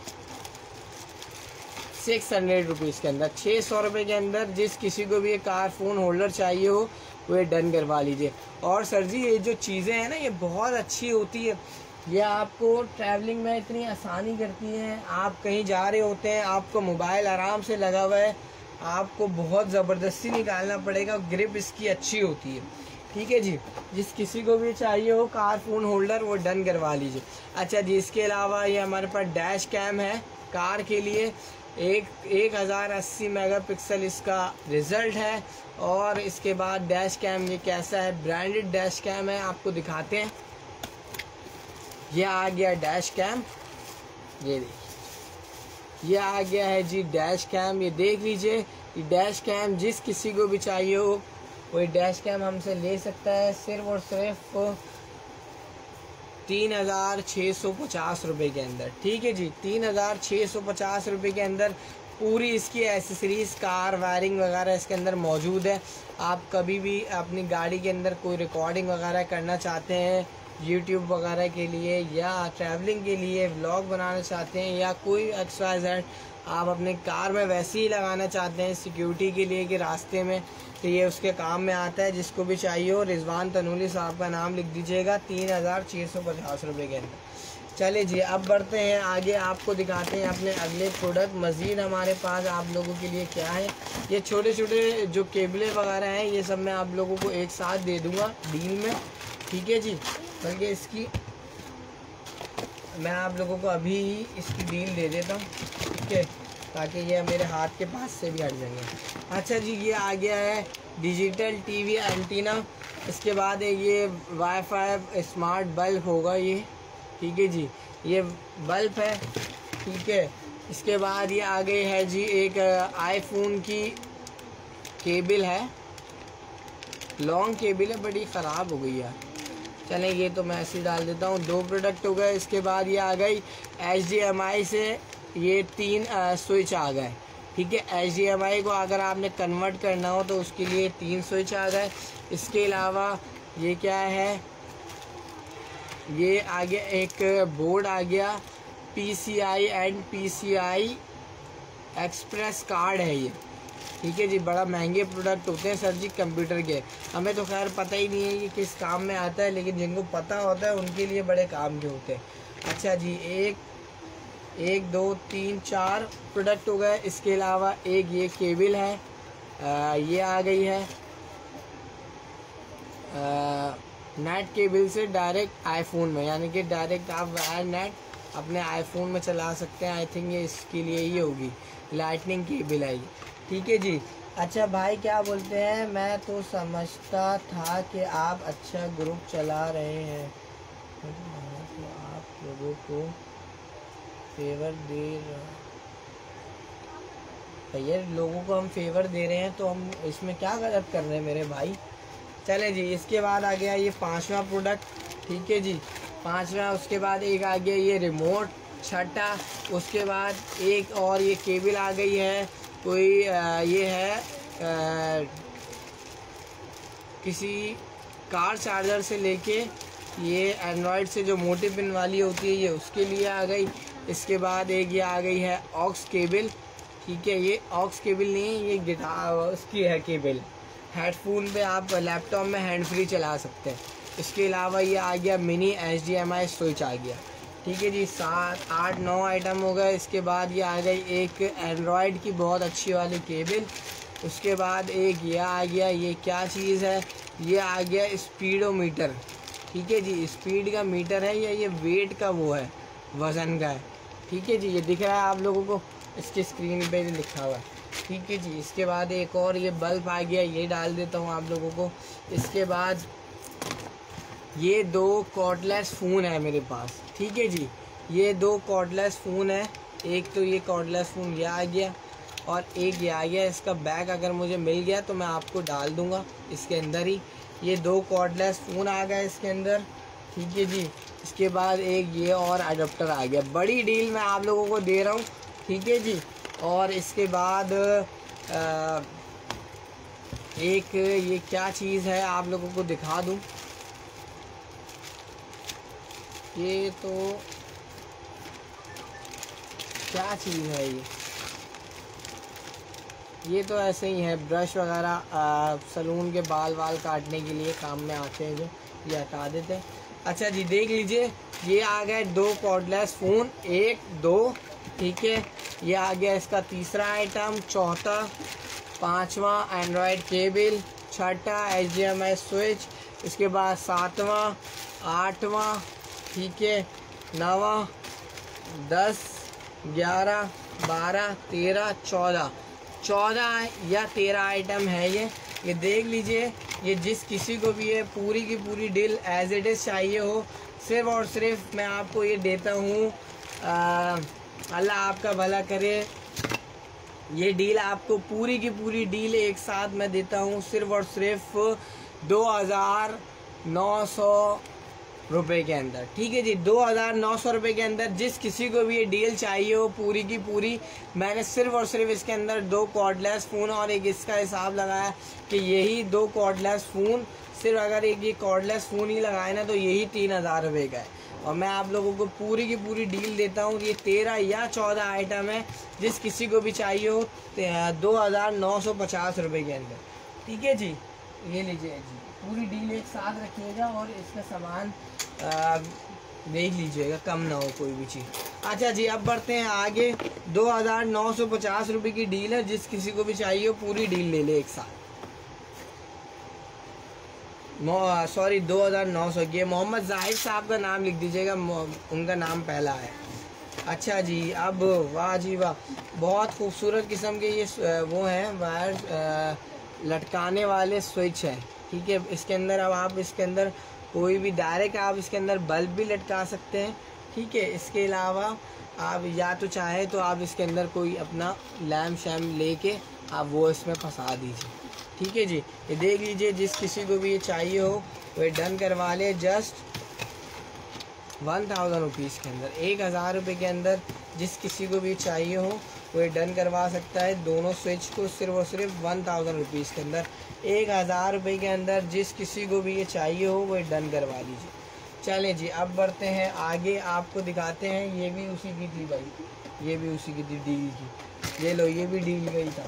600 रुपीज़ के अंदर, 600 रुपये के अंदर जिस किसी को भी ये कार फ़ोन होल्डर चाहिए हो वो ये डन करवा लीजिए। और सर जी, ये जो चीज़ें हैं ना ये बहुत अच्छी होती है, ये आपको ट्रैवलिंग में इतनी आसानी करती हैं। आप कहीं जा रहे होते हैं, आपको मोबाइल आराम से लगा हुआ है, आपको बहुत ज़बरदस्ती निकालना पड़ेगा, ग्रिप इसकी अच्छी होती है। ठीक है जी, जिस किसी को भी चाहिए हो कार फ़ोन होल्डर वो डन करवा लीजिए। अच्छा जी, इसके अलावा ये हमारे पास डैश कैम है कार के लिए, 1080 मेगापिक्सल इसका रिज़ल्ट है। और इसके बाद डैश कैम ये कैसा है, ब्रांडेड डैश कैम है, आपको दिखाते हैं। ये आ गया डैश कैम, ये देखिए ये आ गया है जी डैश कैम। ये देख लीजिए, ये डैश कैम जिस किसी को भी चाहिए हो वो डैश कैम हमसे ले सकता है, सिर्फ और सिर्फ 3650 रुपये के अंदर। ठीक है जी, 3650 रुपये के अंदर पूरी इसकी एसेसरीज़, कार वायरिंग वगैरह इसके अंदर मौजूद है। आप कभी भी अपनी गाड़ी के अंदर कोई रिकॉर्डिंग वगैरह करना चाहते हैं यूट्यूब वगैरह के लिए, या ट्रैवलिंग के लिए व्लॉग बनाना चाहते हैं, या कोई XYZ आप अपने कार में वैसे ही लगाना चाहते हैं सिक्योरिटी के लिए कि रास्ते में, तो ये उसके काम में आता है। जिसको भी चाहिए हो रिजवान तनूली साहब का नाम लिख दीजिएगा, 3650 रुपये के अंदर। चले जी, अब बढ़ते हैं आगे, आपको दिखाते हैं अपने अगले प्रोडक्ट। मज़ीद हमारे पास आप लोगों के लिए क्या है, ये छोटे छोटे जो केबलें वगैरह हैं ये सब मैं आप लोगों को एक साथ दे दूँगा डील में। ठीक है जी, बल्कि इसकी मैं आप लोगों को अभी ही इसकी डील दे देता हूँ, ठीक है, ताकि ये मेरे हाथ के पास से भी हट जाएंगे। अच्छा जी, ये आ गया है डिजिटल टीवी एंटीना। इसके बाद ये वाईफाई स्मार्ट बल्ब होगा ये। ठीक है जी, ये बल्ब है। ठीक है, इसके बाद ये आ गई है जी एक आईफोन की केबल है, लॉन्ग केबल है, बड़ी ख़राब हो गई यार। चलें, ये तो मैं ऐसे ही डाल देता हूँ। 2 प्रोडक्ट हो गए। इसके बाद ये आ गई HDMI से ये 3 स्विच आ गए। ठीक है, HDMI को अगर आपने कन्वर्ट करना हो तो उसके लिए 3 स्विच आ गए। इसके अलावा ये क्या है, ये आ गया एक बोर्ड आ गया, PCI and PCI express card है ये। ठीक है जी, बड़ा महंगे प्रोडक्ट होते हैं सर जी कंप्यूटर के, हमें तो खैर पता ही नहीं है कि किस काम में आता है, लेकिन जिनको पता होता है उनके लिए बड़े काम के होते हैं। अच्छा जी, एक 2 3 4 प्रोडक्ट हो गए। इसके अलावा एक ये केबल है, ये आ गई है नेट केबल से डायरेक्ट आईफोन में, यानी कि डायरेक्ट आप वायर नेट अपने आईफोन में चला सकते हैं। आई थिंक ये इसके लिए ही होगी, लाइटनिंग केबल है ये। ठीक है जी। अच्छा भाई क्या बोलते हैं, मैं तो समझता था कि आप अच्छा ग्रुप चला रहे हैं, तो आप लोगों को फेवर दे भैया, लोगों को हम फेवर दे रहे हैं तो हम इसमें क्या गलत कर रहे हैं मेरे भाई। चले जी, इसके बाद आ गया ये 5वां प्रोडक्ट। ठीक है जी, 5वां। उसके बाद एक आ गया ये रिमोट, 6ठा। उसके बाद एक और ये केबल आ गई है, कोई ये है किसी कार चार्जर से लेके ये एंड्रॉयड से जो मोटी पिन वाली होती है ये उसके लिए आ गई। इसके बाद एक ये आ गई है ऑक्स केबल। ठीक है, ये ऑक्स केबल नहीं है, ये गिटार उसकी है केबल, हेडफोन पे आप लैपटॉप में हैंड फ्री चला सकते हैं। इसके अलावा ये आ गया मिनी HDMI स्विच आ गया। ठीक है जी, 7 8 9 आइटम हो गए। इसके बाद ये आ गई एक एंड्रॉयड की बहुत अच्छी वाली केबल। उसके बाद एक ये आ गया, ये क्या चीज़ है, ये आ गया स्पीडोमीटर। ठीक है जी, स्पीड का मीटर है, ये वेट का वो है, वज़न का है। ठीक है जी, ये दिख रहा है आप लोगों को, इसकी स्क्रीन पे लिखा हुआ है। ठीक है जी, इसके बाद एक और ये बल्ब आ गया, ये डाल देता हूँ आप लोगों को। इसके बाद ये 2 कॉर्डलेस फ़ोन है मेरे पास। ठीक है जी, ये 2 कॉर्डलेस फ़ोन है। एक तो ये कॉर्डलेस फ़ोन ये आ गया, और एक ये आ गया इसका बैग। अगर मुझे मिल गया तो मैं आपको डाल दूंगा इसके अंदर ही। ये 2 कॉर्डलेस फ़ोन आ गया इसके अंदर, ठीक है जी। इसके बाद एक ये और अडोप्टर आ गया। बड़ी डील मैं आप लोगों को दे रहा हूँ, ठीक है जी। और इसके बाद एक ये क्या चीज़ है आप लोगों को दिखा दूँ। ये तो क्या चीज़ है ये तो ऐसे ही है, ब्रश वगैरह सलून के बाल काटने के लिए काम में आते हैं, जो ये हटा देते हैं। अच्छा जी, देख लीजिए ये आ गए 2 कॉर्डलेस फ़ोन, 1 2, ठीक है। ये आ गया इसका तीसरा आइटम, चौथा, 5वां एंड्रॉयड केबल, 6ठा HDMI स्विच, इसके बाद 7वां, 8वां, ठीक है, 9वां, 10, 11, 12, 13, 14 या 13 आइटम है ये देख लीजिए। ये जिस किसी को भी ये पूरी की पूरी डील एज इट इज़ चाहिए हो, सिर्फ और सिर्फ मैं आपको ये देता हूँ, अल्लाह आपका भला करे। ये डील आपको पूरी की पूरी डील एक साथ मैं देता हूँ सिर्फ और सिर्फ 2,900 रुपये के अंदर, ठीक है जी। 2,900 रुपये के अंदर जिस किसी को भी ये डील चाहिए हो पूरी की पूरी, मैंने सिर्फ और सिर्फ इसके अंदर 2 कॉर्डलेस फ़ोन और एक इसका हिसाब लगाया कि यही 2 कॉर्डलेस फ़ोन, सिर्फ अगर एक ये कॉर्डलेस फ़ोन ही लगाए ना तो यही 3,000 रुपये का है। और मैं आप लोगों को पूरी की पूरी डील देता हूँ। ये 13 या 14 आइटम है, जिस किसी को भी चाहिए हो 2,950 रुपये के अंदर, ठीक है जी। ये लीजिए जी, पूरी डील एक साथ रखिएगा और इसका सामान देख लीजिएगा, कम ना हो कोई भी चीज़। अच्छा जी, अब बढ़ते हैं आगे। 2,950 रुपये की डील है, जिस किसी को भी चाहिए हो पूरी डील ले ले एक साथ। सॉरी 2,900, ये मोहम्मद जाहिद साहब का नाम लिख दीजिएगा, उनका नाम पहला है। अच्छा जी, अब वाह जी वाह, बहुत खूबसूरत किस्म के ये वो हैं वायर लटकाने वाले स्विच हैं, ठीक है। इसके अंदर अब आप इसके अंदर कोई भी डायरेक्ट आप इसके अंदर बल्ब भी लटका सकते हैं, ठीक है। इसके अलावा आप या तो चाहे तो आप इसके अंदर कोई अपना लैम्प शैम्प लेके आप वो इसमें फंसा दीजिए, ठीक है जी। ये देख लीजिए, जिस किसी को भी ये चाहिए हो वो डन करवा ले जस्ट 1,000 रुपीज़ के अंदर, 1,000 रुपये के अंदर जिस किसी को भी चाहिए हो वो डन करवा सकता है। दोनों स्विच को सिर्फ और सिर्फ 1,000 रुपीज़ के अंदर, 1,000 रुपये के अंदर जिस किसी को भी ये चाहिए हो वो डन करवा दीजिए। चलें जी, अब बढ़ते हैं आगे, आपको दिखाते हैं। ये भी उसी की थी भाई, ये भी उसी की थी डील की। ये लो, ये भी डील गई था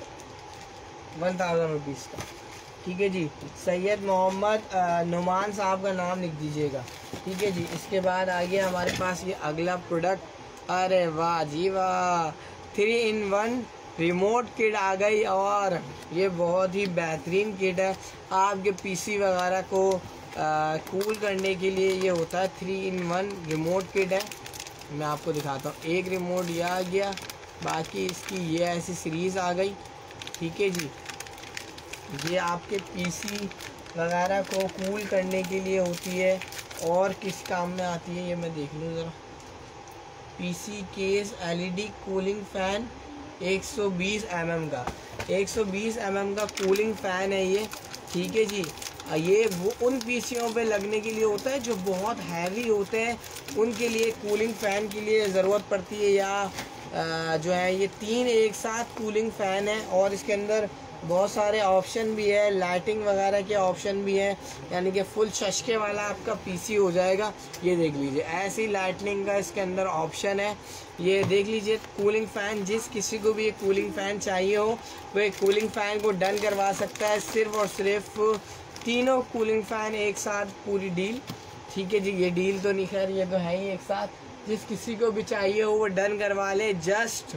1,000 रुपीज़ का, ठीक है जी। सैयद मोहम्मद नुमान साहब का नाम लिख दीजिएगा, ठीक है जी। इसके बाद आ गया हमारे पास ये अगला प्रोडक्ट। अरे वाह जी वाह, 3-in-1 रिमोट किट आ गई, और ये बहुत ही बेहतरीन किट है। आपके पीसी वगैरह को कूल करने के लिए ये होता है। 3-in-1 रिमोट किट है, मैं आपको दिखाता हूँ। एक रिमोट ये आ गया, बाकी इसकी ये ऐसी सीरीज़ आ गई, ठीक है जी। ये आपके पीसी वगैरह को कूल करने के लिए होती है, और किस काम में आती है ये मैं देख लूँ ज़रा। PC case LED cooling fan 120 mm का, 120 mm का कूलिंग फ़ैन है ये, ठीक है जी। ये वो उन पीसीओं पे लगने के लिए होता है जो बहुत हैवी होते हैं, उनके लिए कूलिंग फ़ैन की लिए ज़रूरत पड़ती है। या जो है ये 3 एक साथ कूलिंग फ़ैन है, और इसके अंदर बहुत सारे ऑप्शन भी है, लाइटिंग वगैरह के ऑप्शन भी हैं, यानी कि फुल शशके वाला आपका पीसी हो जाएगा। ये देख लीजिए, ऐसी लाइटनिंग का इसके अंदर ऑप्शन है। ये देख लीजिए, कूलिंग फ़ैन, जिस किसी को भी ये कूलिंग फ़ैन चाहिए हो वो एक कूलिंग फ़ैन को डन करवा सकता है। सिर्फ और सिर्फ 3 कूलिंग फ़ैन एक साथ पूरी डील, ठीक है जी। ये डील तो नहीं, खैर ये तो है ही एक साथ। जिस किसी को भी चाहिए हो वो डन करवा ले जस्ट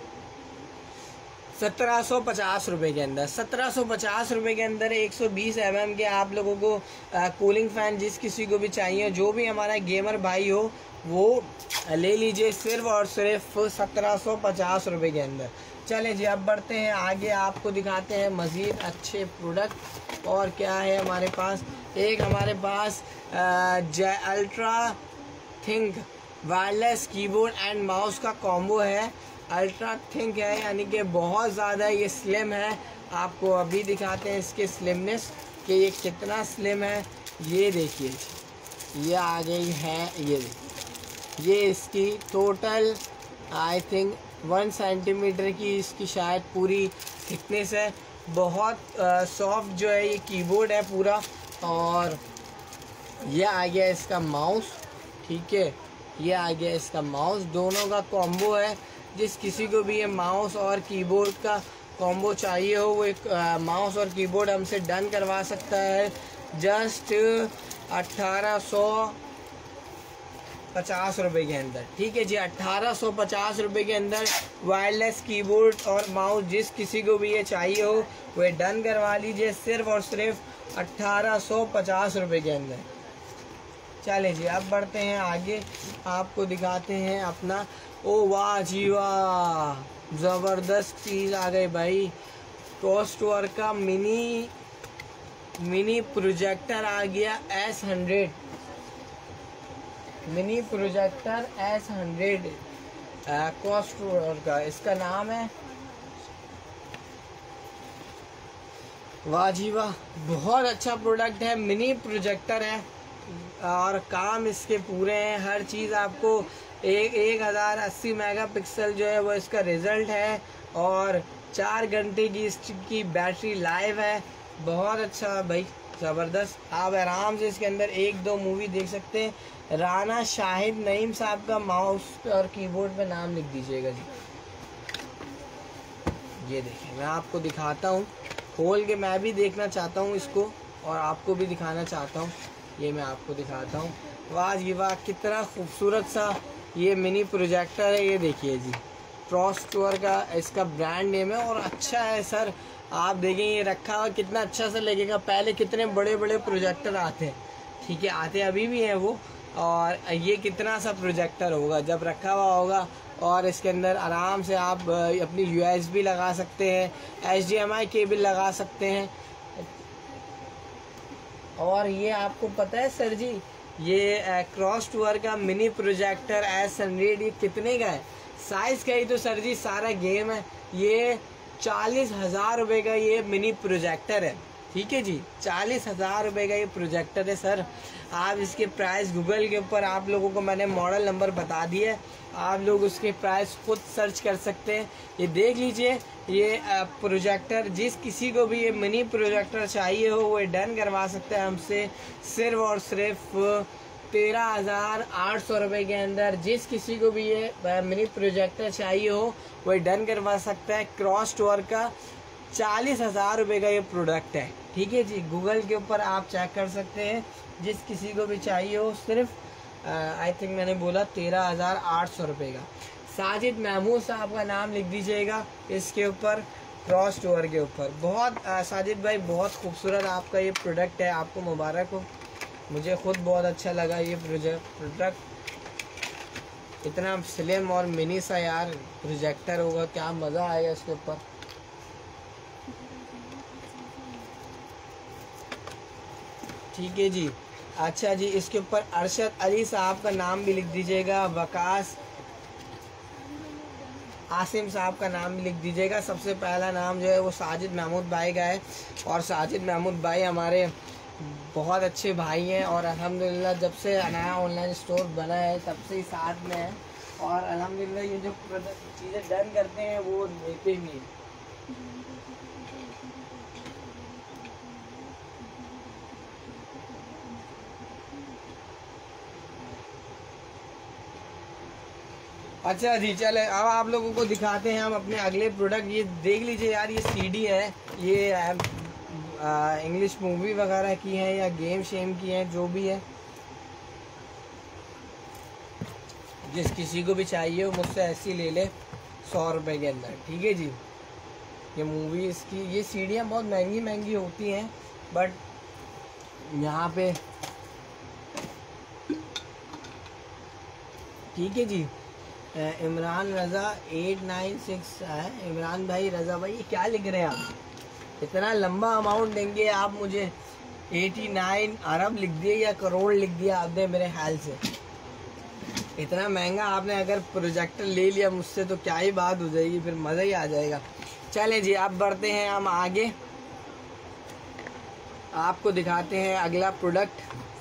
1,750 रुपये के अंदर। 1,750 रुपये के अंदर 120 mm के आप लोगों को कूलिंग फ़ैन जिस किसी को भी चाहिए, जो भी हमारा गेमर भाई हो वो ले लीजिए, सिर्फ और सिर्फ 1,750 रुपये के अंदर। चलें जी, अब बढ़ते हैं आगे, आपको दिखाते हैं मज़ीद अच्छे प्रोडक्ट। और क्या है हमारे पास, एक हमारे पास ultra think wireless keyboard and mouse का कॉम्बो है। अल्ट्रा थिंक है, यानी कि बहुत ज़्यादा ये स्लिम है। आपको अभी दिखाते हैं इसके स्लिमनेस कि ये कितना स्लिम है। ये देखिए, ये आ गई है, ये देखिए, ये इसकी टोटल आई थिंक 1 सेंटीमीटर की इसकी शायद पूरी थिकनेस है। बहुत सॉफ्ट जो है ये कीबोर्ड है पूरा। और ये आ गया इसका माउस, ठीक है, ये आ गया इसका माउस। दोनों का कॉम्बो है। जिस किसी को भी ये माउस और कीबोर्ड का कॉम्बो चाहिए हो, वो एक माउस और कीबोर्ड हमसे डन करवा सकता है जस्ट 1850 रुपये के अंदर। ठीक है जी, 1850 रुपये के अंदर वायरलेस कीबोर्ड और माउस जिस किसी को भी ये चाहिए हो वह डन करवा लीजिए, सिर्फ और सिर्फ 1850 रुपये के अंदर। चले जी, अब बढ़ते हैं आगे, आपको दिखाते हैं अपना। ओ वाह जी वाह, ज़बरदस्त चीज़ आ गई भाई। टोस्टवर का मिनी प्रोजेक्टर आ गया S100, मिनी प्रोजेक्टर S100 टोस्टवर का इसका नाम है। वाह जी वाह, बहुत अच्छा प्रोडक्ट है, मिनी प्रोजेक्टर है और काम इसके पूरे हैं। हर चीज़ आपको 1080 मेगापिक्सल जो है वो इसका रिज़ल्ट है और 4 घंटे की इसकी बैटरी लाइव है। बहुत अच्छा भाई, ज़बरदस्त। आप आराम से इसके अंदर 1-2 मूवी देख सकते हैं। राना शाहिद नईम साहब का माउस और कीबोर्ड पे नाम लिख दीजिएगा जी। ये देखिए, मैं आपको दिखाता हूँ खोल के, मैं भी देखना चाहता हूँ इसको और आपको भी दिखाना चाहता हूँ। ये मैं आपको दिखाता हूँ। वाह जी वाह, कितना खूबसूरत सा ये मिनी प्रोजेक्टर है। ये देखिए जी, टोस्टवर का इसका ब्रांड नेम है और अच्छा है सर। आप देखें ये रखा हुआ कितना अच्छा सा लगेगा। पहले कितने बड़े बड़े प्रोजेक्टर आते हैं, ठीक है, आते अभी भी हैं वो, और ये कितना सा प्रोजेक्टर होगा जब रखा हुआ होगा। और इसके अंदर आराम से आप अपनी USB लगा सकते हैं, HDMI केबल लगा सकते हैं। और ये आपको पता है सर जी, ये टोस्टवर का मिनी प्रोजेक्टर S100 ये कितने का है? साइज़ का ही तो सर जी सारा गेम है। ये 40,000 रुपये का ये मिनी प्रोजेक्टर है, ठीक है जी, 40,000 रुपये का ये प्रोजेक्टर है सर। आप इसके प्राइस गूगल के ऊपर आप लोगों को मैंने मॉडल नंबर बता दिया है, आप लोग उसके प्राइस खुद सर्च कर सकते हैं। ये देख लीजिए, ये प्रोजेक्टर जिस किसी को भी ये मिनी प्रोजेक्टर चाहिए हो वो डन करवा सकते हैं हमसे, सिर्फ और सिर्फ 13,800 रुपये के अंदर। जिस किसी को भी ये मिनी प्रोजेक्टर चाहिए हो वह डन करवा सकता है। टोस्टवर का 40,000 रुपये का ये प्रोडक्ट है, ठीक है जी, गूगल के ऊपर आप चेक कर सकते हैं। जिस किसी को भी चाहिए हो, सिर्फ आई थिंक मैंने बोला 13,800 रुपये का। साजिद महमूद साहब का नाम लिख दीजिएगा इसके ऊपर, टोस्टवर के ऊपर। बहुत साजिद भाई, बहुत खूबसूरत आपका ये प्रोडक्ट है, आपको मुबारक हो। मुझे खुद बहुत अच्छा लगा ये प्रोडक्ट, इतना स्लिम और मिनी सा यार प्रोजेक्टर होगा, क्या मज़ा आएगा इसके ऊपर। ठीक है जी, अच्छा जी, इसके ऊपर अरशद अली साहब का नाम भी लिख दीजिएगा, वकास आसिम साहब का नाम भी लिख दीजिएगा। सबसे पहला नाम जो है वो साजिद महमूद भाई का है और साजिद महमूद भाई हमारे बहुत अच्छे भाई हैं और अल्हम्दुलिल्लाह जब से नया ऑनलाइन स्टोर बना है तब से ही साथ में है और अल्हम्दुलिल्लाह ये जो चीज़ें डन करते हैं वो देते ही हैं। अच्छा जी, चले अब आप लोगों को दिखाते हैं हम अपने अगले प्रोडक्ट। ये देख लीजिए यार, ये CD है, ये इंग्लिश मूवी वगैरह की है या गेम शेम की है, जो भी है। जिस किसी को भी चाहिए हो मुझसे ऐसी ले ले 100 रुपये के अंदर, ठीक है जी। ये मूवीज़ की ये सीढ़ियाँ बहुत महंगी महंगी होती हैं, बट यहाँ पे ठीक है जी। इमरान रज़ा 896 है, इमरान भाई, रज़ा भाई, ये क्या लिख रहे हैं आप? इतना लंबा अमाउंट देंगे आप मुझे? 89 अरब लिख दिए या करोड़ लिख दिया आपने मेरे ख्याल से। इतना महंगा आपने अगर प्रोजेक्टर ले लिया मुझसे तो क्या ही बात हो जाएगी, फिर मज़ा ही आ जाएगा। चलें जी, अब बढ़ते हैं हम आगे, आपको दिखाते हैं अगला product.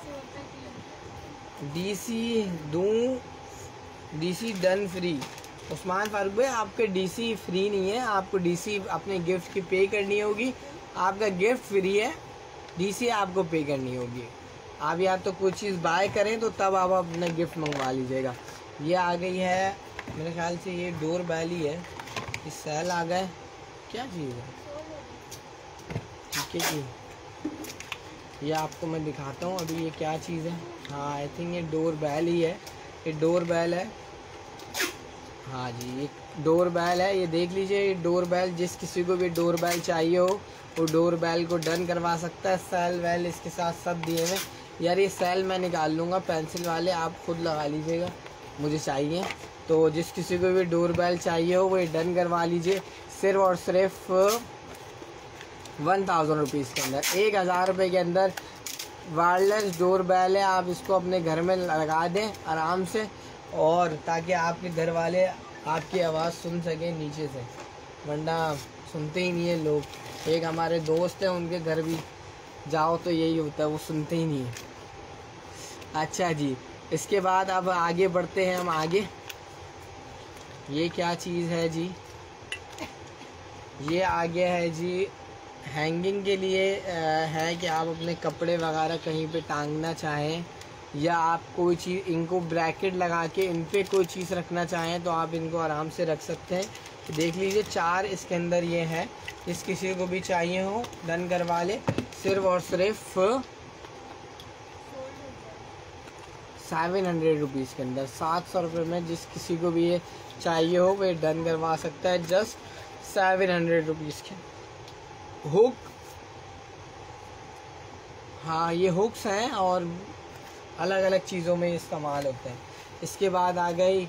DC done free. Usman Farooq भाई, आपके डीसी फ्री नहीं है, आपको डीसी अपने गिफ्ट की पे करनी होगी। आपका गिफ्ट फ्री है, डीसी आपको पे करनी होगी। आप या तो कोई चीज़ बाय करें तो तब आप अपना गिफ्ट मंगवा लीजिएगा। ये आ गई है मेरे ख्याल से, ये डोर बेल ही है, ये सेल आ गए, क्या चीज़ है, ठीक है जी। ये आपको मैं दिखाता हूँ अभी ये क्या चीज़ है। हाँ, आई थिंक ये डोर बेल ही है, ये डोर बेल है। हाँ जी, ये डोर बेल है, ये देख लीजिए। ये डोर बेल, जिस किसी को भी डोर बेल चाहिए हो वो डोर बेल को डन करवा सकता है। सेल वेल इसके साथ सब दिए हुए। यार ये सेल मैं निकाल लूँगा, पेंसिल वाले आप खुद लगा लीजिएगा, मुझे चाहिए। तो जिस किसी को भी डोर बेल चाहिए हो वो ये डन करवा लीजिए, सिर्फ और सिर्फ 1000 रुपीज़ के अंदर, 1000 रुपये के अंदर वायरलेस डोर बेल है। आप इसको अपने घर में लगा दें आराम से, और ताकि आपके घर वाले आपकी आवाज़ सुन सकें नीचे से, वरना सुनते ही नहीं है लोग। एक हमारे दोस्त हैं, उनके घर भी जाओ तो यही होता है, वो सुनते ही नहीं है। अच्छा जी, इसके बाद अब आगे बढ़ते हैं हम आगे। ये क्या चीज़ है जी, ये आगे है जी हैंगिंग के लिए है कि आप अपने कपड़े वगैरह कहीं पे टांगना चाहें, या आप कोई चीज़ इनको ब्रैकेट लगा के इन पे कोई चीज़ रखना चाहें तो आप इनको आराम से रख सकते हैं। देख लीजिए 4 इसके अंदर ये है, जिस किसी को भी चाहिए हो डन करवा ले, सिर्फ और सिर्फ 700 रुपीज़ के अंदर, 700 रुपये में जिस किसी को भी ये चाहिए हो वो डन करवा सकता है, जस्ट 700 रुपीज़ के। हुक, हाँ ये हुक्स हैं और अलग अलग चीज़ों में इस्तेमाल होते हैं। इसके बाद आ गई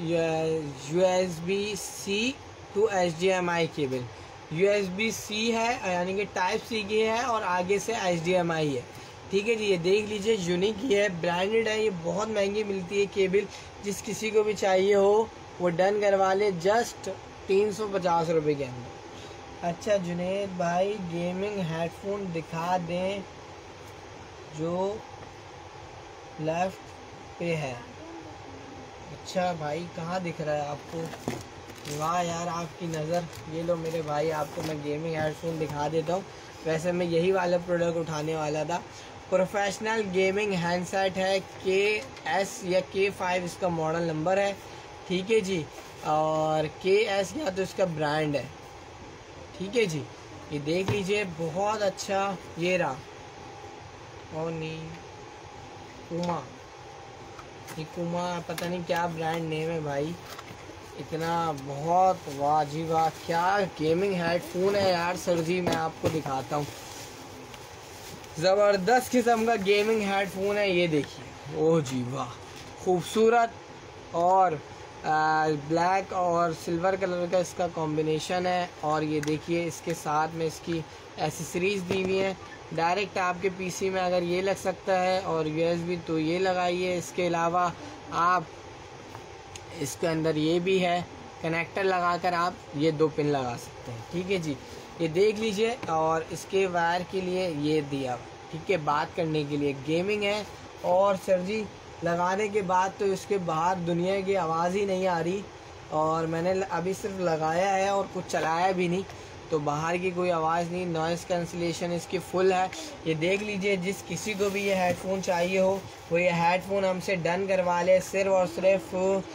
USB-C to HDMI cable. USB-C है यानी कि टाइप सी की है, और आगे से HDMI है, ठीक है जी। ये देख लीजिए, यूनिक ही है, ब्रांडेड है, ये बहुत महंगी मिलती है केबल। जिस किसी को भी चाहिए हो वो डन करवा ले, जस्ट 350 रुपये के अंदर। अच्छा जुनेद भाई, गेमिंग हेडफोन दिखा दें जो लेफ्ट पे है। अच्छा भाई, कहाँ दिख रहा है आपको? वाह यार, आपकी नज़र। ये लो मेरे भाई, आपको मैं गेमिंग हेडफोन दिखा देता हूँ। वैसे मैं यही वाला प्रोडक्ट उठाने वाला था। प्रोफेशनल गेमिंग हैंडसेट है, KS या K5 इसका मॉडल नंबर है, ठीक है जी, और KS या तो इसका ब्रांड है, ठीक है जी। ये देख लीजिए, बहुत अच्छा। ये रहा, और नहीं कुमा, ये कुमा पता नहीं क्या ब्रांड नेम है भाई, इतना बहुत वाह जी वाह, क्या गेमिंग हेडफोन है यार। सर जी मैं आपको दिखाता हूँ, ज़बरदस्त किस्म का गेमिंग हेडफोन है। ये देखिए, ओह जी वाह, खूबसूरत, और ब्लैक और सिल्वर कलर का इसका कॉम्बिनेशन है। और ये देखिए, इसके साथ में इसकी एसेसरीज़ दी हुई हैं। डायरेक्ट आपके पीसी में अगर ये लग सकता है, और USB तो ये लगाइए। इसके अलावा आप इसके अंदर ये भी है, कनेक्टर लगाकर आप ये 2 पिन लगा सकते हैं, ठीक है जी। ये देख लीजिए, और इसके वायर के लिए ये दिया, ठीक है, बात करने के लिए। गेमिंग है, और सर जी लगाने के बाद तो इसके बाहर दुनिया की आवाज़ ही नहीं आ रही, और मैंने अभी सिर्फ लगाया है और कुछ चलाया भी नहीं, तो बाहर की कोई आवाज़ नहीं। नॉइज़ कैंसिलेशन इसकी फुल है। ये देख लीजिए, जिस किसी को भी ये हेडफोन चाहिए हो वो ये हेडफोन हमसे डन करवा ले, सिर्फ और सिर्फ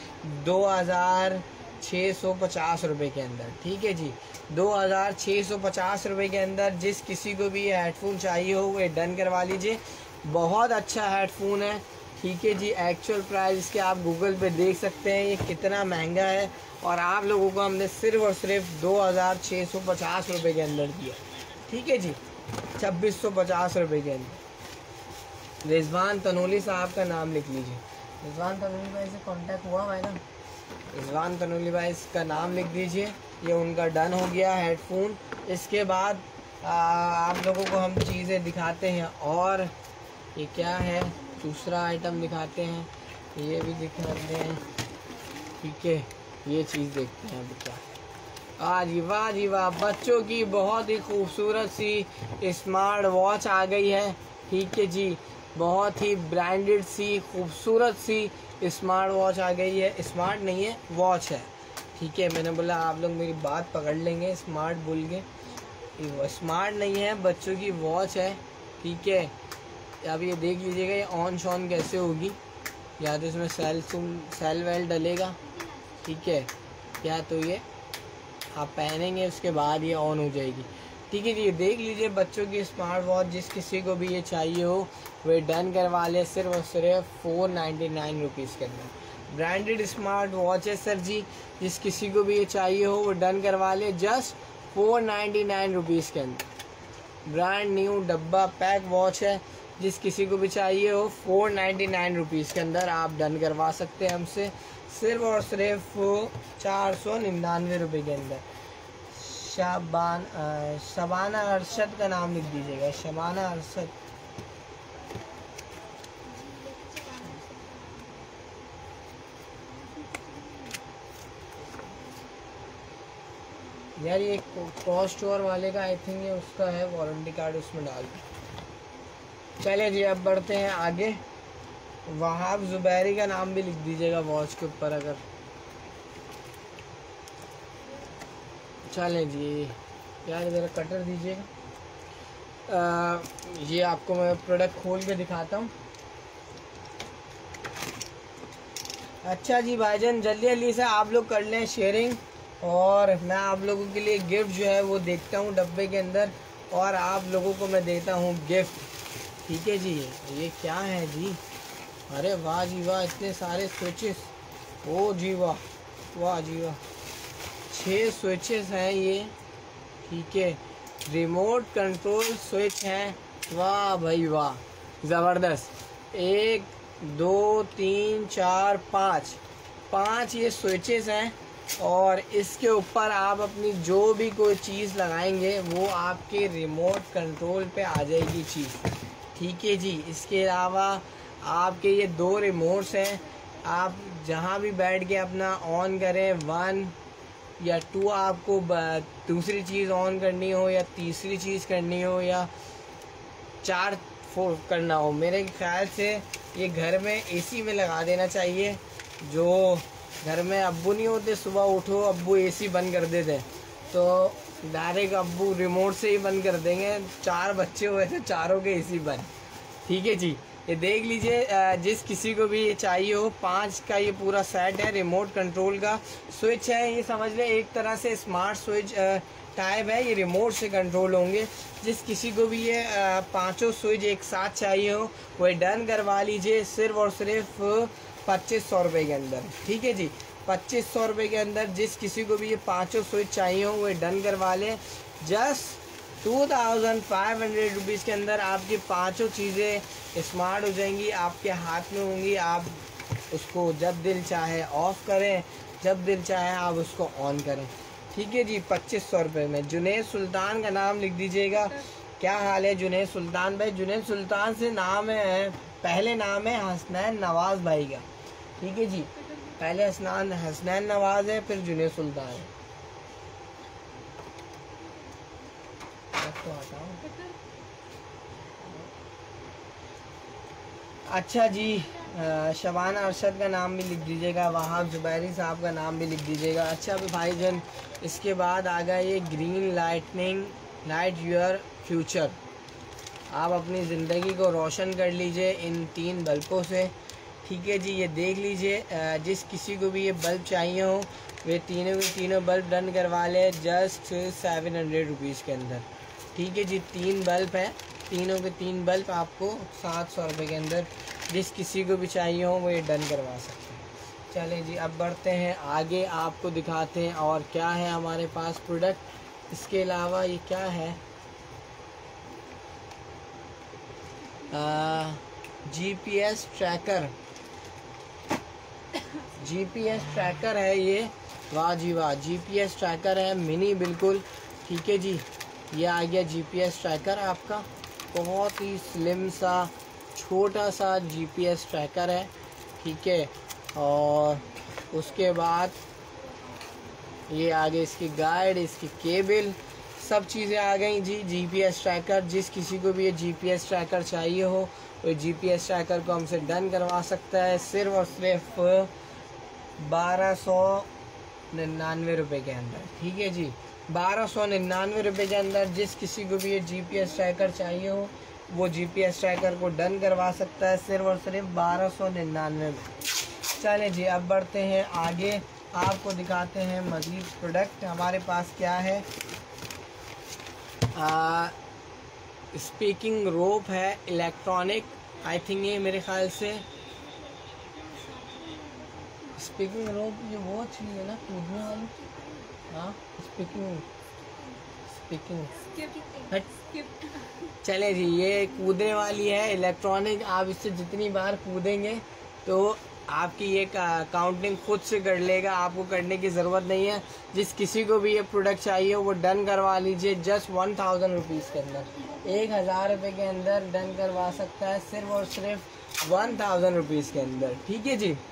2650 रुपये के अंदर, ठीक है जी। 2650 रुपये के अंदर जिस किसी को भी ये हेडफोन चाहिए हो वो डन करवा लीजिए। बहुत अच्छा हेडफोन है, ठीक है जी। एक्चुअल प्राइस इसके आप गूगल पे देख सकते हैं ये कितना महंगा है, और आप लोगों को हमने सिर्फ और सिर्फ 2650 रुपये के अंदर दिया, ठीक है जी, 2650 रुपये के अंदर। रिजवान तनोली साहब का नाम लिख लीजिए। रिजवान तनोली भाई से कांटेक्ट हुआ भाई ना, रिजवान तनोली भाई इसका नाम लिख दीजिए। ये उनका डन हो गया हेडफोन। इसके बाद आप लोगों को हम चीज़ें दिखाते हैं, और ये क्या है, दूसरा आइटम दिखाते हैं। ये भी दिखाते हैं। ठीक है, ये चीज़ देखते हैं अभी क्या। वाह जी वाह, बच्चों की बहुत ही खूबसूरत सी स्मार्ट वॉच आ गई है। ठीक है जी, बहुत ही ब्रांडेड सी खूबसूरत सी स्मार्ट वॉच आ गई है। स्मार्ट नहीं है, वॉच है। ठीक है, मैंने बोला आप लोग मेरी बात पकड़ लेंगे, स्मार्ट बोल के। स्मार्ट नहीं है, बच्चों की वॉच है। ठीक है, अब ये देख लीजिएगा ये ऑन शॉन कैसे होगी। या तो इसमें सेल वेल डलेगा, ठीक है, या तो ये आप पहनेंगे उसके बाद ये ऑन हो जाएगी। ठीक है जी, देख लीजिए बच्चों की स्मार्ट वॉच, जिस किसी को भी ये चाहिए हो वे डन करवा ले, सिर्फ और सिर्फ 499 रुपीज़ के अंदर। ब्रांडेड स्मार्ट वॉच है सर जी, जिस किसी को भी ये चाहिए हो वो डन करवा ले जस्ट 499 रुपीज़ के अंदर। ब्रांड न्यू डब्बा पैक वॉच है, जिस किसी को भी चाहिए हो 499 रुपीज़ के अंदर आप डन करवा सकते हैं हमसे, सिर्फ और सिर्फ 499 रुपये के अंदर। शबाना अरशद का नाम लिख दीजिएगा, शबाना अरशद। यार ये क्रॉस स्टोर वाले का आई थिंक ये उसका है, वारंटी कार्ड उसमें डाल दो। चलिए जी, अब बढ़ते हैं आगे। वहाब जुबैरी का नाम भी लिख दीजिएगा वॉच के ऊपर अगर। चलें जी, यार ज़रा कटर दीजिएगा। ये आपको मैं प्रोडक्ट खोल के दिखाता हूँ। अच्छा जी भाईजान, जल्दी जल्दी से आप लोग कर लें शेयरिंग, और मैं आप लोगों के लिए गिफ्ट जो है वो देखता हूँ डब्बे के अंदर, और आप लोगों को मैं देता हूँ गिफ्ट। ठीक है जी, ये क्या है जी? अरे वाह जी वाह, इतने सारे स्विचेस। ओ जी वाह, वाह जी वाह, 6 स्विचेस हैं ये। ठीक है, रिमोट कंट्रोल स्विच हैं। वाह भाई वाह, ज़बरदस्त। 1 2 3 4 5 ये स्विचेस हैं, और इसके ऊपर आप अपनी जो भी कोई चीज़ लगाएंगे वो आपके रिमोट कंट्रोल पे आ जाएगी चीज़। ठीक है जी, इसके अलावा आपके ये 2 रिमोट्स हैं, आप जहाँ भी बैठ के अपना ऑन करें, 1 या 2 आपको दूसरी चीज़ ऑन करनी हो, या तीसरी चीज़ करनी हो, या 4 4 करना हो। मेरे ख्याल से ये घर में एसी में लगा देना चाहिए। जो घर में अब्बू नहीं होते, सुबह उठो अब्बू एसी बंद कर देते, तो डायरेक्ट अब्बू रिमोट से ही बंद कर देंगे। 4 बच्चे हुए थे, चारों के एसी बंद। ठीक है जी, ये देख लीजिए, जिस किसी को भी ये चाहिए हो, 5 का ये पूरा सेट है। रिमोट कंट्रोल का स्विच है, ये समझ लें एक तरह से स्मार्ट स्विच टाइप है, ये रिमोट से कंट्रोल होंगे। जिस किसी को भी ये 5 स्विच एक साथ चाहिए हो वो डन करवा लीजिए, सिर्फ और सिर्फ 2500 रुपये के अंदर। ठीक है जी, 2500 रुपये के अंदर जिस किसी को भी ये 5 स्विच चाहिए हो वो डन करवा लें। जस्ट 2500 रुपीज़ के अंदर आपकी 5 चीज़ें स्मार्ट हो जाएंगी, आपके हाथ में होंगी। आप उसको जब दिल चाहे ऑफ़ करें, जब दिल चाहे आप उसको ऑन करें। ठीक है जी, 2500 रुपये में। जुनैद सुल्तान का नाम लिख दीजिएगा। क्या हाल है जुनैद सुल्तान भाई? जुनैद सुल्तान से नाम है, पहले नाम है हसनैन नवाज़ भाई का। ठीक है जी, पहले हसनैन नवाज़ है, फिर जुनैद सुल्तान है। अच्छा जी, शबाना अरशद का नाम भी लिख दीजिएगा, वहाब जुबैरी साहब का नाम भी लिख दीजिएगा। अच्छा भाईजान, इसके बाद आ गया ये ग्रीन लाइट योर फ्यूचर। आप अपनी ज़िंदगी को रोशन कर लीजिए इन 3 बल्बों से। ठीक है जी, ये देख लीजिए, जिस किसी को भी ये बल्ब चाहिए हो वे तीनों के तीनों बल्ब डन करवा ले जस्ट 700 रुपीज़ के अंदर। ठीक है जी, 3 बल्ब हैं, तीनों के 3 बल्ब आपको 700 रुपये के अंदर जिस किसी को भी चाहिए हो वो ये डन करवा सकते हैं। चलें जी, अब बढ़ते हैं आगे, आपको दिखाते हैं और क्या है हमारे पास प्रोडक्ट। इसके अलावा ये क्या है, GPS ट्रैकर। GPS ट्रैकर है ये, वाह जी वाह, GPS ट्रैकर है मिनी बिल्कुल। ठीक है जी, ये आ गया GPS ट्रैकर आपका, बहुत ही स्लिम सा छोटा सा GPS ट्रैकर है। ठीक है। और उसके बाद ये आगे इसकी गाइड, इसकी केबल, सब चीज़ें आ गई जी। जीपीएस ट्रैकर, जिस किसी को भी ये जीपीएस ट्रैकर चाहिए हो वो जीपीएस ट्रैकर को हमसे डन करवा सकता है, सिर्फ और सिर्फ 1299 रुपये के अंदर। ठीक है जी, 1299 रुपये के अंदर जिस किसी को भी ये जीपीएस ट्रैकर चाहिए हो वो जीपीएस ट्रैकर को डन करवा सकता है, सिर्फ और सिर्फ 1299 में। चलें जी, अब बढ़ते हैं आगे, आपको दिखाते हैं मज़ीद प्रोडक्ट हमारे पास क्या है। स्पीकिंग रोप है इलेक्ट्रॉनिक, आई थिंक ये मेरे ख्याल से स्पीकिंग रोप ये वो अच्छी है ना कूदने वाली। हाँ स्पीकिंग चले जी, ये कूदने वाली है इलेक्ट्रॉनिक। आप इससे जितनी बार कूदेंगे तो आपकी ये काउंटिंग खुद से कर लेगा, आपको करने की ज़रूरत नहीं है। जिस किसी को भी ये प्रोडक्ट चाहिए वो डन करवा लीजिए, जस्ट 1000 रुपीज़ के अंदर, 1000 रुपये के अंदर डन करवा सकता है, सिर्फ और सिर्फ 1000 रुपीज़ के अंदर। ठीक है जी।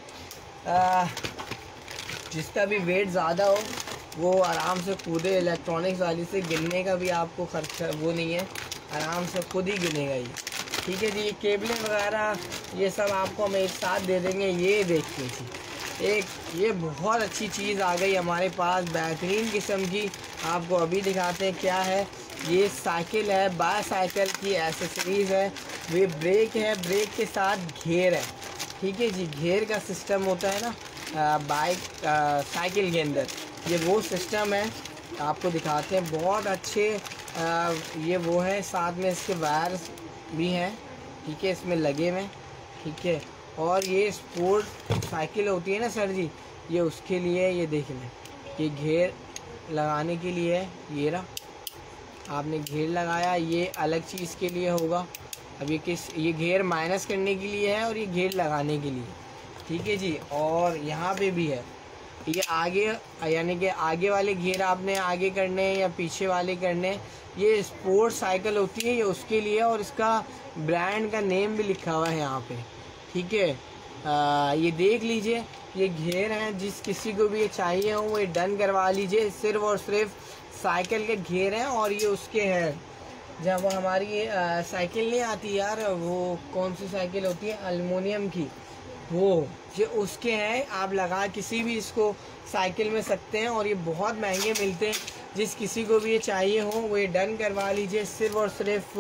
जिसका भी वेट ज़्यादा हो वो आराम से कूदे, इलेक्ट्रॉनिक्स वाली से गिनने का भी आपको खर्चा वो नहीं है, आराम से खुद ही गिनेगा ये। ठीक है जी। ये केबलें वगैरह ये सब आपको हम एक साथ दे देंगे। ये देखिए जी, एक ये बहुत अच्छी चीज़ आ गई हमारे पास, बेहतरीन किस्म की। आपको अभी दिखाते हैं क्या है। ये साइकिल है, बाईसाइकिल की एसेसरीज़ है। ये ब्रेक है, ब्रेक के साथ घेर है। ठीक है जी, घेर का सिस्टम होता है ना बाइक साइकिल के अंदर, ये वो सिस्टम है। आपको दिखाते हैं, बहुत अच्छे ये वो है, साथ में इसके वायर्स भी हैं। ठीक है, इसमें लगे हुए। ठीक है, और ये स्पोर्ट साइकिल होती है ना सर जी, ये उसके लिए, ये देख लें, ये घेर लगाने के लिए है। ये रहा, आपने घेर लगाया, ये अलग चीज़ के लिए होगा। अब ये घेर माइनस करने के लिए है और ये घेर लगाने के लिए। ठीक है जी। और यहाँ पे भी है, ये आगे यानी कि आगे वाले घेर आपने आगे करने हैं या पीछे वाले करने हैं। ये स्पोर्ट्स साइकिल होती है, ये उसके लिए, और इसका ब्रांड का नेम भी लिखा हुआ है यहाँ पे। ठीक है, ये देख लीजिए, ये घेर हैं। जिस किसी को भी ये चाहिए हो वो ये डन करवा लीजिए, सिर्फ और सिर्फ साइकिल के घेर हैं। और ये उसके हैं, जब वो हमारी साइकिल नहीं आती यार, वो कौन सी साइकिल होती है एल्युमिनियम की, वो ये उसके हैं। आप लगा किसी भी इसको साइकिल में सकते हैं, और ये बहुत महंगे मिलते हैं। जिस किसी को भी ये चाहिए हो वो ये डन करवा लीजिए, सिर्फ और सिर्फ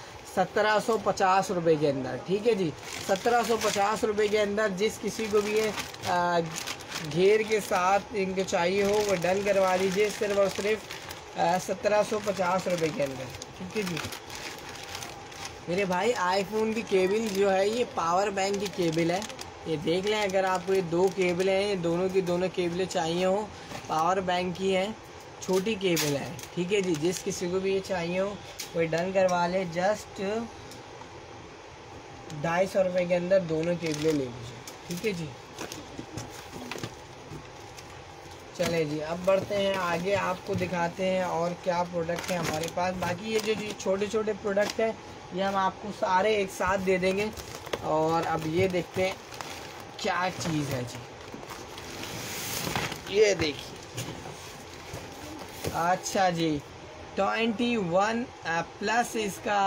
1750 रुपये के अंदर। ठीक है जी, 1750 रुपये के अंदर जिस किसी को भी ये घेर के साथ इनको चाहिए हो वो डन करवा लीजिए, सिर्फ और सिर्फ 1750 रुपये के अंदर। ठीक है जी मेरे भाई। आईफोन की केबल जो है ये पावर बैंक की केबल है, ये देख लें। अगर आपको ये दो केबलें हैं, ये दोनों की दोनों केबलें चाहिए हो, पावर बैंक की हैं, छोटी केबल है। ठीक है जी, जिस किसी को भी ये चाहिए हो वो डन करवा ले, जस्ट 250 रुपये के अंदर दोनों केबलें ले लीजिए। ठीक है जी। चले जी, अब बढ़ते हैं आगे, आपको दिखाते हैं और क्या प्रोडक्ट है हमारे पास। बाकी ये जो छोटे छोटे प्रोडक्ट हैं ये हम आपको सारे एक साथ दे देंगे। और अब ये देखते हैं क्या चीज़ है जी, ये देखिए। अच्छा जी, 21 प्लस इसका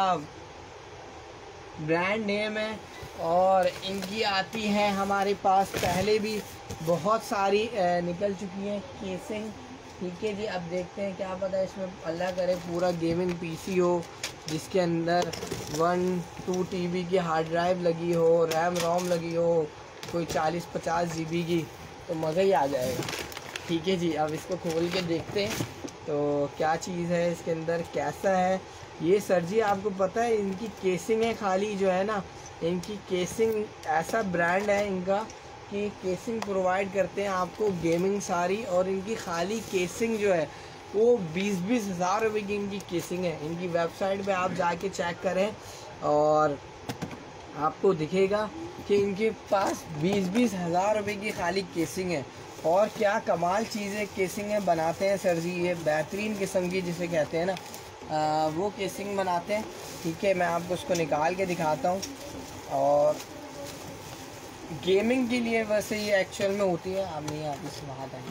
ब्रांड नेम है, और इनकी आती है हमारे पास पहले भी बहुत सारी निकल चुकी है केसिंग। ठीक है जी, अब देखते हैं, क्या पता इसमें अल्लाह करे पूरा गेमिंग पीसी हो जिसके अंदर 1-2 TB की हार्ड ड्राइव लगी हो, रैम रोम लगी हो, कोई 40-50 GB की, तो मज़ा ही आ जाएगा। ठीक है जी, अब इसको खोल के देखते हैं तो क्या चीज़ है इसके अंदर, कैसा है ये। सर जी आपको पता है इनकी केसिंग है खाली जो है ना, इनकी केसिंग, ऐसा ब्रांड है इनका कि केसिंग प्रोवाइड करते हैं आपको गेमिंग सारी, और इनकी खाली केसिंग जो है वो 20-20 हज़ार रुपये की इनकी केसिंग है। इनकी वेबसाइट पे आप जाके चेक करें और आपको दिखेगा कि इनके पास 20-20 हज़ार रुपये की खाली केसिंग है। और क्या कमाल चीज़ें केसिंग बनाते हैं सर जी, ये बेहतरीन किस्म की जिसे कहते हैं ना वो केसिंग बनाते हैं। ठीक है, मैं आपको उसको निकाल के दिखाता हूँ। और गेमिंग के लिए वैसे ये एक्चुअल में होती है। अब नहीं आप इस बात आएंगे,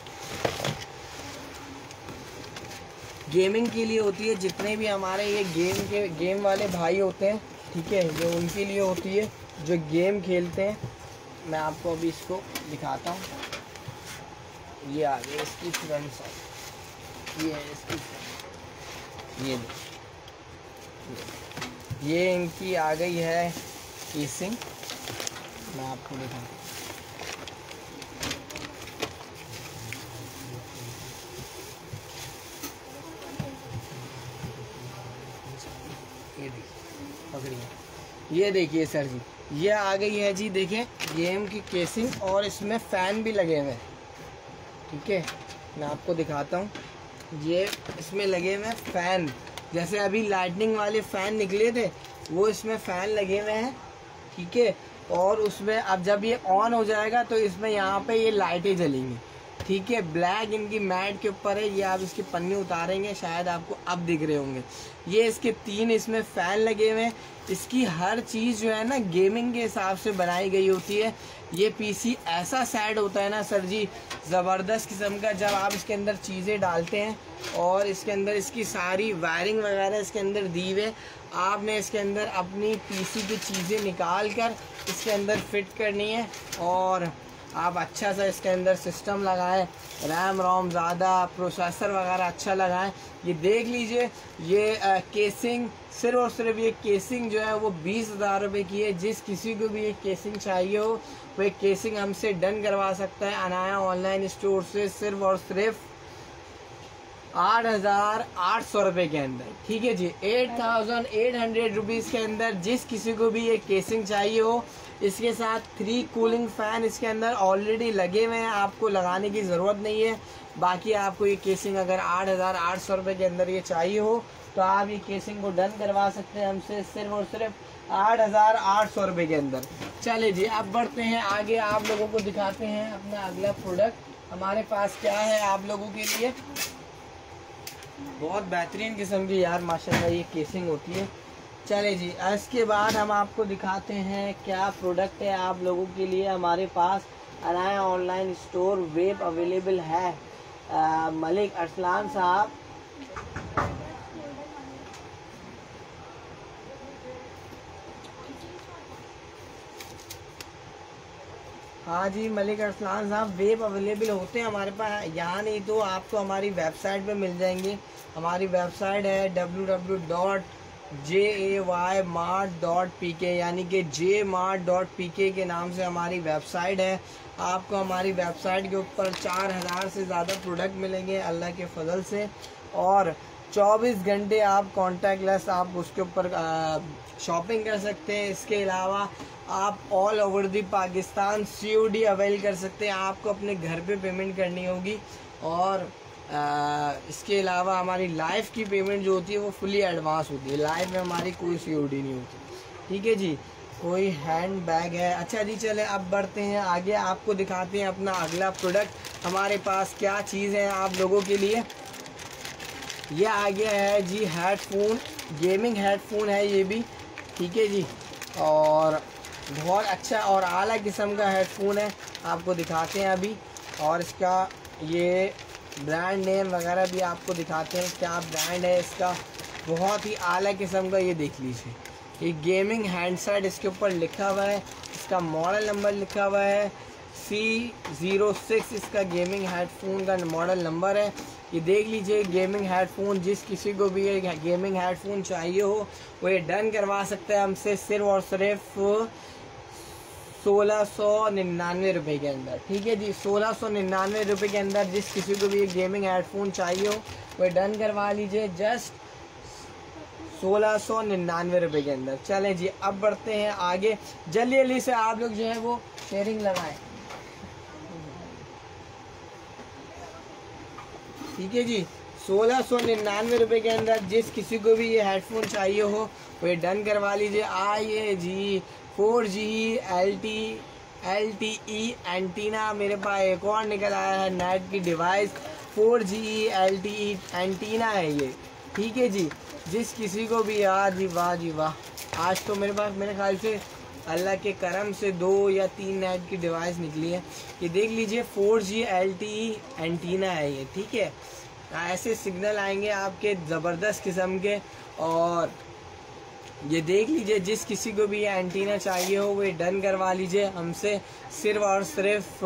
गेमिंग के लिए होती है। जितने भी हमारे ये गेम वाले भाई होते हैं, ठीक है, ये उनके लिए होती है जो गेम खेलते हैं। मैं आपको अभी इसको दिखाता हूँ। ये आ गई इसकी फ्रंट साइड, ये है इसकी फ्रंट, ये इनकी आ गई है केसिंग। मैं आपको दिखाता हूँ। ये देखिए, पकड़िए, ये देखिए सर जी, ये आ गई है जी। देखें गेम की केसिंग और इसमें फ़ैन भी लगे हुए हैं, ठीक है। मैं आपको दिखाता हूँ, ये इसमें लगे हुए फ़ैन, जैसे अभी लाइटनिंग वाले फ़ैन निकले थे वो इसमें फ़ैन लगे हुए हैं, ठीक है। और उसमें अब जब ये ऑन हो जाएगा तो इसमें यहाँ पे ये लाइटें जलेंगी, ठीक है। ब्लैक इनकी मैट के ऊपर है, ये आप इसकी पन्नी उतारेंगे शायद आपको अब दिख रहे होंगे। ये इसके 3 इसमें फ़ैन लगे हुए हैं। इसकी हर चीज़ जो है ना गेमिंग के हिसाब से बनाई गई होती है। ये पीसी ऐसा सेट होता है ना सर जी, ज़बरदस्त किस्म का। जब आप इसके अंदर चीज़ें डालते हैं और इसके अंदर इसकी सारी वायरिंग वगैरह इसके अंदर दी हुए, आपने इसके अंदर अपनी पीसी की चीज़ें निकाल कर इसके अंदर फिट करनी है और आप अच्छा सा इसके अंदर सिस्टम लगाएं, रैम रोम ज़्यादा, प्रोसेसर वगैरह अच्छा लगाएं। ये देख लीजिए, ये केसिंग सिर्फ और सिर्फ ये केसिंग जो है वो 20,000 रुपये की है। जिस किसी को भी ये केसिंग चाहिए हो वो एक केसिंग हमसे डन करवा सकता है अनाया ऑनलाइन स्टोर से, सिर्फ और सिर्फ 8,800 रुपये के अंदर, ठीक है जी। 8,800 रुपीज़ के अंदर जिस किसी को भी ये केसिंग चाहिए हो। इसके साथ 3 कूलिंग फ़ैन इसके अंदर ऑलरेडी लगे हुए हैं, आपको लगाने की ज़रूरत नहीं है। बाकी आपको ये केसिंग अगर 8,800 रुपये के अंदर ये चाहिए हो तो आप ये केसिंग को डन करवा सकते हैं हमसे, सिर्फ और सिर्फ 8,800 रुपये के अंदर। चलिए जी, अब बढ़ते हैं आगे, आप लोगों को दिखाते हैं अपना अगला प्रोडक्ट हमारे पास क्या है आप लोगों के लिए। बहुत बेहतरीन किस्म की यार माशाल्लाह ये केसिंग होती है। चले जी, इसके बाद हम आपको दिखाते हैं क्या प्रोडक्ट है आप लोगों के लिए हमारे पास। Anaya online store web available है। मलिक अरसलान साहब, हाँ जी मलिक अरसलान साहब, वेब अवेलेबल होते हैं हमारे पास यहाँ, नहीं तो आपको हमारी वेबसाइट पे मिल जाएंगे। हमारी वेबसाइट है www.jaymart.pk, यानी कि jmart.pk के नाम से हमारी वेबसाइट है। आपको हमारी वेबसाइट के ऊपर 4,000 से ज़्यादा प्रोडक्ट मिलेंगे अल्लाह के फजल से, और 24 घंटे आप कॉन्टैक्टलेस आप उसके ऊपर शॉपिंग कर सकते हैं। इसके अलावा आप all over the Pakistan COD avail कर सकते हैं। आपको अपने घर पे पेमेंट करनी होगी, और इसके अलावा हमारी लाइफ की पेमेंट जो होती है वो फुली एडवांस होती है। लाइफ में हमारी कोई COD नहीं होती, ठीक है जी। कोई हैंड बैग है। अच्छा जी, चले अब बढ़ते हैं आगे, आपको दिखाते हैं अपना अगला प्रोडक्ट हमारे पास क्या चीज़ है आप लोगों के लिए। ये आ गया है जी हेडफोन, गेमिंग हेडफोन है ये भी, ठीक है जी, और बहुत अच्छा और आला किस्म का हेडफोन है। आपको दिखाते हैं अभी, और इसका ये ब्रांड नेम वगैरह भी आपको दिखाते हैं क्या ब्रांड है इसका। बहुत ही आला किस्म का, ये देख लीजिए, ये गेमिंग हैंडसेट इसके ऊपर लिखा हुआ है, इसका मॉडल नंबर लिखा हुआ है C06, इसका गेमिंग हेडफोन का मॉडल नंबर है। ये देख लीजिए, गेमिंग हेडफोन जिस किसी को भी ये गेमिंग हेडफोन चाहिए हो वो ये डन करवा सकता है हमसे, सिर्फ और सिर्फ 1699 रुपये के अंदर, ठीक है जी। 1699 रुपये के अंदर जिस किसी को भी ये गेमिंग हेडफोन चाहिए हो वो डन करवा लीजिए, जस्ट 1699 रुपये के अंदर। चलें जी, अब बढ़ते हैं आगे, जल्दी जल्दी से आप लोग जो है वो शेयरिंग लगाएं, ठीक है जी। 1699 रुपये के अंदर जिस किसी को भी ये हेडफोन चाहिए हो वो डन करवा लीजिए। आइए जी, 4G LTE एंटीना मेरे पास एक और निकल आया है, नेट की डिवाइस 4G LTE एंटीना है ये, ठीक है जी। जिस किसी को भी, यार जी वाह जी वाह, आज तो मेरे पास मेरे ख्याल से अल्लाह के करम से 2 या 3 नाइट की डिवाइस निकली है। ये देख लीजिए 4G LTE एंटीना है ये, ठीक है। ऐसे सिग्नल आएंगे आपके ज़बरदस्त किस्म के। और ये देख लीजिए जिस किसी को भी ये एंटीना चाहिए हो वो डन करवा लीजिए हमसे, सिर्फ और सिर्फ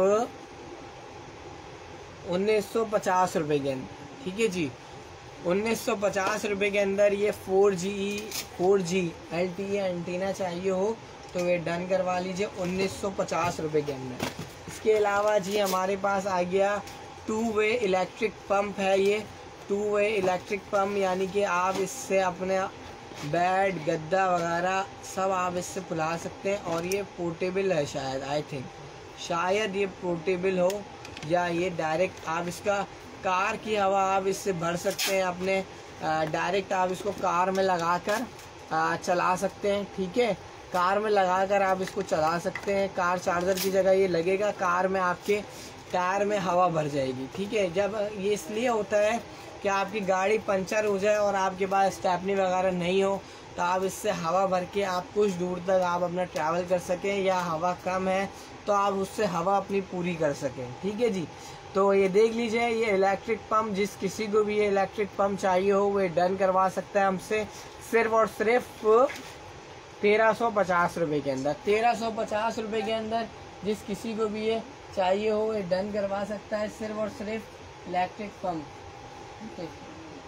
1950 रुपये के अंदर, ठीक है जी। 1950 रुपये के अंदर ये 4G LTE एंटीना चाहिए हो तो ये डन करवा लीजिए 1950 रुपये के अंदर। इसके अलावा जी हमारे पास आ गया 2 वे इलेक्ट्रिक पंप है। ये 2 वे इलेक्ट्रिक पंप यानी कि आप इससे अपने बेड गद्दा वगैरह सब आप इससे फुला सकते हैं। और ये पोर्टेबल है शायद, आई थिंक शायद ये पोर्टेबल हो या ये डायरेक्ट आप इसका कार की हवा आप इससे भर सकते हैं अपने, डायरेक्ट आप इसको कार में लगाकर चला सकते हैं, ठीक है। कार में लगाकर आप इसको चला सकते हैं। कार चार्जर की जगह ये लगेगा, कार में आपके टायर में हवा भर जाएगी, ठीक है। जब ये इसलिए होता है कि आपकी गाड़ी पंचर हो जाए और आपके पास स्टेपनी वगैरह नहीं हो तो आप इससे हवा भर के आप कुछ दूर तक आप अपना ट्रैवल कर सकें, या हवा कम है तो आप उससे हवा अपनी पूरी कर सकें, ठीक है जी। तो ये देख लीजिए ये इलेक्ट्रिक पंप, जिस किसी को भी ये इलेक्ट्रिक पंप चाहिए हो वो डन करवा सकता है हमसे, सिर्फ और सिर्फ 1350 रुपये के अंदर। 1350 रुपये के अंदर जिस किसी को भी ये चाहिए हो ये डन करवा सकता है, सिर्फ और सिर्फ इलेक्ट्रिक पंप, ठीक है।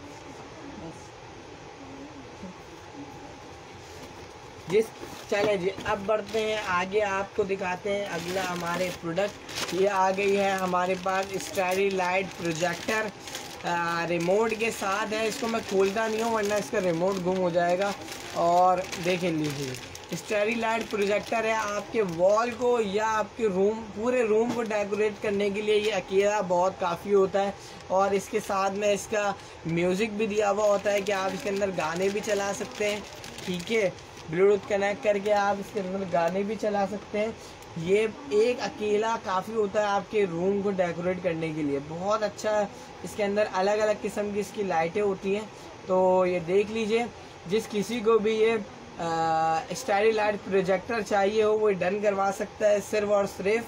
चले जी अब बढ़ते हैं आगे, आपको दिखाते हैं अगला हमारे प्रोडक्ट। ये आ गई है हमारे पास स्टारी लाइट प्रोजेक्टर, रिमोट के साथ है। इसको मैं खोलता नहीं हूँ वरना इसका रिमोट गुम हो जाएगा। और देख लीजिए स्टारी लाइट प्रोजेक्टर है, आपके वॉल को या आपके रूम पूरे रूम को डेकोरेट करने के लिए ये अकेला बहुत काफ़ी होता है। और इसके साथ में इसका म्यूज़िक भी दिया हुआ होता है कि आप इसके अंदर गाने भी चला सकते हैं, ठीक है। ब्लूटूथ कनेक्ट करके आप इसके अंदर गाने भी चला सकते हैं। ये एक अकेला काफ़ी होता है आपके रूम को डेकोरेट करने के लिए, बहुत अच्छा। इसके अंदर अलग अलग किस्म की इसकी लाइटें होती हैं। तो ये देख लीजिए जिस किसी को भी ये स्टारी लाइट प्रोजेक्टर चाहिए हो वो डन करवा सकता है, सिर्फ और सिर्फ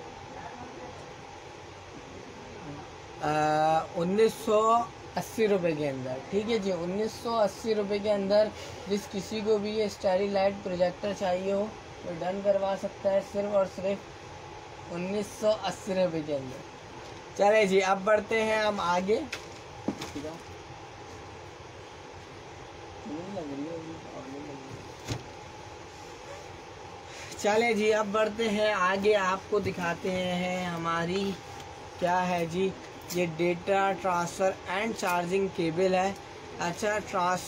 1980 रुपये के अंदर, ठीक है जी। 1980 रुपये के अंदर जिस किसी को भी ये स्टारी लाइट प्रोजेक्टर चाहिए हो वो डन करवा सकता है, सिर्फ और सिर्फ 1980 रुपये के अंदर। चले जी अब बढ़ते हैं हम आगे। चले जी अब बढ़ते हैं आगे, आपको दिखाते हैं हमारी क्या है जी, ये data transfer and charging cable है। अच्छा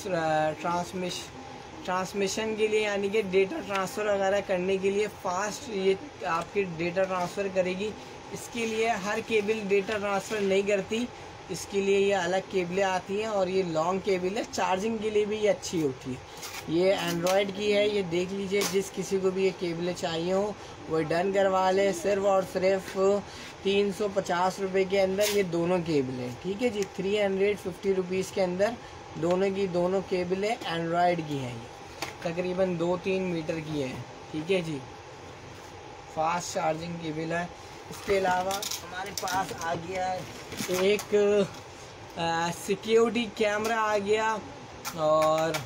ट्रांसमिशन के लिए यानी कि डेटा ट्रांसफ़र वगैरह करने के लिए फास्ट ये आपकी डेटा ट्रांसफ़र करेगी। इसके लिए हर केबल डेटा ट्रांसफ़र नहीं करती, इसके लिए ये अलग केबलें आती हैं और ये लॉन्ग केबल है, चार्जिंग के लिए भी ये अच्छी होती है। ये एंड्रॉयड की है, ये देख लीजिए जिस किसी को भी ये केबलें चाहिए हो वो डन करवा ले, सिर्फ और सिर्फ 350 रुपये के अंदर ये दोनों केबलें, ठीक है जी। 350 रुपीज़ के अंदर दोनों की दोनों केबलें एंड्रॉयड की हैं, ये तकरीबन 2-3 मीटर की है, ठीक है जी। फास्ट चार्जिंग केबल है। इसके अलावा हमारे पास आ गया एक सिक्योरिटी कैमरा आ गया और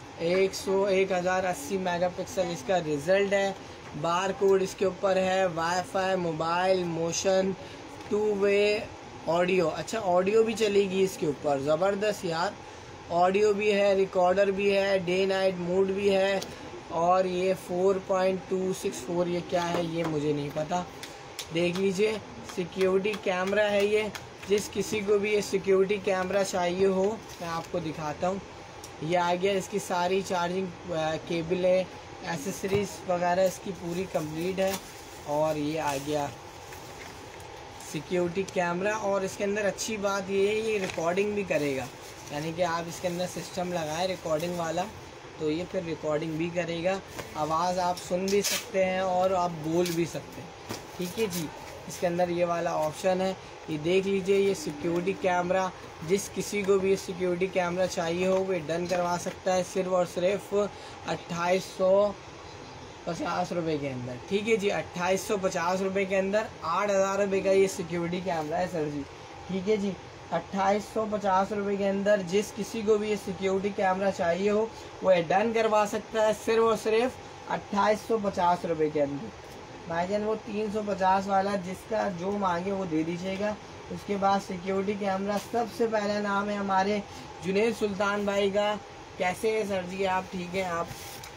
1080 मेगापिक्सल इसका रिज़ल्ट है। बार कोड इसके ऊपर है, wifi, mobile, motion, 2 way audio. अच्छा ऑडियो भी चलेगी इसके ऊपर, ज़बरदस्त यार। ऑडियो भी है, रिकॉर्डर भी है, डे नाइट मोड भी है। और ये 4.264 ये क्या है ये मुझे नहीं पता, देख लीजिए। सिक्योरिटी कैमरा है ये, जिस किसी को भी ये सिक्योरिटी कैमरा चाहिए हो मैं आपको दिखाता हूँ। ये आ गया, इसकी सारी चार्जिंग केबलें, एसेसरीज वगैरह इसकी पूरी कंप्लीट है। और ये आ गया सिक्योरिटी कैमरा। और इसके अंदर अच्छी बात ये है ये रिकॉर्डिंग भी करेगा, यानी कि आप इसके अंदर सिस्टम लगाएं रिकॉर्डिंग वाला तो ये फिर रिकॉर्डिंग भी करेगा, आवाज़ आप सुन भी सकते हैं और आप बोल भी सकते हैं, ठीक है जी। इसके अंदर ये वाला ऑप्शन है, ये देख लीजिए। ये सिक्योरिटी कैमरा, जिस किसी को भी ये सिक्योरिटी कैमरा चाहिए हो वो डन करवा सकता है, सिर्फ और सिर्फ 50 रुपये के अंदर। ठीक है जी, 2850 रुपये के अंदर 8000 रुपये का ये सिक्योरिटी कैमरा है सर जी। ठीक है जी, 2850 रुपये के अंदर जिस किसी को भी ये सिक्योरिटी कैमरा चाहिए हो वो डन करवा सकता है, सिर्फ और सिर्फ 2850 रुपये के अंदर। भाईजान वो 350 वाला जिसका जो मांगे वो दे दीजिएगा। उसके बाद सिक्योरिटी कैमरा सबसे पहला नाम है हमारे जुनेद सुल्तान भाई का। कैसे है सर जी आप? ठीक है आप?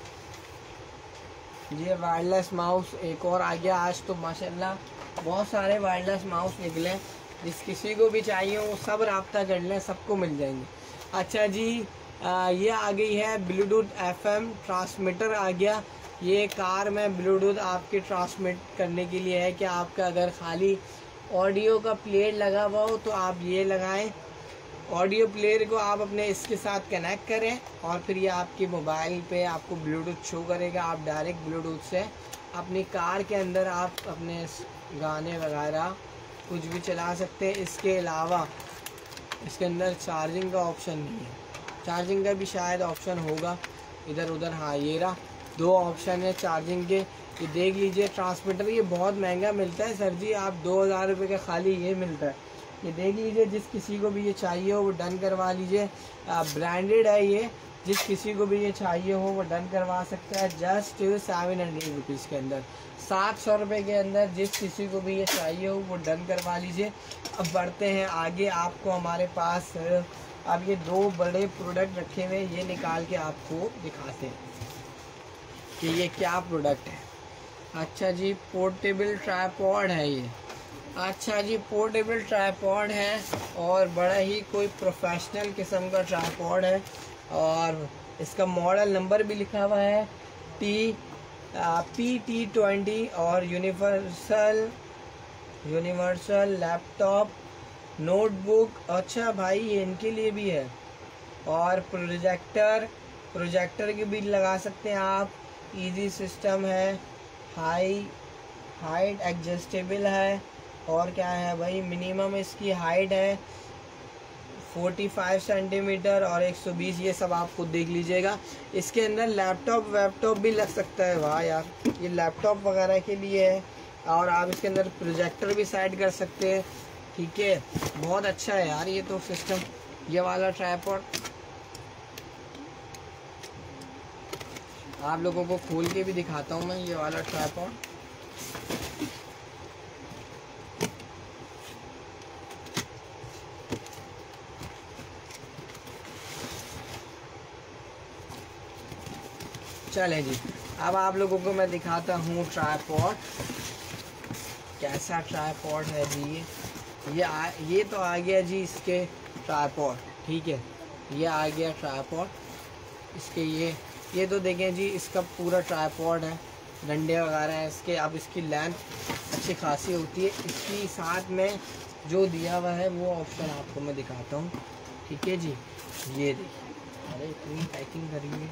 ये वायरलेस माउस एक और आ गया आज तो माशाल्लाह, बहुत सारे वायरलेस माउस निकले। जिस किसी को भी चाहिए वो सब राब्ता कर लें, सबको मिल जाएंगे। अच्छा जी, ये आ गई है ब्लूटूथ FM ट्रांसमीटर आ गया। ये कार में ब्लूटूथ आपके ट्रांसमिट करने के लिए है कि आपका अगर खाली ऑडियो का प्लेयर लगा हुआ हो तो आप ये लगाएं। ऑडियो प्लेयर को आप अपने इसके साथ कनेक्ट करें और फिर ये आपके मोबाइल पे आपको ब्लूटूथ शो करेगा। आप डायरेक्ट ब्लूटूथ से अपनी कार के अंदर आप अपने गाने वगैरह कुछ भी चला सकते हैं। इसके अलावा इसके अंदर चार्जिंग का ऑप्शन नहीं है, चार्जिंग का भी शायद ऑप्शन होगा इधर उधर। हाँ ये रहा, 2 ऑप्शन है चार्जिंग के। ये देख लीजिए ट्रांसमीटर, ये बहुत महंगा मिलता है सर जी, आप 2000 रुपये का खाली ये मिलता है। ये देख लीजिए, जिस किसी को भी ये चाहिए हो वो डन करवा लीजिए। ब्रांडेड है ये, जिस किसी को भी ये चाहिए हो वो डन करवा सकता है। जस्ट 700 रुपीज़ के अंदर, 700 रुपये के अंदर जिस किसी को भी ये चाहिए हो वो डन करवा लीजिए। अब बढ़ते हैं आगे, आपको हमारे पास अब ये 2 बड़े प्रोडक्ट रखे हुए, ये निकाल के आपको दिखाते हैं कि ये क्या प्रोडक्ट है। अच्छा जी, पोर्टेबल ट्राइपॉड है ये। अच्छा जी, पोर्टेबल ट्राइपॉड है और बड़ा ही कोई प्रोफेशनल किस्म का ट्राइपॉड है और इसका मॉडल नंबर भी लिखा हुआ है PT20 और यूनिवर्सल लैपटॉप नोटबुक। अच्छा भाई, ये इनके लिए भी है। और प्रोजेक्टर की भी लगा सकते हैं आप। इजी सिस्टम है, हाइट एडजस्टेबल है। और क्या है भाई, मिनिमम इसकी हाइट है 45 सेंटीमीटर और 120, ये सब आप खुद देख लीजिएगा। इसके अंदर लैपटॉप भी लग सकता है। वाह यार, ये लैपटॉप वगैरह के लिए है। और आप इसके अंदर प्रोजेक्टर भी सेट कर सकते हैं। ठीक है, बहुत अच्छा है यार ये तो सिस्टम, ये वाला ट्राइपॉड। आप लोगों को खोल के भी दिखाता हूँ मैं ये वाला ट्राइपॉड। चले जी, अब आप लोगों को मैं दिखाता हूँ ट्राइपॉड, कैसा ट्राइपॉड है जी। ये तो आ गया जी इसके ट्राइपॉड। ठीक है, ये आ गया ट्राइपॉड इसके। ये तो देखें जी, इसका पूरा ट्राइपॉड है, डंडे वगैरह हैं इसके। अब इसकी लेंथ अच्छी खासी होती है। इसकी साथ में जो दिया हुआ है वो ऑप्शन आपको मैं दिखाता हूँ। ठीक है जी, ये देखिए, अरे इतनी पैकिंग करी है।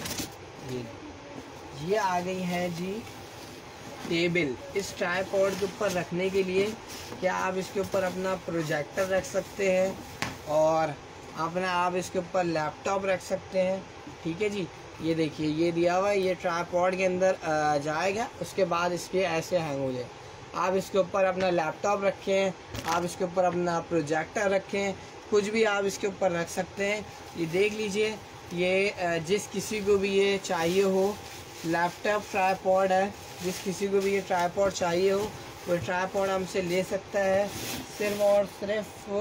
ये आ गई है जी टेबल, इस ट्राइपॉड के ऊपर रखने के लिए। क्या आप इसके ऊपर अपना प्रोजेक्टर रख सकते हैं और आप इसके ऊपर लैपटॉप रख सकते हैं। ठीक है जी, ये देखिए, ये दिया हुआ है, ये ट्राइपॉड के अंदर जाएगा। उसके बाद इसके ऐसे हैंग हो जाए। आप इसके ऊपर अपना लैपटॉप रखें, आप इसके ऊपर अपना प्रोजेक्टर रखें, कुछ भी आप इसके ऊपर रख सकते हैं। ये देख लीजिए, ये जिस किसी को भी ये चाहिए हो, लैपटॉप ट्राइपॉड है। जिस किसी को भी ये ट्राइपॉड चाहिए हो वो ट्राइपॉड हमसे ले सकता है। सिर्फ और सिर्फ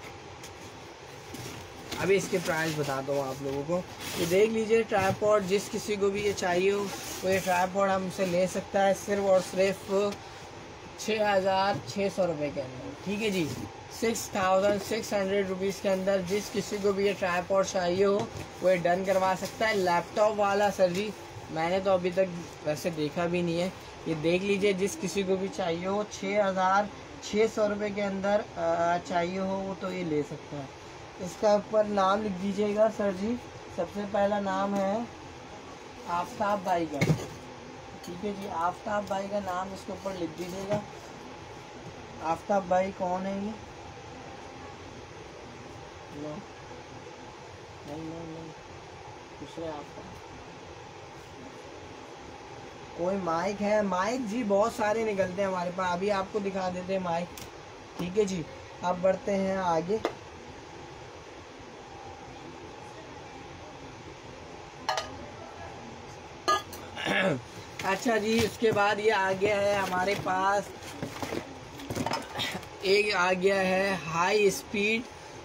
अभी इसके प्राइस बताता हूँ आप लोगों को। ये देख लीजिए, ट्राइपॉड जिस किसी को भी ये चाहिए हो वो ये ट्राइपॉड हमसे ले सकता है, सिर्फ और सिर्फ 6600 रुपये के अंदर। ठीक है जी, 6600 रुपीज़ के अंदर जिस किसी को भी ये ट्राइपॉड चाहिए हो वो ये डन करवा सकता है। लैपटॉप वाला सर जी मैंने तो अभी तक वैसे देखा भी नहीं है। ये देख लीजिए, जिस किसी को भी चाहिए हो 6600 रुपये के अंदर चाहिए हो वो तो ये ले सकता है। इसका ऊपर नाम लिख दीजिएगा सर जी। सबसे पहला नाम है आफ्ताब भाई का। ठीक है जी, आफ्ताब भाई का नाम इसके ऊपर लिख दीजिएगा। आफ्ताब भाई कौन है ये? नहीं, दूसरे आफ्ताब। कोई माइक है? माइक जी बहुत सारे निकलते हैं हमारे पास, अभी आपको दिखा देते हैं माइक। ठीक है जी, अब बढ़ते हैं आगे। अच्छा जी, उसके बाद ये आ गया है हमारे पास, एक आ गया है हाई स्पीड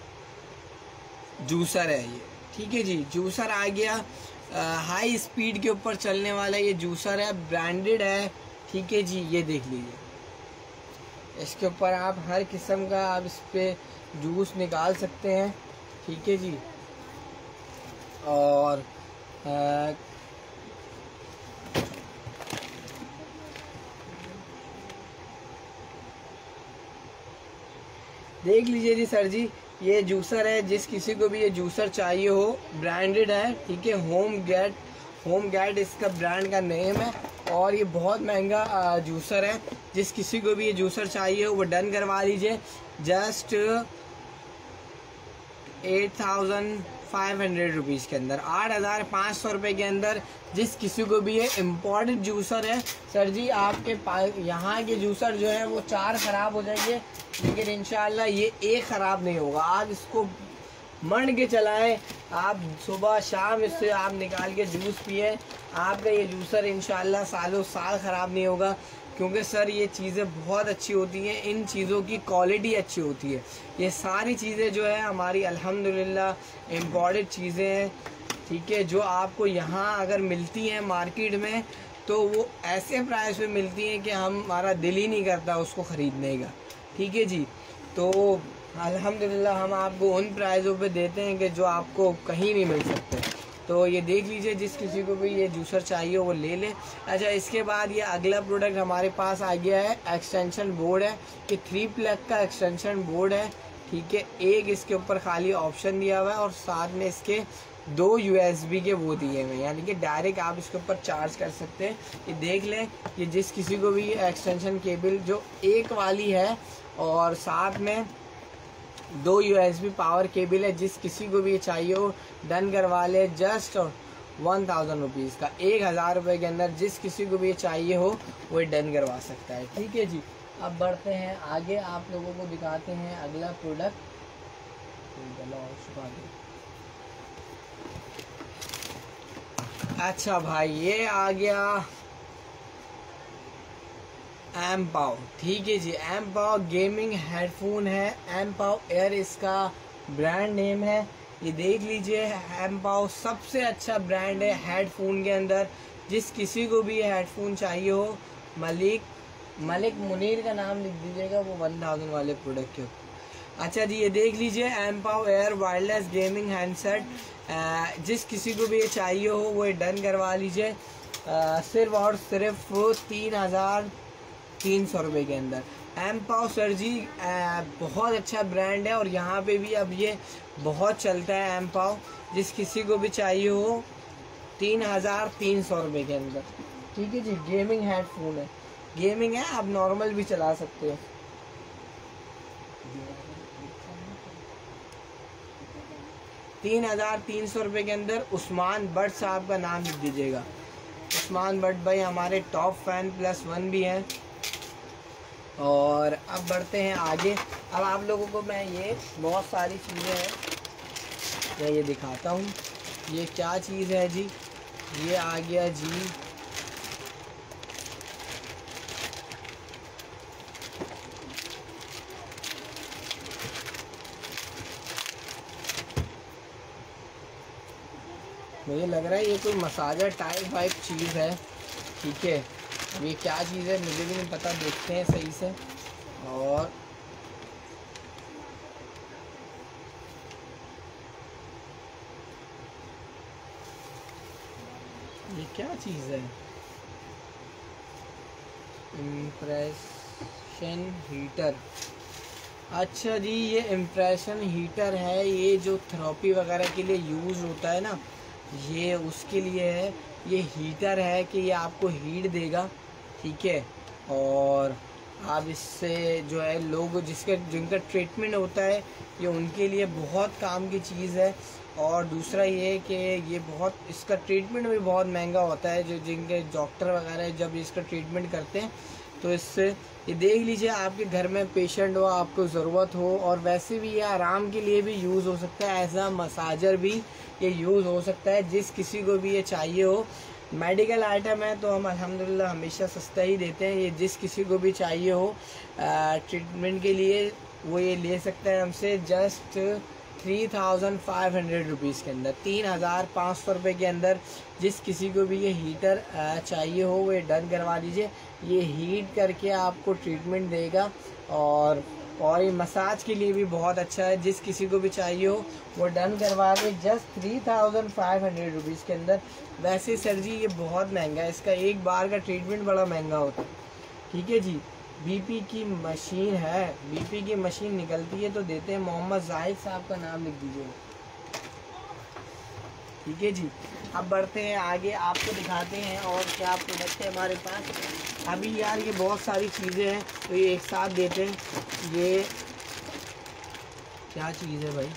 जूसर है ये। ठीक है जी, जूसर आ गया, हाई स्पीड के ऊपर चलने वाला ये जूसर है, ब्रांडेड है। ठीक है जी, ये देख लीजिए, इसके ऊपर आप हर किस्म का आप इस पे जूस निकाल सकते हैं। ठीक है जी, और देख लीजिए जी सर जी, ये जूसर है, जिस किसी को भी ये जूसर चाहिए हो, ब्रांडेड है। ठीक है, होम गैट इसका ब्रांड का नेम है, और ये बहुत महंगा जूसर है। जिस किसी को भी ये जूसर चाहिए हो वो डन करवा लीजिए, जस्ट 8500 रुपीज़ के अंदर, 8500 रुपये के अंदर जिस किसी को भी ये इम्पोर्टेड जूसर है। सर जी आपके यहाँ के जूसर जो है वो 4 ख़राब हो जाएंगे, लेकिन इंशाल्लाह ये एक ख़राब नहीं होगा। आप इसको मंड के चलाएं, आप सुबह शाम इससे आप निकाल के जूस पिए, आपका ये जूसर इंशाल्लाह सालों साल ख़राब नहीं होगा। क्योंकि सर ये चीज़ें बहुत अच्छी होती हैं, इन चीज़ों की क्वालिटी अच्छी होती है। ये सारी चीज़ें जो है हमारी अल्हम्दुलिल्लाह इम्पोर्टेड चीज़ें हैं। ठीक है, जो आपको यहाँ अगर मिलती हैं मार्केट में तो वो ऐसे प्राइस पे मिलती हैं कि हमारा दिल ही नहीं करता उसको ख़रीदने का। ठीक है जी, तो अल्हम्दुलिल्लाह हम आपको उन प्राइसों पे देते हैं कि जो आपको कहीं नहीं मिल सकते। तो ये देख लीजिए, जिस किसी को भी ये जूसर चाहिए वो ले ले। अच्छा, इसके बाद ये अगला प्रोडक्ट हमारे पास आ गया है, एक्सटेंशन बोर्ड है कि 3 प्लग का एक्सटेंशन बोर्ड है। ठीक है, एक इसके ऊपर खाली ऑप्शन दिया हुआ है और साथ में इसके 2 USB के वो दिए हुए हैं, यानी कि डायरेक्ट आप इसके ऊपर चार्ज कर सकते हैं। ये देख लें, ये जिस किसी को भी एक्सटेंशन केबल जो एक वाली है और साथ में 2 USB पावर केबल है, जिस किसी को भी चाहिए हो डन करवा ले, जस्ट 1000 रुपीज़ का, 1000 रुपये के अंदर जिस किसी को भी चाहिए हो वो डन करवा सकता है। ठीक है जी, अब बढ़ते हैं आगे, आप लोगों को दिखाते हैं अगला प्रोडक्ट। अच्छा भाई, ये आ गया एमपाव। ठीक है जी, एमपाव गेमिंग हेडफोन है, एमपाव एयर इसका ब्रांड नेम है। ये देख लीजिए, एमपाव सबसे अच्छा ब्रांड है हेडफोन के अंदर। जिस किसी को भी हेडफोन चाहिए हो, मलिक मुनीर का नाम लिख दीजिएगा वो 1000 वाले प्रोडक्ट के ऊपर। अच्छा जी, ये देख लीजिए, Mpow air wireless gaming handset, जिस किसी को भी ये चाहिए हो वो डन करवा लीजिए, सिर्फ और सिर्फ 3300 रुपये के अंदर। एमपाव सर जी बहुत अच्छा ब्रांड है, और यहाँ पे भी अब ये बहुत चलता है एमपाव। जिस किसी को भी चाहिए हो 3300 रुपये के अंदर। ठीक है जी, गेमिंग हेडफोन है, गेमिंग है, आप नॉर्मल भी चला सकते हो। ₹3300 के अंदर उस्मान भट्ट साहब का नाम लिख दीजिएगा। उस्मान भट्ट भाई हमारे टॉप फैन +1 भी हैं। और अब बढ़ते हैं आगे। अब आप लोगों को मैं ये बहुत सारी चीज़ें हैं, मैं ये दिखाता हूँ। ये क्या चीज़ है जी, ये आ गया जी मुझे लग रहा है ये कोई मसाजर टाइप चीज़ है। ठीक है, ये क्या चीज़ है मुझे भी नहीं पता, देखते हैं सही से। और ये क्या चीज़ है, इम्प्रेशन हीटर। अच्छा जी, ये इम्प्रेशन हीटर है, ये जो थेरेपी वगैरह के लिए यूज़ होता है ना, ये उसके लिए है। ये हीटर है कि ये आपको हीट देगा। ठीक है, और आप इससे जो है लोग जिनका ट्रीटमेंट होता है, ये उनके लिए बहुत काम की चीज़ है। और दूसरा ये कि ये बहुत, इसका ट्रीटमेंट भी बहुत महंगा होता है। जो जिनके डॉक्टर वगैरह जब इसका ट्रीटमेंट करते हैं तो इससे ये देख लीजिए, आपके घर में पेशेंट हो, आपको ज़रूरत हो, और वैसे भी ये आराम के लिए भी यूज़ हो सकता है, एज आ मसाजर भी ये यूज़ हो सकता है। जिस किसी को भी ये चाहिए हो, मेडिकल आइटम है तो हम अल्हम्दुलिल्लाह हमेशा सस्ता ही देते हैं। ये जिस किसी को भी चाहिए हो ट्रीटमेंट के लिए, वो ये ले सकते हैं हमसे जस्ट 3500 रुपीज़ के अंदर, 3500 रुपये के अंदर। जिस किसी को भी ये हीटर चाहिए हो वो ये डन करवा लीजिए। ये हीट करके आपको ट्रीटमेंट देगा, और ये मसाज के लिए भी बहुत अच्छा है। जिस किसी को भी चाहिए हो वो डन करवा ले जस्ट 3500 रुपीज़ के अंदर। वैसे सर जी ये बहुत महंगा है, इसका एक बार का ट्रीटमेंट बड़ा महंगा होता है। ठीक है जी। बीपी की मशीन है, बीपी की मशीन निकलती है तो देते हैं। मोहम्मद जाहिद साहब का नाम लिख दीजिए। ठीक है जी। अब बढ़ते हैं आगे, आपको दिखाते हैं और क्या प्रोडक्ट है हमारे पास। अभी यार ये बहुत सारी चीज़ें हैं तो ये एक साथ देते हैं। ये क्या चीज़ है भाई?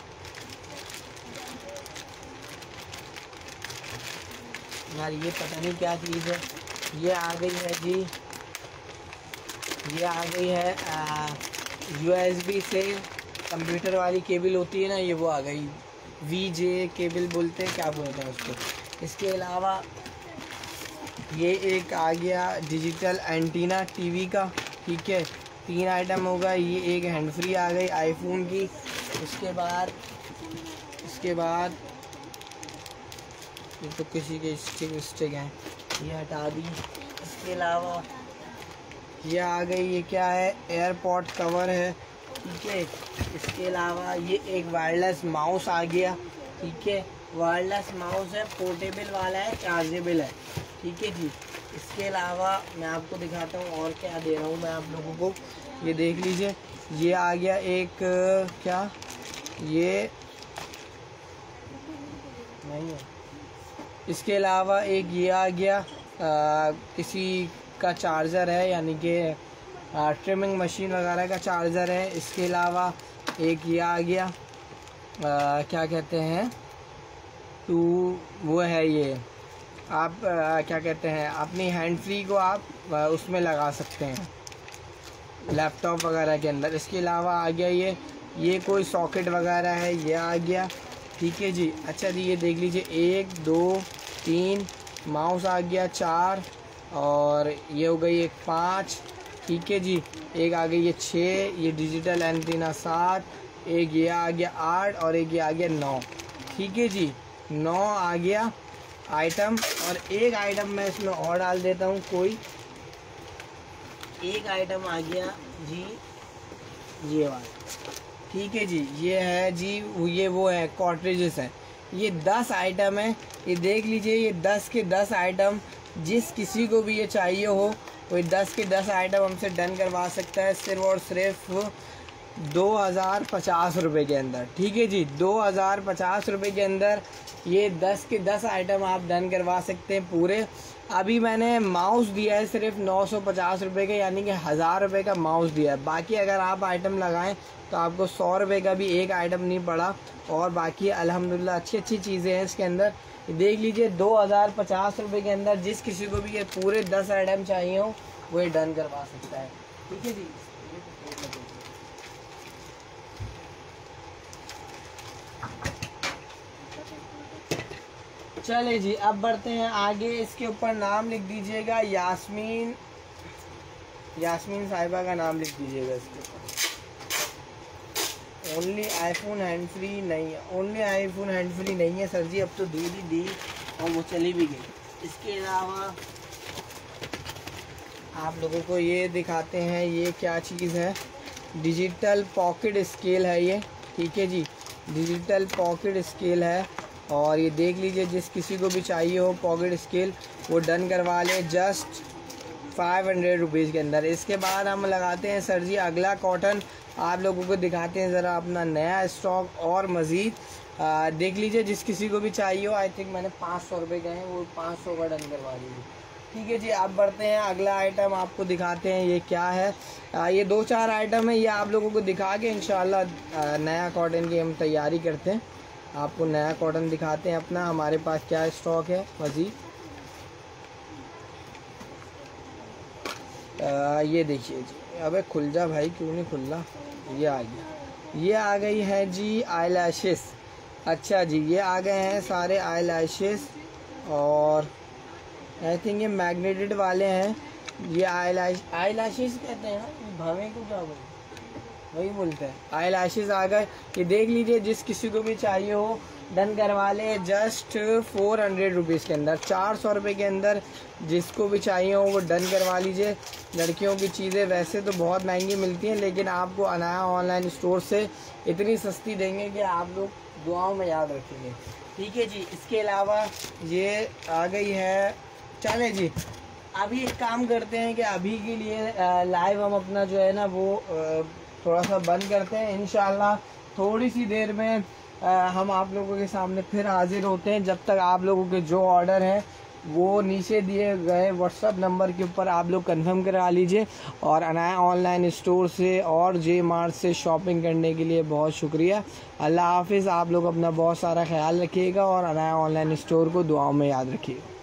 यार ये पता नहीं क्या चीज़ है। ये आ गई है जी, ये आ गई है USB से कंप्यूटर वाली केबल होती है ना, ये वो आ गई। VJ केबल बोलते हैं, क्या बोलते हैं उसको। इसके अलावा ये एक आ गया डिजिटल एंटीना टीवी का। ठीक है, 3 आइटम होगा। ये एक हैंड फ्री आ गई आईफोन की। उसके बाद ये तो किसी के स्टिक हैं, ये हटा दी। इसके अलावा ये आ गई, ये क्या है? एयरपॉड कवर है। ठीक है। इसके अलावा ये एक वायरलेस माउस आ गया। ठीक है, वायरलेस माउस है, पोर्टेबल वाला है, चार्जेबल है। ठीक है जी। इसके अलावा मैं आपको दिखाता हूँ और क्या दे रहा हूँ मैं आप लोगों को, ये देख लीजिए। ये आ गया एक क्या, ये नहीं है। इसके अलावा एक ये आ गया किसी का चार्जर है, यानी कि ट्रिमिंग मशीन वगैरह का चार्जर है। इसके अलावा एक ये आ गया क्या कहते हैं तो वो है, ये आप क्या कहते हैं, अपनी हैंड फ्री को आप उसमें लगा सकते हैं लैपटॉप वगैरह के अंदर। इसके अलावा आ गया ये कोई सॉकेट वगैरह है, ये आ गया। ठीक है जी। अच्छा जी, ये देख लीजिए, 1 2 3 माउस आ गया, 4, और ये हो गई एक 5। ठीक है जी। एक आ गई ये 6, ये डिजिटल एंटीना 7, एक ये आ गया 8, और एक ये आ गया 9। ठीक है जी, 9 आ गया आइटम। और एक आइटम मैं इसमें और डाल देता हूँ, कोई एक आइटम आ गया जी, ये वाला। ठीक है जी, ये है जी, ये वो है कॉर्ट्रिजेस है। ये 10 आइटम है, ये देख लीजिए। ये 10 के 10 आइटम, जिस किसी को भी ये चाहिए हो वो 10 के 10 आइटम हमसे डन करवा सकता है, सिर्फ और सिर्फ 2050 रुपये के अंदर। ठीक है जी, 2050 रुपये के अंदर ये 10 के 10 आइटम आप डन करवा सकते हैं पूरे। अभी मैंने माउस दिया है सिर्फ 950 रुपये का, यानी कि 1000 रुपये का माउस दिया है। बाकी अगर आप आइटम लगाएं तो आपको 100 रुपये का भी एक आइटम नहीं पड़ा, और बाकी अल्हम्दुलिल्लाह अच्छी चीज़ें हैं इसके अंदर। देख लीजिए, 2050 रुपये के अंदर जिस किसी को भी ये पूरे 10 आइटम चाहिए हो वो ये डन करवा सकता है। ठीक है जी। चले जी, अब बढ़ते हैं आगे। इसके ऊपर नाम लिख दीजिएगा यास्मीन साहिबा का नाम लिख दीजिएगा इसके ऊपर। ओनली आईफोन हैंड फ्री नहीं है, ओनली आईफोन हैंड फ्री नहीं है सर जी, अब तो दी और वो चली भी गई। इसके अलावा आप लोगों को ये दिखाते हैं, ये क्या चीज़ है, डिजिटल पॉकेट स्केल है ये। ठीक है जी, डिजिटल पॉकेट स्केल है, और ये देख लीजिए, जिस किसी को भी चाहिए हो पॉकेट स्केल वो डन करवा ले जस्ट 500 रुपीज़ के अंदर। इसके बाद हम लगाते हैं सर जी अगला कॉटन, आप लोगों को दिखाते हैं ज़रा अपना नया स्टॉक और मज़ीद। देख लीजिए, जिस किसी को भी चाहिए हो, आई थिंक मैंने 500 रुपये के हैं, वो 500 का डन करवा लीजिए। ठीक है जी, आप बढ़ते हैं अगला आइटम आपको दिखाते हैं, ये क्या है। ये 2-4 आइटम है, ये आप लोगों को दिखा के इंशाल्लाह नया कॉटन की हम तैयारी करते हैं। आपको नया कॉटन दिखाते हैं अपना, हमारे पास क्या स्टॉक है मज़ीद। ये देखिए जी, अबे खुल जा भाई, क्यों नहीं खुल रहा। ये आ गया, ये आ गई है जी आई लैशेस। अच्छा जी, ये आ गए हैं सारे आई लैशेस, और आई थिंक ये मैग्नेटेड वाले हैं। ये आई लैशेस कहते हैं ना, भावे को क्या बोलते हैं, वही बोलते हैं, आई लैशेस आ गए। ये देख लीजिए, जिस किसी को भी चाहिए हो डन करवा ले, जस्ट 400 रुपीज़ के अंदर, 400 रुपये के अंदर जिसको भी चाहिए हो वो डन करवा लीजिए। लड़कियों की चीज़ें वैसे तो बहुत महंगी मिलती हैं, लेकिन आपको अनाया ऑनलाइन स्टोर से इतनी सस्ती देंगे कि आप लोग दुआओं में याद रखेंगे। ठीक है जी, इसके अलावा ये आ गई है। चलें जी, अभी एक काम करते हैं कि अभी के लिए लाइव हम अपना जो है ना वो थोड़ा सा बंद करते हैं। इंशाल्लाह थोड़ी सी देर में हम आप लोगों के सामने फिर हाजिर होते हैं। जब तक आप लोगों के जो ऑर्डर हैं वो नीचे दिए गए व्हाट्सअप नंबर के ऊपर आप लोग कंफर्म करा लीजिए। और अनाया ऑनलाइन स्टोर से और जे मार्ट से शॉपिंग करने के लिए बहुत शुक्रिया। अल्लाह हाफिज़। आप लोग अपना बहुत सारा ख्याल रखिएगा और अनाया ऑनलाइन स्टोर को दुआओं में याद रखिएगा।